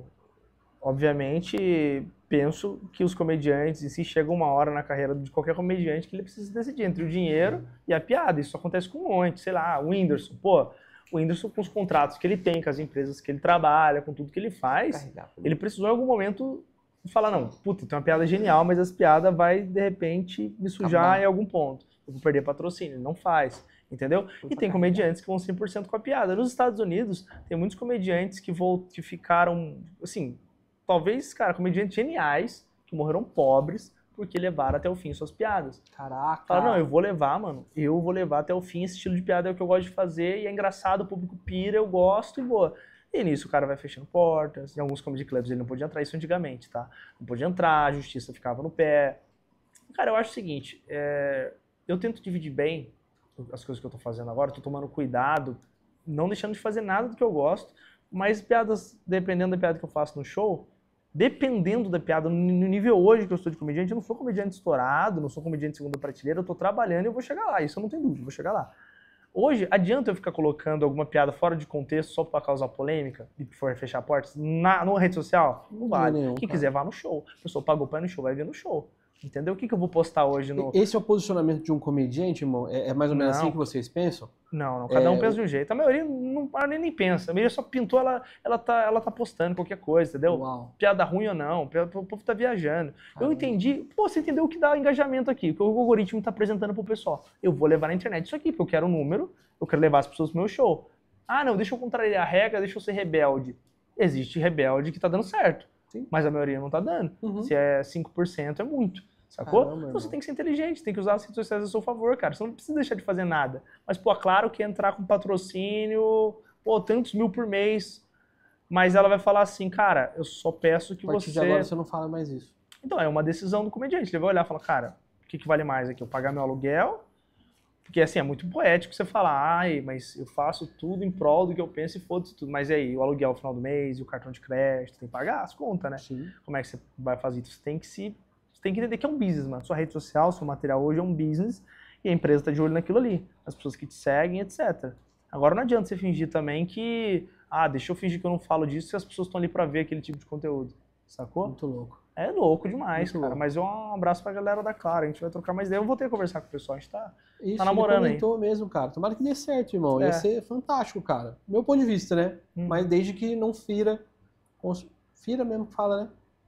obviamente, penso que os comediantes, e se chega uma hora na carreira de qualquer comediante que ele precisa decidir entre o dinheiro e a piada. Isso acontece com um monte, sei lá, o Whindersson. Pô, o Whindersson com os contratos que ele tem, com as empresas que ele trabalha, com tudo que ele faz, ele precisou em algum momento falar, não, puta, tem uma piada genial, mas essa piada vai, de repente, me sujar em algum ponto. Eu vou perder patrocínio. Ele não faz. Entendeu? E tem comediantes que vão 100% com a piada. Nos Estados Unidos, tem muitos comediantes que ficaram, assim, talvez, cara, comediantes geniais, que morreram pobres, porque levaram até o fim suas piadas. Caraca! Falaram, não, eu vou levar, mano, eu vou levar até o fim, esse estilo de piada é o que eu gosto de fazer, e é engraçado, o público pira, eu gosto e boa. E nisso o cara vai fechando portas, em alguns comedy clubs ele não podia entrar, isso antigamente, tá? Não podia entrar, a justiça ficava no pé. Cara, eu acho o seguinte, eu tento dividir bem as coisas que eu tô fazendo agora, tô tomando cuidado, não deixando de fazer nada do que eu gosto, mas piadas, dependendo da piada que eu faço no show, dependendo da piada, no nível hoje que eu estou de comediante, eu não sou comediante estourado, não sou comediante de segunda prateleira, eu tô trabalhando e eu vou chegar lá, isso eu não tenho dúvida, eu vou chegar lá. Hoje, adianta eu ficar colocando alguma piada fora de contexto só pra causar polêmica e for fechar portas numa rede social? Não vale. Quem quiser, vá no show. A pessoa pagou pra ir no show, vai ver no show. Entendeu? O que eu vou postar hoje no... Esse é o posicionamento de um comediante, irmão? É mais ou menos assim que vocês pensam? Não. Cada um pensa de um jeito. A maioria nem pensa. A maioria só pintou, ela tá postando qualquer coisa, entendeu? Uau. Piada ruim ou não. O povo tá viajando. Eu entendi... Pô, você entendeu o que dá engajamento aqui? O que o algoritmo tá apresentando pro pessoal. Eu vou levar na internet isso aqui, porque eu quero um número, eu quero levar as pessoas pro meu show. Ah, não, deixa eu contrariar a regra, deixa eu ser rebelde. Existe rebelde que tá dando certo. Sim. Mas a maioria não tá dando. Se é 5%, é muito. Sacou? Caramba, então você tem que ser inteligente, tem que usar as redes sociais a seu favor, cara. Você não precisa deixar de fazer nada. Mas, pô, claro que entrar com patrocínio, pô, tantos mil por mês, mas ela vai falar assim, cara, eu só peço que você... A partir de agora você não fala mais isso. Então, é uma decisão do comediante. Ele vai olhar e falar, cara, o que vale mais aqui? Eu pagar meu aluguel? Porque, assim, é muito poético você falar, ai, mas eu faço tudo em prol do que eu penso e foda-se tudo. Mas e aí, o aluguel no final do mês, o cartão de crédito, tem que pagar as contas, né? Sim. Como é que você vai fazer isso? Você tem que entender que é um business, mano. Sua rede social, seu material hoje é um business e a empresa está de olho naquilo ali. As pessoas que te seguem, etc. Agora não adianta você fingir também que... deixa eu fingir que eu não falo disso se as pessoas estão ali para ver aquele tipo de conteúdo. Sacou? Muito louco. É louco demais, muito cara. Louco. Mas um abraço pra galera da Claro. A gente vai trocar mais ideia. Eu vou ter que conversar com o pessoal. A gente tá Isso, namorando ele comentou mesmo, cara. Tomara que dê certo, irmão. Ia ser fantástico, cara. Meu ponto de vista, né? Mas desde que não fira... Fira mesmo que fala, né?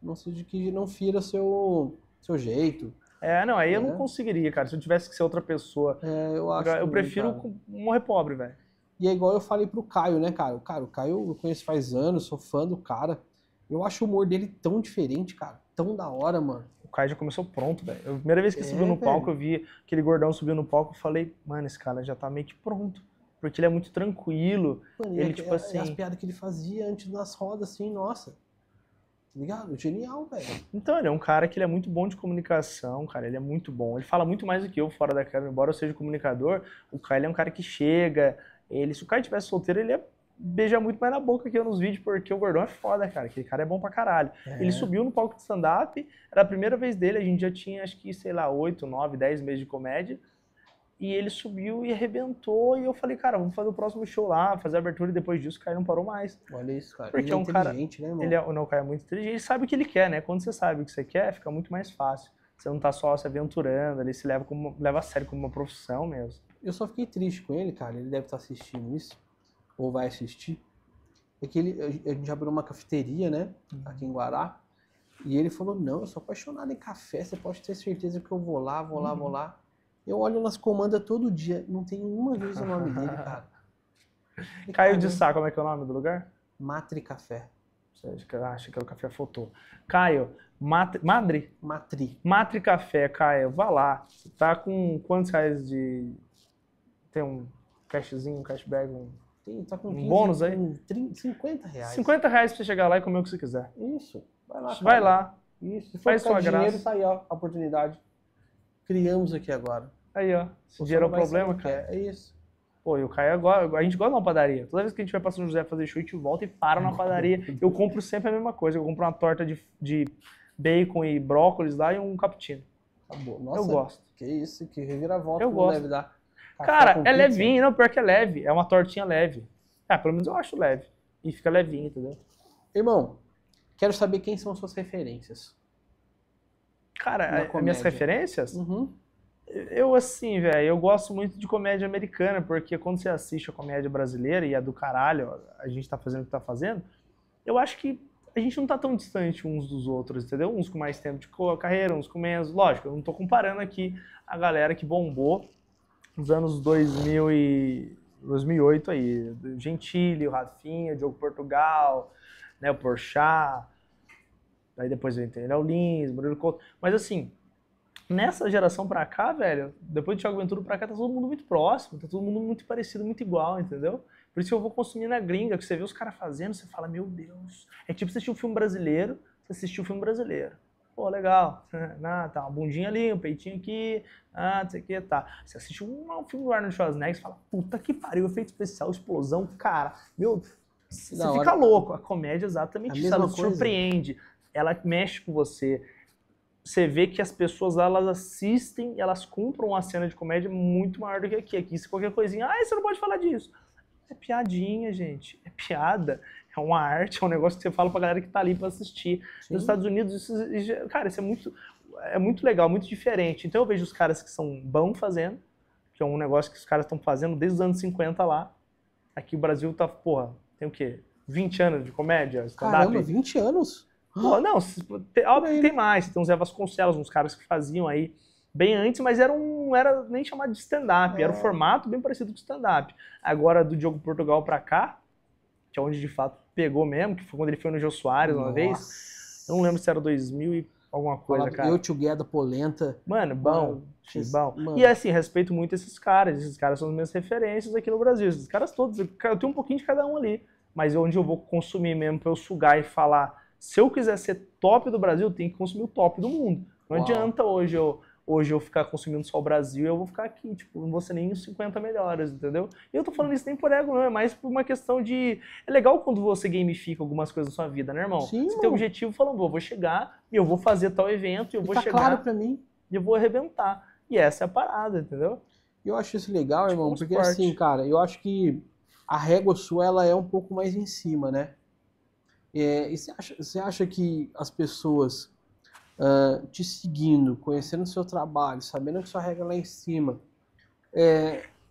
não seja que não fira seu jeito. Não, aí eu não conseguiria, cara. Se eu tivesse que ser outra pessoa. Eu acho eu prefiro morrer pobre, velho. E é igual eu falei pro Caio, né, cara? O Caio eu conheço faz anos, sou fã do cara. Eu acho o humor dele tão diferente, cara. Tão da hora, mano. O Caio já começou pronto, velho. A primeira vez que ele subiu no palco, eu vi aquele gordão subiu no palco, eu falei, mano, esse cara já tá meio que pronto. Porque ele é muito tranquilo. Mano, ele, tipo assim... as piadas que ele fazia antes das rodas, assim, nossa. Tá ligado? Genial, velho. Então, ele é um cara que ele é muito bom de comunicação, cara. Ele é muito bom. Ele fala muito mais do que eu fora da câmera. Embora eu seja comunicador, o Caio ele é um cara que chega... se o Caio tivesse solteiro, ele ia beijar muito mais na boca que eu nos vídeos, porque o gordão é foda, cara. Aquele cara é bom pra caralho. Ele subiu no palco de stand-up, era a primeira vez dele, a gente já tinha, acho que, sei lá, 8, 9, 10 meses de comédia. E ele subiu e arrebentou, e eu falei, cara, vamos fazer o próximo show lá, fazer a abertura, e depois disso o Caio não parou mais. Olha isso, cara. Porque ele é inteligente, né, irmão? Não, o Caio é muito inteligente, ele sabe o que ele quer, né? Quando você sabe o que você quer, fica muito mais fácil. Você não tá só se aventurando, ele se leva a sério como uma profissão mesmo. Eu só fiquei triste com ele, cara. Ele deve estar assistindo isso, ou vai assistir. É que a gente abriu uma cafeteria, né, aqui em Guará, e ele falou, não, eu sou apaixonado em café, você pode ter certeza que eu vou lá, vou lá. Eu olho nas comandas todo dia, não tem uma vez o nome dele, cara. Caio de Sá, como é que é o nome do lugar? Matri Café. Acho que era o Café Fotô. Caio, Matri Café, Caio, vá lá. Você tá com quantos reais de... Tem um cashzinho, um cashback, Tá com 15, bônus aí? 50 reais. 50 reais pra você chegar lá e comer o que você quiser. Isso, vai lá. Cara. Vai lá. Isso, se faz sua dinheiro, graça. Tá aí, ó, a oportunidade. Criamos aqui agora. Aí, ó. Se dinheiro é o problema, cara. É isso. Pô, e o Caio agora, a gente gosta de uma padaria. Toda vez que a gente vai pra São José fazer show, a gente volta e para na padaria. Eu compro sempre a mesma coisa. Eu compro uma torta de bacon e brócolis lá e um cappuccino. Acabou. Nossa, eu gosto. Que isso, que reviravolta eu gosto. Deve dar. Cara, é levinho, não, pior que é leve. É uma tortinha leve. Pelo menos eu acho leve. E fica levinho, entendeu? Irmão, quero saber quem são suas referências. Cara, minhas referências? Uhum. Eu, assim, velho, eu gosto muito de comédia americana, porque quando você assiste a comédia brasileira e a do caralho, a gente tá fazendo o que tá fazendo, eu acho que a gente não tá tão distante uns dos outros, entendeu? Uns com mais tempo de carreira, uns com menos. Lógico, eu não tô comparando aqui a galera que bombou nos anos 2008 aí. O Gentili, o Rafinha, o Diogo Portugal, né, o Porchat. Aí depois eu entrei Léo Lins, Murilo Couto. Mas assim, nessa geração pra cá, velho, depois do Thiago Ventura pra cá, tá todo mundo muito próximo, tá todo mundo muito parecido, muito igual, entendeu? Por isso que eu vou consumir na gringa, que você vê os caras fazendo, você fala, meu Deus. É tipo você assistir um filme brasileiro, você assistiu um filme brasileiro. Pô, legal. Tá, uma bundinha ali, um peitinho aqui, não sei o que, tá. Você assiste um filme do Arnold Schwarzenegger, você fala, puta que pariu, efeito especial, explosão, cara, meu, você fica louco. A comédia é exatamente isso, ela surpreende, ela mexe com você. Você vê que as pessoas lá, elas assistem, elas compram uma cena de comédia muito maior do que aqui. Aqui, se qualquer coisinha, você não pode falar disso. É piadinha, gente. É piada. É uma arte, é um negócio que você fala pra galera que tá ali pra assistir. Sim. Nos Estados Unidos, cara, isso é muito legal, muito diferente. Então eu vejo os caras que são bons fazendo, que é um negócio que os caras estão fazendo desde os anos 50 lá. Aqui o Brasil tá, porra, tem o quê? 20 anos de comédia? Caramba, 20 anos? Pô, não, óbvio que tem mais. Tem uns Zé Vasconcelos, uns caras que faziam aí bem antes, mas não era nem chamado de stand-up, era um formato bem parecido com stand-up. Agora, do Diogo Portugal pra cá, que é onde de fato pegou mesmo, que foi quando ele foi no Jô Soares uma vez. Eu não lembro se era 2000 e alguma coisa, cara. Eu, Tio da Polenta. Mano, bom. Mano. E assim, respeito muito esses caras são as minhas referências aqui no Brasil. Esses caras todos, eu tenho um pouquinho de cada um ali, mas onde eu vou consumir mesmo pra eu sugar e falar, se eu quiser ser top do Brasil, eu tenho que consumir o top do mundo. Não adianta hoje eu ficar consumindo só o Brasil, eu vou ficar aqui, tipo, não vou ser nem os 50 melhores, entendeu? E eu tô falando isso nem por ego, não, é mais por uma questão de... É legal quando você gamifica algumas coisas na sua vida, né, irmão? Sim, você tem o objetivo falando, eu vou chegar e eu vou fazer tal evento, e eu vou chegar... claro pra mim. E eu vou arrebentar. E essa é a parada, entendeu? Eu acho isso legal, irmão, porque esporte. Assim, cara, eu acho que a régua sua, ela é um pouco mais em cima, né? E você acha que as pessoas te seguindo, conhecendo o seu trabalho, sabendo que sua regra é lá em cima,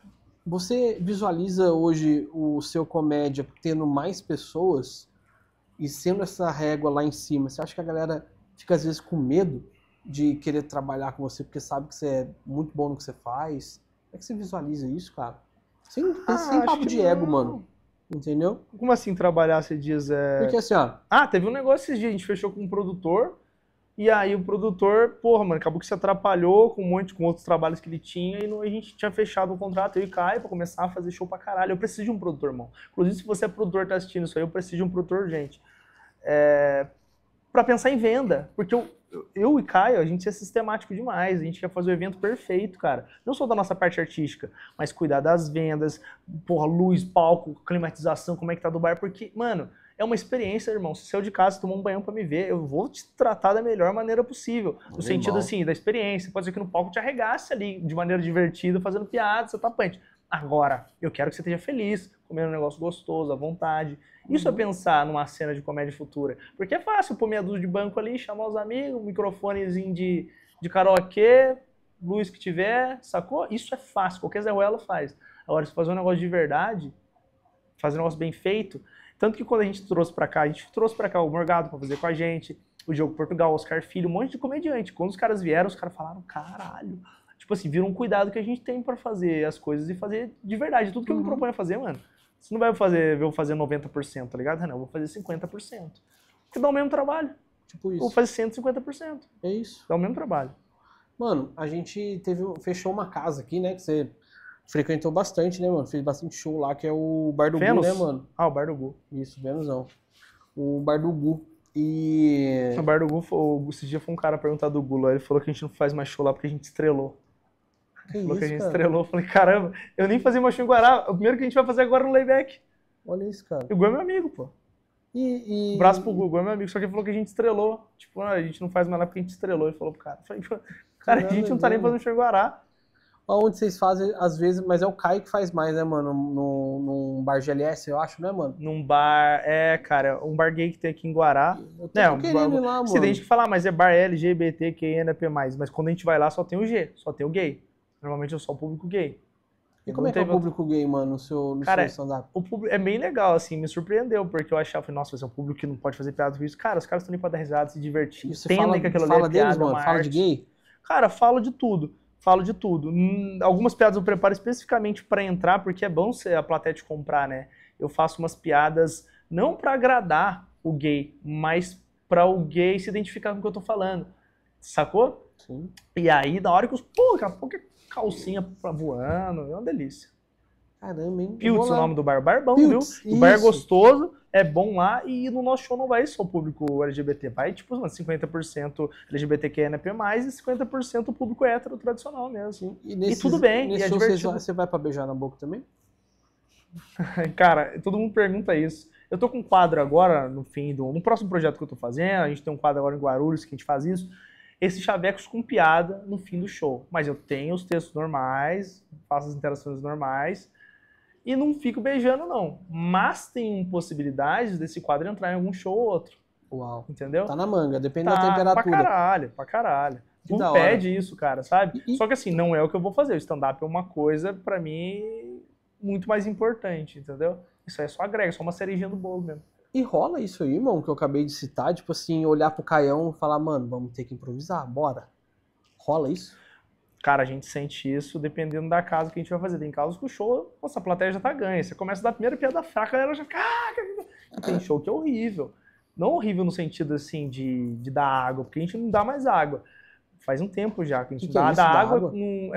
você visualiza hoje o seu comédia tendo mais pessoas e sendo essa régua lá em cima, você acha que a galera fica às vezes com medo de querer trabalhar com você porque sabe que você é muito bom no que você faz? Como é que você visualiza isso, cara? Sem acho papo que de ego, não. mano. Entendeu? Como assim trabalhar, você diz? Porque assim, ó, Teve um negócio esses dias, a gente fechou com um produtor, e aí o produtor, porra, mano, acabou que se atrapalhou com com outros trabalhos que ele tinha, e a gente tinha fechado o contrato, eu e Caio, pra começar a fazer show pra caralho. Eu preciso de um produtor, irmão. Inclusive, se você é produtor e tá assistindo isso aí, eu preciso de um produtor, gente. Pra pensar em venda, porque eu e Caio, a gente é sistemático demais, a gente quer fazer o evento perfeito, cara. Não só da nossa parte artística, mas cuidar das vendas, porra, luz, palco, climatização, como é que tá do bar, porque, mano, é uma experiência, irmão. Se saiu de casa, tomou um banho pra me ver, eu vou te tratar da melhor maneira possível. No sentido, assim, da experiência. Pode ser que no palco te arregasse ali, de maneira divertida, fazendo piada, você tá punch. Agora, eu quero que você esteja feliz, comendo um negócio gostoso, à vontade. Isso é pensar numa cena de comédia futura. Porque é fácil pôr meia dúzia de banco ali, chamar os amigos, um microfonezinho de karaokê, luz que tiver, sacou? Isso é fácil, qualquer Zé Ruela faz. Agora, se fazer um negócio de verdade, fazer um negócio bem feito, tanto que quando a gente trouxe pra cá o Morgado pra fazer com a gente, o Diogo Portugal, o Oscar Filho, um monte de comediante. Quando os caras vieram, os caras falaram, caralho. Tipo assim, viram um cuidado que a gente tem pra fazer as coisas e fazer de verdade. Tudo que eu me proponho a fazer, mano, você não vai ver eu fazer 90%, tá ligado? Não, eu vou fazer 50%. Porque dá o mesmo trabalho. tipo Eu isso. vou fazer 150%. É isso. Dá o mesmo trabalho. Mano, a gente fechou uma casa aqui, né, que você frequentou bastante, né, mano? Fez bastante show lá, que é o Bar do Gu, Vênus? né, mano? Ah, o Bar do Gu. Isso, Vênus não. O Bar do Gu. E... O Bar do Gu, esse dia foi um cara perguntar do Gu lá, ele falou que a gente não faz mais show lá porque a gente estrelou. Que Falou que a gente cara? estrelou. Eu falei, caramba, eu nem fazia mais show em Guará. O primeiro que a gente vai fazer agora no Layback. Olha isso, cara. E o Gu é meu amigo, pô. E... Um braço pro Gu, o Gu é meu amigo. Só que ele falou que a gente estrelou. Tipo, a gente não faz mais lá porque a gente estrelou. Ele falou pro cara. Eu falei, cara, a gente não tá nem fazendo show em Guará. Onde vocês fazem, às vezes, mas é o Caio que faz mais, né, mano? Num bar GLS, eu acho, né, mano? Num bar, cara, um bar gay que tem aqui em Guará. Eu tô querendo ir lá, mano. Você tem gente que fala, mas é bar LGBTQIAP+, mas quando a gente vai lá só tem o G, só tem o gay. Normalmente é só o público gay. E como é que é o público gay, mano, no seu stand-up? O público é bem legal, assim, me surpreendeu, porque eu achava, nossa, vai ser um público que não pode fazer piada com isso. Cara, os caras estão ali pra dar risada, se divertir. E você fala que aquilo deles, ali é piada, mano? Fala de gay? Cara, falo de tudo. Algumas piadas eu preparo especificamente pra entrar, porque é bom a plateia te comprar, né? Eu faço umas piadas não pra agradar o gay, mas pra o gay se identificar com o que eu tô falando. Sacou? Sim. E aí, na hora que daqui a pouco é calcinha voando, é uma delícia. Caramba, hein? Piltz, o nome do bar. O bar é bom, Piltz, viu? O bar é gostoso, é bom lá, e no nosso show não vai só o público LGBT, vai tipo 50% LGBTQIA+, e 50% o público hétero tradicional mesmo. Assim. E tudo bem, e é show divertido. você vai pra beijar na boca também? Cara, todo mundo pergunta isso. Eu tô com um quadro agora, no próximo projeto que eu tô fazendo, a gente tem um quadro agora em Guarulhos que a gente faz isso, esses chavecos com piada no fim do show. Mas eu tenho os textos normais, faço as interações normais, e não fico beijando, não. Mas tem possibilidades desse quadro entrar em algum show ou outro. Uau. Entendeu? Tá na manga, depende da temperatura. Pra caralho. Que Não pede isso, cara, sabe? Só que assim, não é o que eu vou fazer. O stand-up é uma coisa, pra mim, muito mais importante, entendeu? Isso aí é só agrega, só uma cerejinha do bolo mesmo. E rola isso aí, irmão, que eu acabei de citar, tipo assim, olhar pro Caião e falar, mano, vamos ter que improvisar, bora. Rola isso? Cara, a gente sente isso dependendo da casa que a gente vai fazer. Tem casos que o show, nossa, a plateia já tá ganha. Você começa a dar a primeira piada fraca, a galera já fica... E tem show que é horrível. Não horrível no sentido, assim, de dar água, porque a gente não dá mais água. Faz um tempo já que a gente dá água.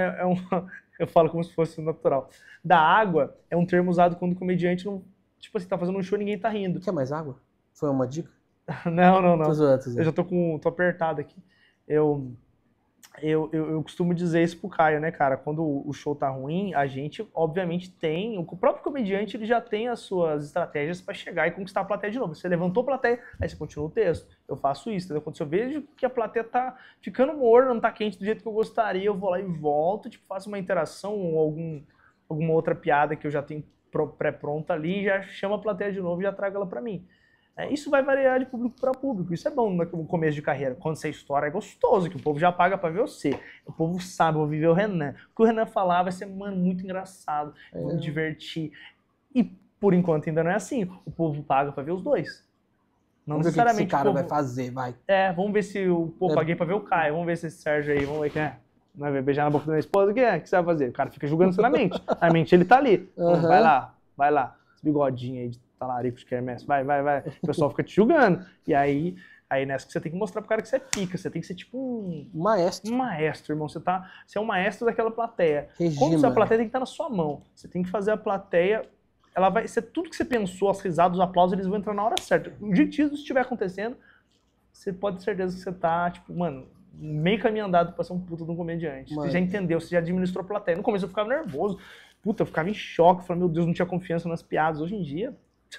Eu falo como se fosse natural. Dar água é um termo usado quando o comediante não... Tipo assim, tá fazendo um show e ninguém tá rindo. Quer mais água? Foi uma dica? Não. Tô zoando. Eu já tô apertado aqui. Eu costumo dizer isso pro Caio, né, cara? Quando o show tá ruim, a gente, obviamente, tem... O próprio comediante, ele já tem as suas estratégias pra chegar e conquistar a plateia de novo. Você levantou a plateia, aí você continua o texto. Eu faço isso, entendeu? Quando eu vejo que a plateia tá ficando morna, não tá quente do jeito que eu gostaria, eu vou lá e volto, tipo, faço uma interação ou alguma outra piada que eu já tenho pré-pronta ali, já chamo a plateia de novo e já trago ela pra mim. Isso vai variar de público para público. Isso é bom no começo de carreira. Quando você estoura, é gostoso, que o povo já paga para ver você. O povo sabe, eu vou viver o Renan. O que o Renan falar vai ser, mano, muito engraçado. Vou me divertir. E, por enquanto, ainda não é assim. O povo paga para ver os dois. Não Vamos ver o que esse necessariamente. cara pô, vai fazer, vai. vamos ver se o. Pô, paguei pra ver o Caio, vamos ver se esse Sérgio aí, vamos ver quem é. Não vai beijar na boca da minha esposa, o que é? O que você vai fazer? O cara fica julgando você na mente. Na mente ele tá ali. Uhum. Vai lá. Esse bigodinho aí de talarico de quermesse. Vai. O pessoal fica te julgando. E aí nessa que você tem que mostrar pro cara que você é pica. Você tem que ser tipo um maestro. Um maestro, irmão. Você é um maestro daquela plateia. Regina. Como essa plateia tem que estar na sua mão. Você tem que fazer a plateia. Ela vai ser tudo que você pensou, as risadas, os aplausos, eles vão entrar na hora certa. O dia que isso estiver acontecendo, você pode ter certeza que você tá, tipo, mano, meio caminho andado pra ser um puta de um comediante. Mano. Você já entendeu, você já administrou a plateia. No começo eu ficava nervoso. Puta, eu ficava em choque. Falei, meu Deus, não tinha confiança nas piadas. Hoje em dia,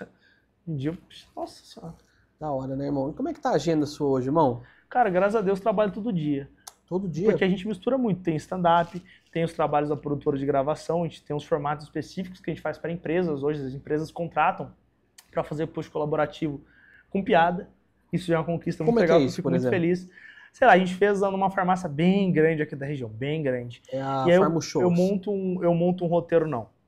nossa senhora. Da hora, né, irmão? E como é que tá a agenda sua hoje, irmão? Cara, graças a Deus, trabalho todo dia. Todo dia? Porque a gente mistura muito. Tem stand-up, tem os trabalhos da produtora de gravação, a gente tem uns formatos específicos que a gente faz para empresas. Hoje as empresas contratam para fazer post colaborativo com piada. Isso já é uma conquista muito legal, eu fico muito feliz. Sei lá, a gente fez numa farmácia bem grande aqui da região, bem grande. É a e aí Farm Shows. Eu monto um roteiro,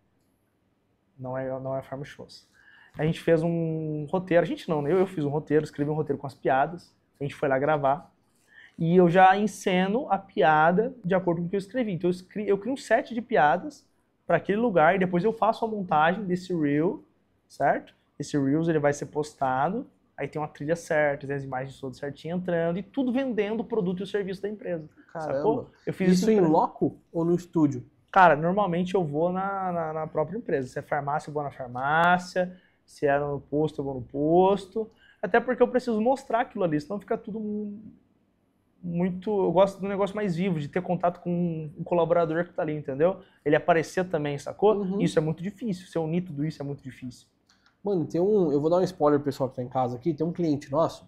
não é Farm Shows. A gente fez um roteiro, eu fiz um roteiro, escrevi um roteiro com as piadas, a gente foi lá gravar, e eu já enceno a piada de acordo com o que eu escrevi. Então eu crio um set de piadas para aquele lugar, e depois eu faço a montagem desse reel, certo? Esse Reels ele vai ser postado, aí tem uma trilha certa, tem as imagens todas certinho entrando, e tudo vendendo o produto e o serviço da empresa. Caramba. Sacou? Eu fiz isso em loco ou no estúdio? Cara, normalmente eu vou na própria empresa. Se é farmácia, eu vou na farmácia. Se é no posto, eu vou no posto. Até porque eu preciso mostrar aquilo ali, senão fica tudo muito... Eu gosto do negócio mais vivo, de ter contato com um colaborador que tá ali, entendeu? Ele aparecer também, sacou? Uhum. Isso é muito difícil. Ser unir tudo isso é muito difícil. Mano, eu vou dar um spoiler pro pessoal que tá em casa aqui. Tem um cliente nosso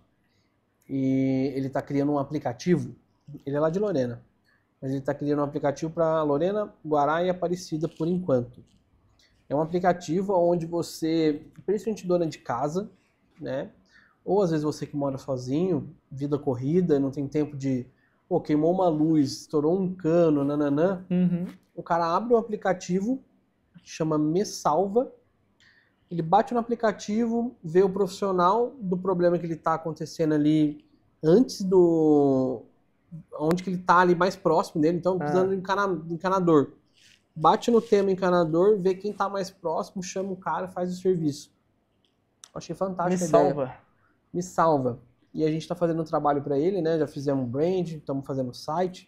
e ele tá criando um aplicativo. Ele é lá de Lorena. Mas ele tá criando um aplicativo para Lorena, Guará e Aparecida por enquanto. É um aplicativo onde você, principalmente dona de casa, né? Ou às vezes você que mora sozinho, vida corrida, não tem tempo de... Pô, queimou uma luz, estourou um cano, nananã. Uhum. O cara abre o aplicativo, chama Me Salva. Ele bate no aplicativo, vê o profissional do problema que ele tá acontecendo ali antes do... Onde que ele tá ali mais próximo dele. Então, precisando de encanador. Bate no tema encanador, vê quem tá mais próximo, chama o cara, faz o serviço. Achei fantástico a ideia. Me salva. Me salva. E a gente tá fazendo um trabalho para ele, né? Já fizemos um brand, estamos fazendo o site.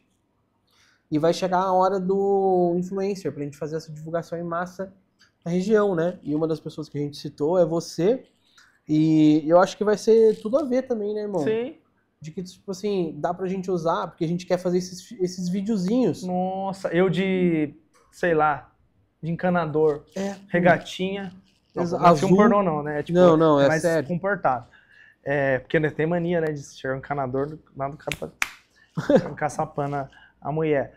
E vai chegar a hora do influencer, pra gente fazer essa divulgação em massa na região, né? E uma das pessoas que a gente citou é você. E eu acho que vai ser tudo a ver também, né, irmão? Sim. De que, tipo assim, dá pra gente usar, porque a gente quer fazer esses videozinhos. Nossa, eu de... sei lá, de encanador, regatinha, não filme pornô não, né? Tipo, não, é mais sério. comportado. Porque né, tem mania, né, de chegar um encanador, lá do cara caçapando a mulher.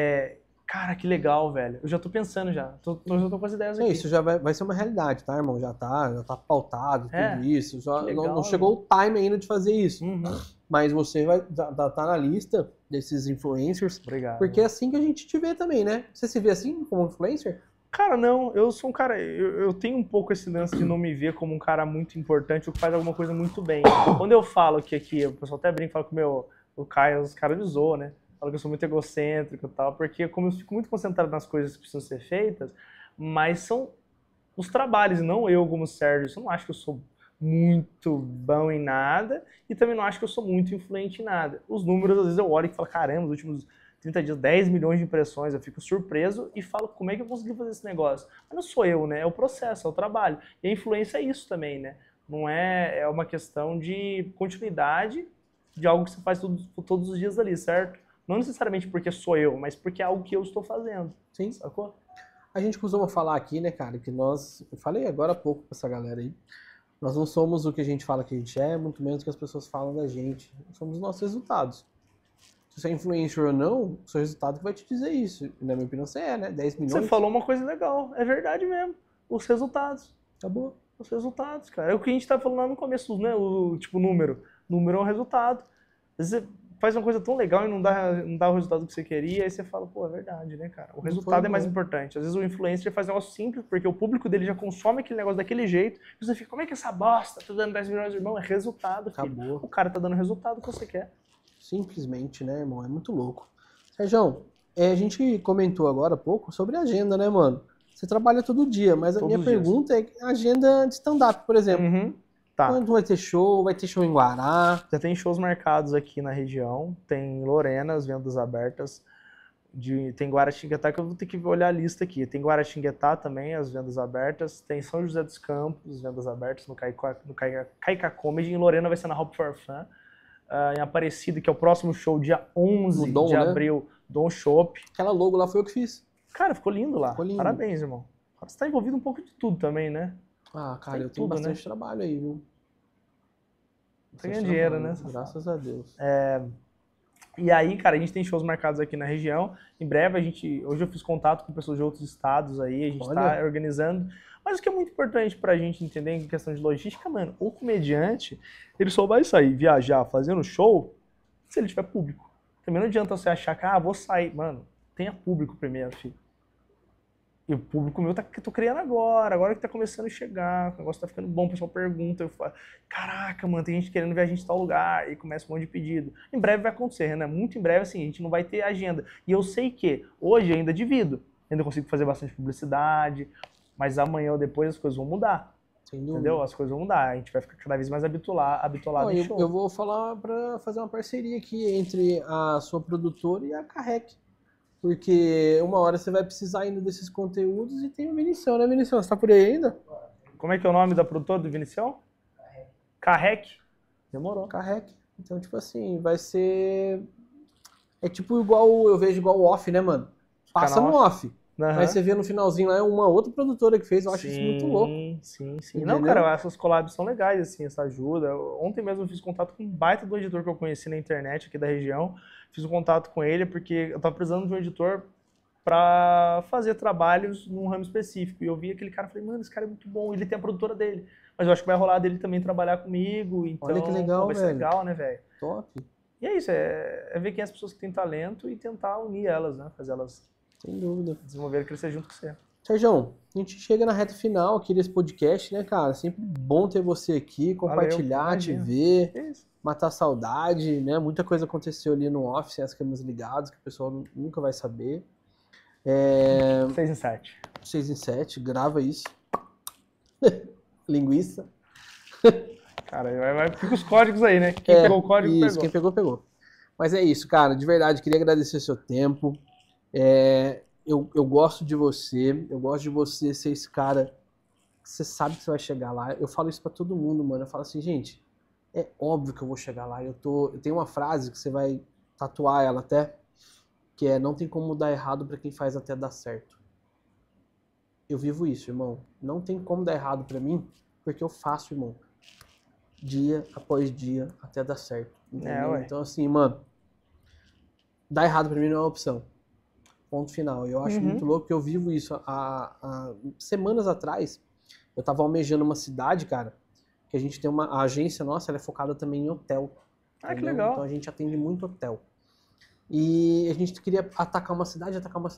Cara, que legal, velho. Eu já tô pensando já, eu já tô com as ideias aqui. Isso já vai ser uma realidade, tá, irmão? Já tá pautado, tudo isso. Já legal, não chegou o time ainda de fazer isso. Uhum. Mas você vai tá na lista desses influencers. Obrigado. Porque é assim que a gente te vê também, né? Você se vê assim, como influencer? Cara, não. Eu sou um cara... Eu tenho um pouco esse lance de não me ver como um cara muito importante ou que faz alguma coisa muito bem. Quando eu falo que aqui... O pessoal até brinca, fala que o Caio, os caras me zoam, né? Fala que eu sou muito egocêntrico e tal. Porque como eu fico muito concentrado nas coisas que precisam ser feitas, mas são os trabalhos, não eu como Sérgio. Eu não acho que eu sou muito bom em nada e também não acho que eu sou muito influente em nada. Os números, às vezes eu olho e falo, caramba, nos últimos 30 dias, 10 milhões de impressões, eu fico surpreso e falo, como é que eu consegui fazer esse negócio? Mas não sou eu, né? É o processo, é o trabalho. E a influência é isso também, né? Não é uma questão de continuidade de algo que você faz todos os dias ali, certo? Não necessariamente porque sou eu, mas porque é algo que eu estou fazendo. Sim. Sacou? A gente costuma falar aqui, né, cara, que nós... Eu falei agora há pouco pra essa galera aí. Nós não somos o que a gente fala que a gente é, muito menos o que as pessoas falam da gente. Somos os nossos resultados. Se você é influencer ou não, o seu resultado que vai te dizer isso. E, na minha opinião, você é, né? 10 milhões. Você falou uma coisa legal. É verdade mesmo. Os resultados. Acabou. Os resultados, cara. É o que a gente tá falando lá no começo, né? O tipo número. Número é um resultado. Às vezes, faz uma coisa tão legal e não dá o resultado que você queria, aí você fala, pô, é verdade, né, cara? O resultado é mais importante. Às vezes o influencer faz um negócio simples, porque o público dele já consome aquele negócio daquele jeito, e você fica, como é que essa bosta tá dando 10 milhões de irmão? É resultado, filho. Acabou. O cara tá dando o resultado que você quer. Simplesmente, né, irmão? É muito louco. Sérgio, a gente comentou agora há pouco sobre a agenda, né, mano? Você trabalha todo dia, mas a minha pergunta é a agenda de stand-up, por exemplo. Tá. Quando vai ter show? Vai ter show em Guará? Já tem shows marcados aqui na região. Tem Lorena, as vendas abertas. Tem Guaratinguetá, que eu vou ter que olhar a lista aqui. Tem Guaratinguetá também, as vendas abertas. Tem São José dos Campos, as vendas abertas no Caica Comedy. Em Lorena vai ser na Hop for Fun. Em Aparecida, que é o próximo show, dia 11 de abril, Dom Shop. Aquela logo lá foi eu que fiz. Cara, ficou lindo lá. Ficou lindo. Parabéns, irmão. Você tá envolvido um pouco de tudo também, né? Ah, cara, eu tenho bastante trabalho aí, viu? Tá ganhando dinheiro, né? Graças a Deus. E aí, cara, a gente tem shows marcados aqui na região. Em breve, hoje eu fiz contato com pessoas de outros estados aí, a gente tá organizando. Mas o que é muito importante pra gente entender em questão de logística, mano, o comediante, ele só vai sair, viajar, fazendo show, se ele tiver público. Também não adianta você achar que, vou sair. Mano, tenha público primeiro, filho. E o público meu tô criando agora que tá começando a chegar, o negócio tá ficando bom, o pessoal pergunta, eu falo, caraca, mano, tem gente querendo ver a gente em tal lugar, e começa um monte de pedido. Em breve vai acontecer, né? Muito em breve, assim, a gente não vai ter agenda. E eu sei que hoje ainda divido, ainda consigo fazer bastante publicidade, mas amanhã ou depois as coisas vão mudar. Entendeu? As coisas vão mudar, a gente vai ficar cada vez mais habituado em show. Eu vou falar pra fazer uma parceria aqui entre a sua produtora e a Carrec. Porque uma hora você vai precisar ainda desses conteúdos e tem o Vinicião, né, Vinicião? Você tá por aí ainda? Como é que é o nome da produtora do Vinicião? Carrec. Demorou. Carrec. Então, tipo assim, vai ser... É tipo igual, eu vejo igual o Off, né, mano? Passa no Off. Mas você vê no finalzinho lá, é uma outra produtora que fez, eu acho isso muito louco. Sim. Não, cara, essas collabs são legais, assim, essa ajuda. Ontem mesmo eu fiz contato com um baita do editor que eu conheci na internet aqui da região. Fiz um contato com ele porque eu tava precisando de um editor pra fazer trabalhos num ramo específico. E eu vi aquele cara e falei, mano, esse cara é muito bom, ele tem a produtora dele. Mas eu acho que vai rolar dele também trabalhar comigo, então olha que legal, vai ser legal, né, velho? Top. E é isso, é ver quem é as pessoas que têm talento e tentar unir elas, né? Fazer elas... Sem dúvida. Desenvolver e crescer junto com você. Sérgio, a gente chega na reta final aqui desse podcast, né, cara? Sempre bom ter você aqui, compartilhar, te ver, matar a saudade, né? Muita coisa aconteceu ali no office, as câmeras ligadas, que o pessoal nunca vai saber. 6 em 7. 6 em 7, grava isso. Linguiça. Cara, fica os códigos aí, né? Quem pegou o código, isso, pegou. Quem pegou, pegou. Mas é isso, cara. De verdade, queria agradecer seu tempo. Eu gosto de você. Eu gosto de você ser esse cara que você sabe que você vai chegar lá. Eu falo isso pra todo mundo, mano. Eu falo assim, gente, é óbvio que eu vou chegar lá. Eu tenho uma frase que você vai tatuar ela até, que é: não tem como dar errado pra quem faz até dar certo. Eu vivo isso, irmão. Não tem como dar errado pra mim, porque eu faço, irmão. Dia após dia até dar certo. Então, assim, mano, dar errado pra mim não é uma opção. Ponto final. Eu acho muito louco que eu vivo isso. Há semanas atrás, eu tava almejando uma cidade, cara, que a gente tem a agência nossa, ela é focada também em hotel. Que legal. Então a gente atende muito hotel. E a gente queria atacar uma cidade.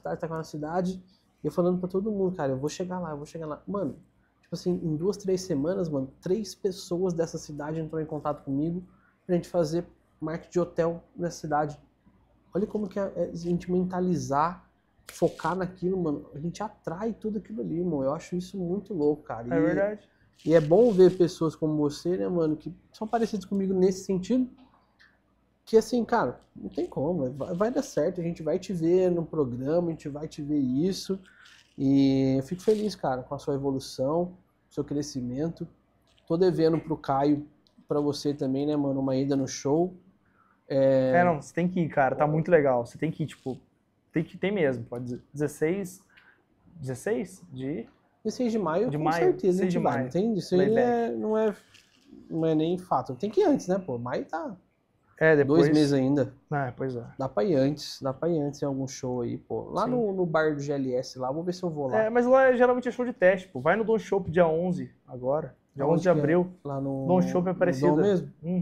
E eu falando pra todo mundo, cara, eu vou chegar lá. Mano, tipo assim, em 2, 3 semanas, mano, 3 pessoas dessa cidade entraram em contato comigo pra gente fazer marketing de hotel nessa cidade. Olha como que a gente mentalizar, focar naquilo, mano. A gente atrai tudo aquilo ali, irmão. Eu acho isso muito louco, cara. É verdade. E é bom ver pessoas como você, né, mano, que são parecidas comigo nesse sentido. Que assim, cara, não tem como. Vai dar certo. A gente vai te ver no programa, a gente vai te ver isso. E eu fico feliz, cara, com a sua evolução, seu crescimento. Tô devendo pro Caio, pra você também, né, mano, uma ida no show. Não, você tem que ir, cara, tá muito legal. Você tem que ir, tipo, tem mesmo, pode dizer. 16 de 16 de maio, com certeza a gente vai, entende? Isso aí não é nem fato. Tem que ir antes, né, pô? Maio tá depois... 2 meses ainda. Pois é. Dá pra ir antes em algum show aí, pô. Lá no bar do GLS lá, vou ver se eu vou lá. Mas lá geralmente é show de teste, pô. Vai no Dom Shop dia 11 agora, dia 11 de abril. Lá no Dom Shop é Aparecida. Dom mesmo? Uhum.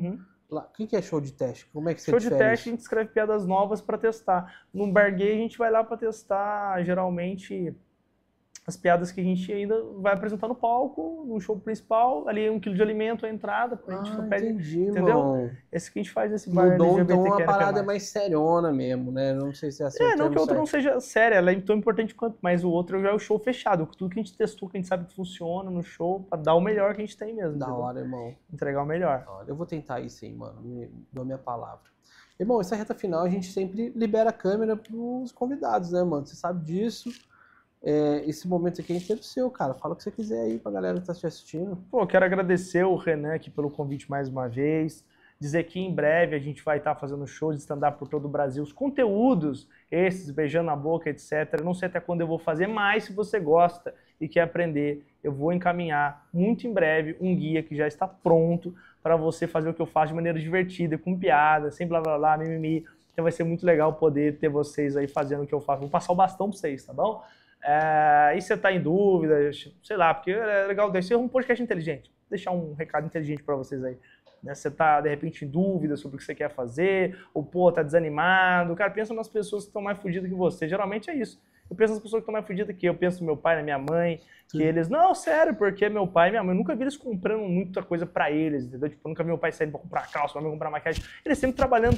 O que é show de teste? Como é que você Show de difere teste, isso? a gente escreve piadas novas para testar. No Bar Gay, a gente vai lá para testar, geralmente, as piadas que a gente ainda vai apresentar no palco, no show principal, ali 1 quilo de alimento, a entrada, a gente pede, Entendi, entendeu? irmão. Esse que a gente faz nesse bar Mudou, então, LGBTQIA+. uma parada mais seriona mesmo, né? Não sei se é assim o Não termo que o outro não certo. seja sério, ela é tão importante quanto, mas o outro já é o show fechado, tudo que a gente testou, que a gente sabe que funciona no show, pra dar o melhor que a gente tem mesmo. Da entendeu? hora, irmão. Entregar o melhor. Da hora. Eu vou tentar isso aí, mano. Dou a minha palavra. Irmão, essa reta final a gente sempre libera a câmera pros convidados, né, mano? Você sabe disso. Esse momento aqui é inteiro seu, cara. Fala o que você quiser aí pra galera que tá te assistindo. Pô, quero agradecer o Renan aqui pelo convite mais uma vez. Dizer que em breve a gente vai estar fazendo shows de stand-up por todo o Brasil. Os conteúdos, esses, beijando a boca, etc. Eu não sei até quando eu vou fazer, mas se você gosta e quer aprender, eu vou encaminhar muito em breve um guia que já está pronto para você fazer o que eu faço de maneira divertida, com piada, sem blá blá blá, mimimi. Então vai ser muito legal poder ter vocês aí fazendo o que eu faço. Vou passar o bastão para vocês, tá bom? E você tá em dúvida, sei lá, porque é legal, deve ser um podcast inteligente. Deixar um recado inteligente para vocês aí. Né? Você tá, de repente, em dúvida sobre o que você quer fazer, ou, pô, tá desanimado. Cara, pensa nas pessoas que estão mais fodidas que você. Geralmente é isso. Eu penso nas pessoas que estão mais fodidas que eu. Penso no meu pai, na minha mãe, que eles... Não, sério, porque meu pai e minha mãe, eu nunca vi eles comprando muita coisa pra eles, entendeu? Tipo, eu nunca vi meu pai saindo pra comprar calça, pra comprar maquiagem. Eles sempre trabalhando,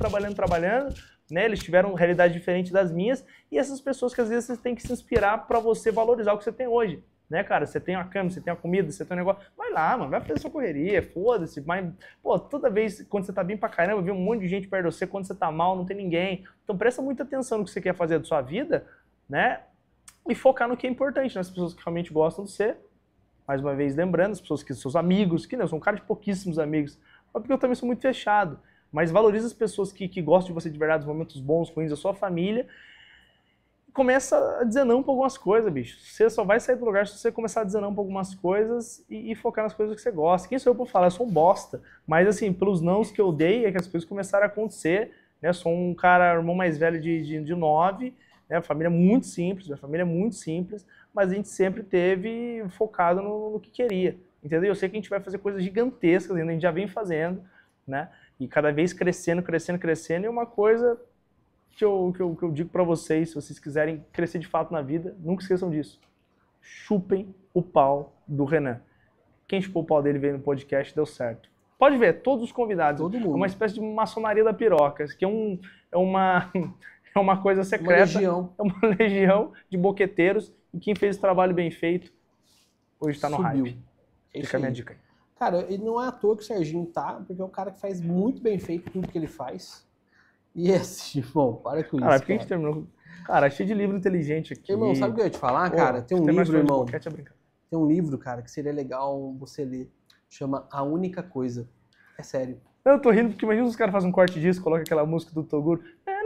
né? Eles tiveram realidade diferente das minhas. E essas pessoas que, às vezes, você tem que se inspirar pra você valorizar o que você tem hoje. Né, cara? Você tem uma câmera, você tem uma comida, você tem um negócio. Vai lá, mano, vai fazer sua correria, foda-se. Mas, pô, toda vez quando você tá bem pra caramba, vê um monte de gente perto de você, quando você tá mal, não tem ninguém. Então presta muita atenção no que você quer fazer da sua vida, né? E focar no que é importante, nas pessoas que realmente gostam de você. Mais uma vez, lembrando, as pessoas que são seus amigos, que não, eu sou um cara de pouquíssimos amigos, porque eu também sou muito fechado. Mas valoriza as pessoas que gostam de você de verdade, os momentos bons, ruins, a sua família. Começa a dizer não pra algumas coisas, bicho. Você só vai sair do lugar se você começar a dizer não pra algumas coisas e focar nas coisas que você gosta. Quem sou eu pra falar? Eu sou um bosta. Mas, assim, pelos nãos que eu dei, é que as coisas começaram a acontecer. Né? Eu sou um cara, irmão mais velho de 9, né? Família muito simples, minha família é muito simples, mas a gente sempre teve focado no que queria. Entendeu? Eu sei que a gente vai fazer coisas gigantescas ainda, a gente já vem fazendo, né? E cada vez crescendo, e uma coisa... Que eu digo pra vocês, se vocês quiserem crescer de fato na vida, nunca esqueçam disso. Chupem o pau do Renan. Quem chupou o pau dele veio no podcast, deu certo. Pode ver, todos os convidados. Todo mundo. É uma espécie de maçonaria da piroca, que é uma coisa secreta. Uma legião. É uma legião de boqueteiros e quem fez o trabalho bem feito hoje tá no Subiu. hype. É isso Fica a minha aí. dica aí. Cara, e não é à toa que o Serginho tá, porque é um cara que faz muito bem feito tudo que ele faz. E assim, bom, para com Cara, isso, por que a cara. gente terminou? Cara, cheio de livro inteligente aqui. Irmão, sabe o que eu ia te falar, Pô, cara? Tem um mais livro, coisa de irmão, boquete, é brincadeira. tem um livro, cara, que seria legal você ler. Chama A Única Coisa. É sério. Eu tô rindo porque imagina os caras fazem um corte disso, colocam aquela música do Toguro,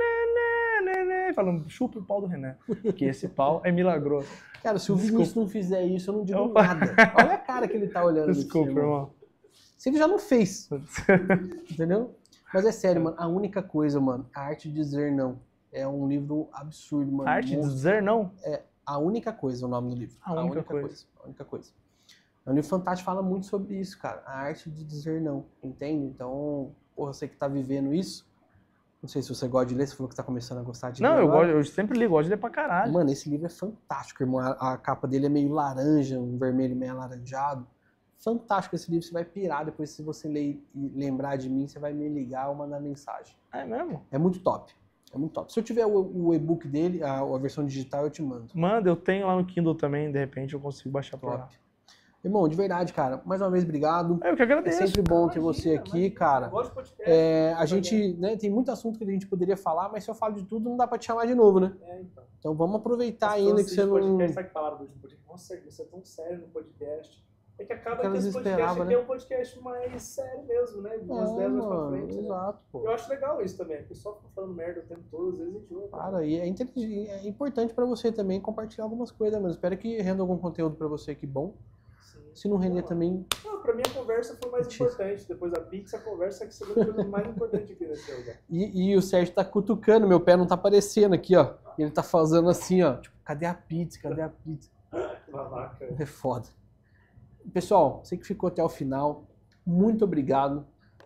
falando, chupa o pau do Renan, porque esse pau é milagroso. Cara, se o Desculpa. Vinícius não fizer isso, eu não digo Opa. nada. Olha a cara que ele tá olhando. Desculpa, nisso, irmão. Se ele já não fez, entendeu? Mas é sério, mano. A única coisa, mano, A Arte de Dizer Não. É um livro absurdo, mano. A arte de Monstro. dizer não? A Única Coisa é o nome do livro. A Única Coisa. A Única Coisa. É um livro fantástico, fala muito sobre isso, cara. A arte de dizer não, entende? Então, porra, você que tá vivendo isso, não sei se você gosta de ler, você falou que tá começando a gostar de ler Não, agora. eu sempre li, gosto de ler pra caralho. Mano, esse livro é fantástico, irmão. A capa dele é meio laranja, um vermelho meio alaranjado. Fantástico esse livro, você vai pirar depois, se você ler e lembrar de mim, você vai me ligar ou mandar mensagem. É mesmo? É muito top. É muito top. Se eu tiver o e-book dele, a versão digital, eu te mando. Manda, eu tenho lá no Kindle também, de repente eu consigo baixar por lá. Top. Irmão, de verdade, cara, mais uma vez, obrigado. Eu que É agradeço. sempre bom ter você aqui, cara. Eu gosto de podcast. A gente, né, tem muito assunto que a gente poderia falar, mas se eu falo de tudo, não dá pra te chamar de novo, né? Então. Então vamos aproveitar ainda que você não... Sabe que falaram do podcast? Nossa, você é tão sério no podcast. É que acaba Porque que elas esse podcast esperavam, aqui né? é um podcast mais sério mesmo, né? De umas 10 anos pra frente. Né? Exato, pô. Eu acho legal isso também. O pessoal fica falando merda o tempo todo, às vezes enjoa. Cara, e é importante pra você também compartilhar algumas coisas, mano. Espero que renda algum conteúdo pra você aqui bom. Sim. Se não render também... Não, pra mim a conversa foi mais Mentira. importante. Depois da pizza, a conversa é que seria a coisa mais importante aqui nesse lugar. E o Sérgio tá cutucando, meu pé não tá aparecendo aqui, ó. E ele tá fazendo assim, ó. Tipo, cadê a pizza? Cadê a pizza? Que babaca. É foda. Pessoal, você que ficou até o final, muito obrigado.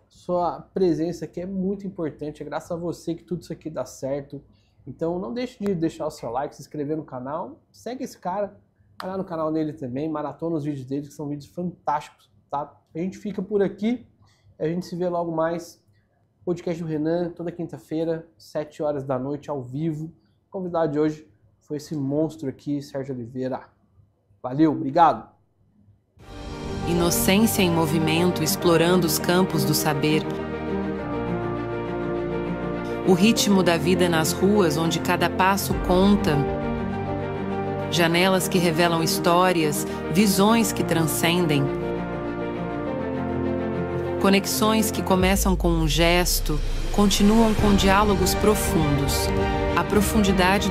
Sua presença aqui é muito importante, é graças a você que tudo isso aqui dá certo. Então não deixe de deixar o seu like, se inscrever no canal, segue esse cara, vai lá no canal dele também, maratona os vídeos dele, que são vídeos fantásticos, tá? A gente fica por aqui, a gente se vê logo mais. Podcast do Renan, toda quinta-feira, 7 horas da noite, ao vivo. O convidado de hoje foi esse monstro aqui, Sérgio Oliveira. Valeu, obrigado! Inocência em movimento, explorando os campos do saber. O ritmo da vida nas ruas, onde cada passo conta. Janelas que revelam histórias, visões que transcendem. Conexões que começam com um gesto, continuam com diálogos profundos. A profundidade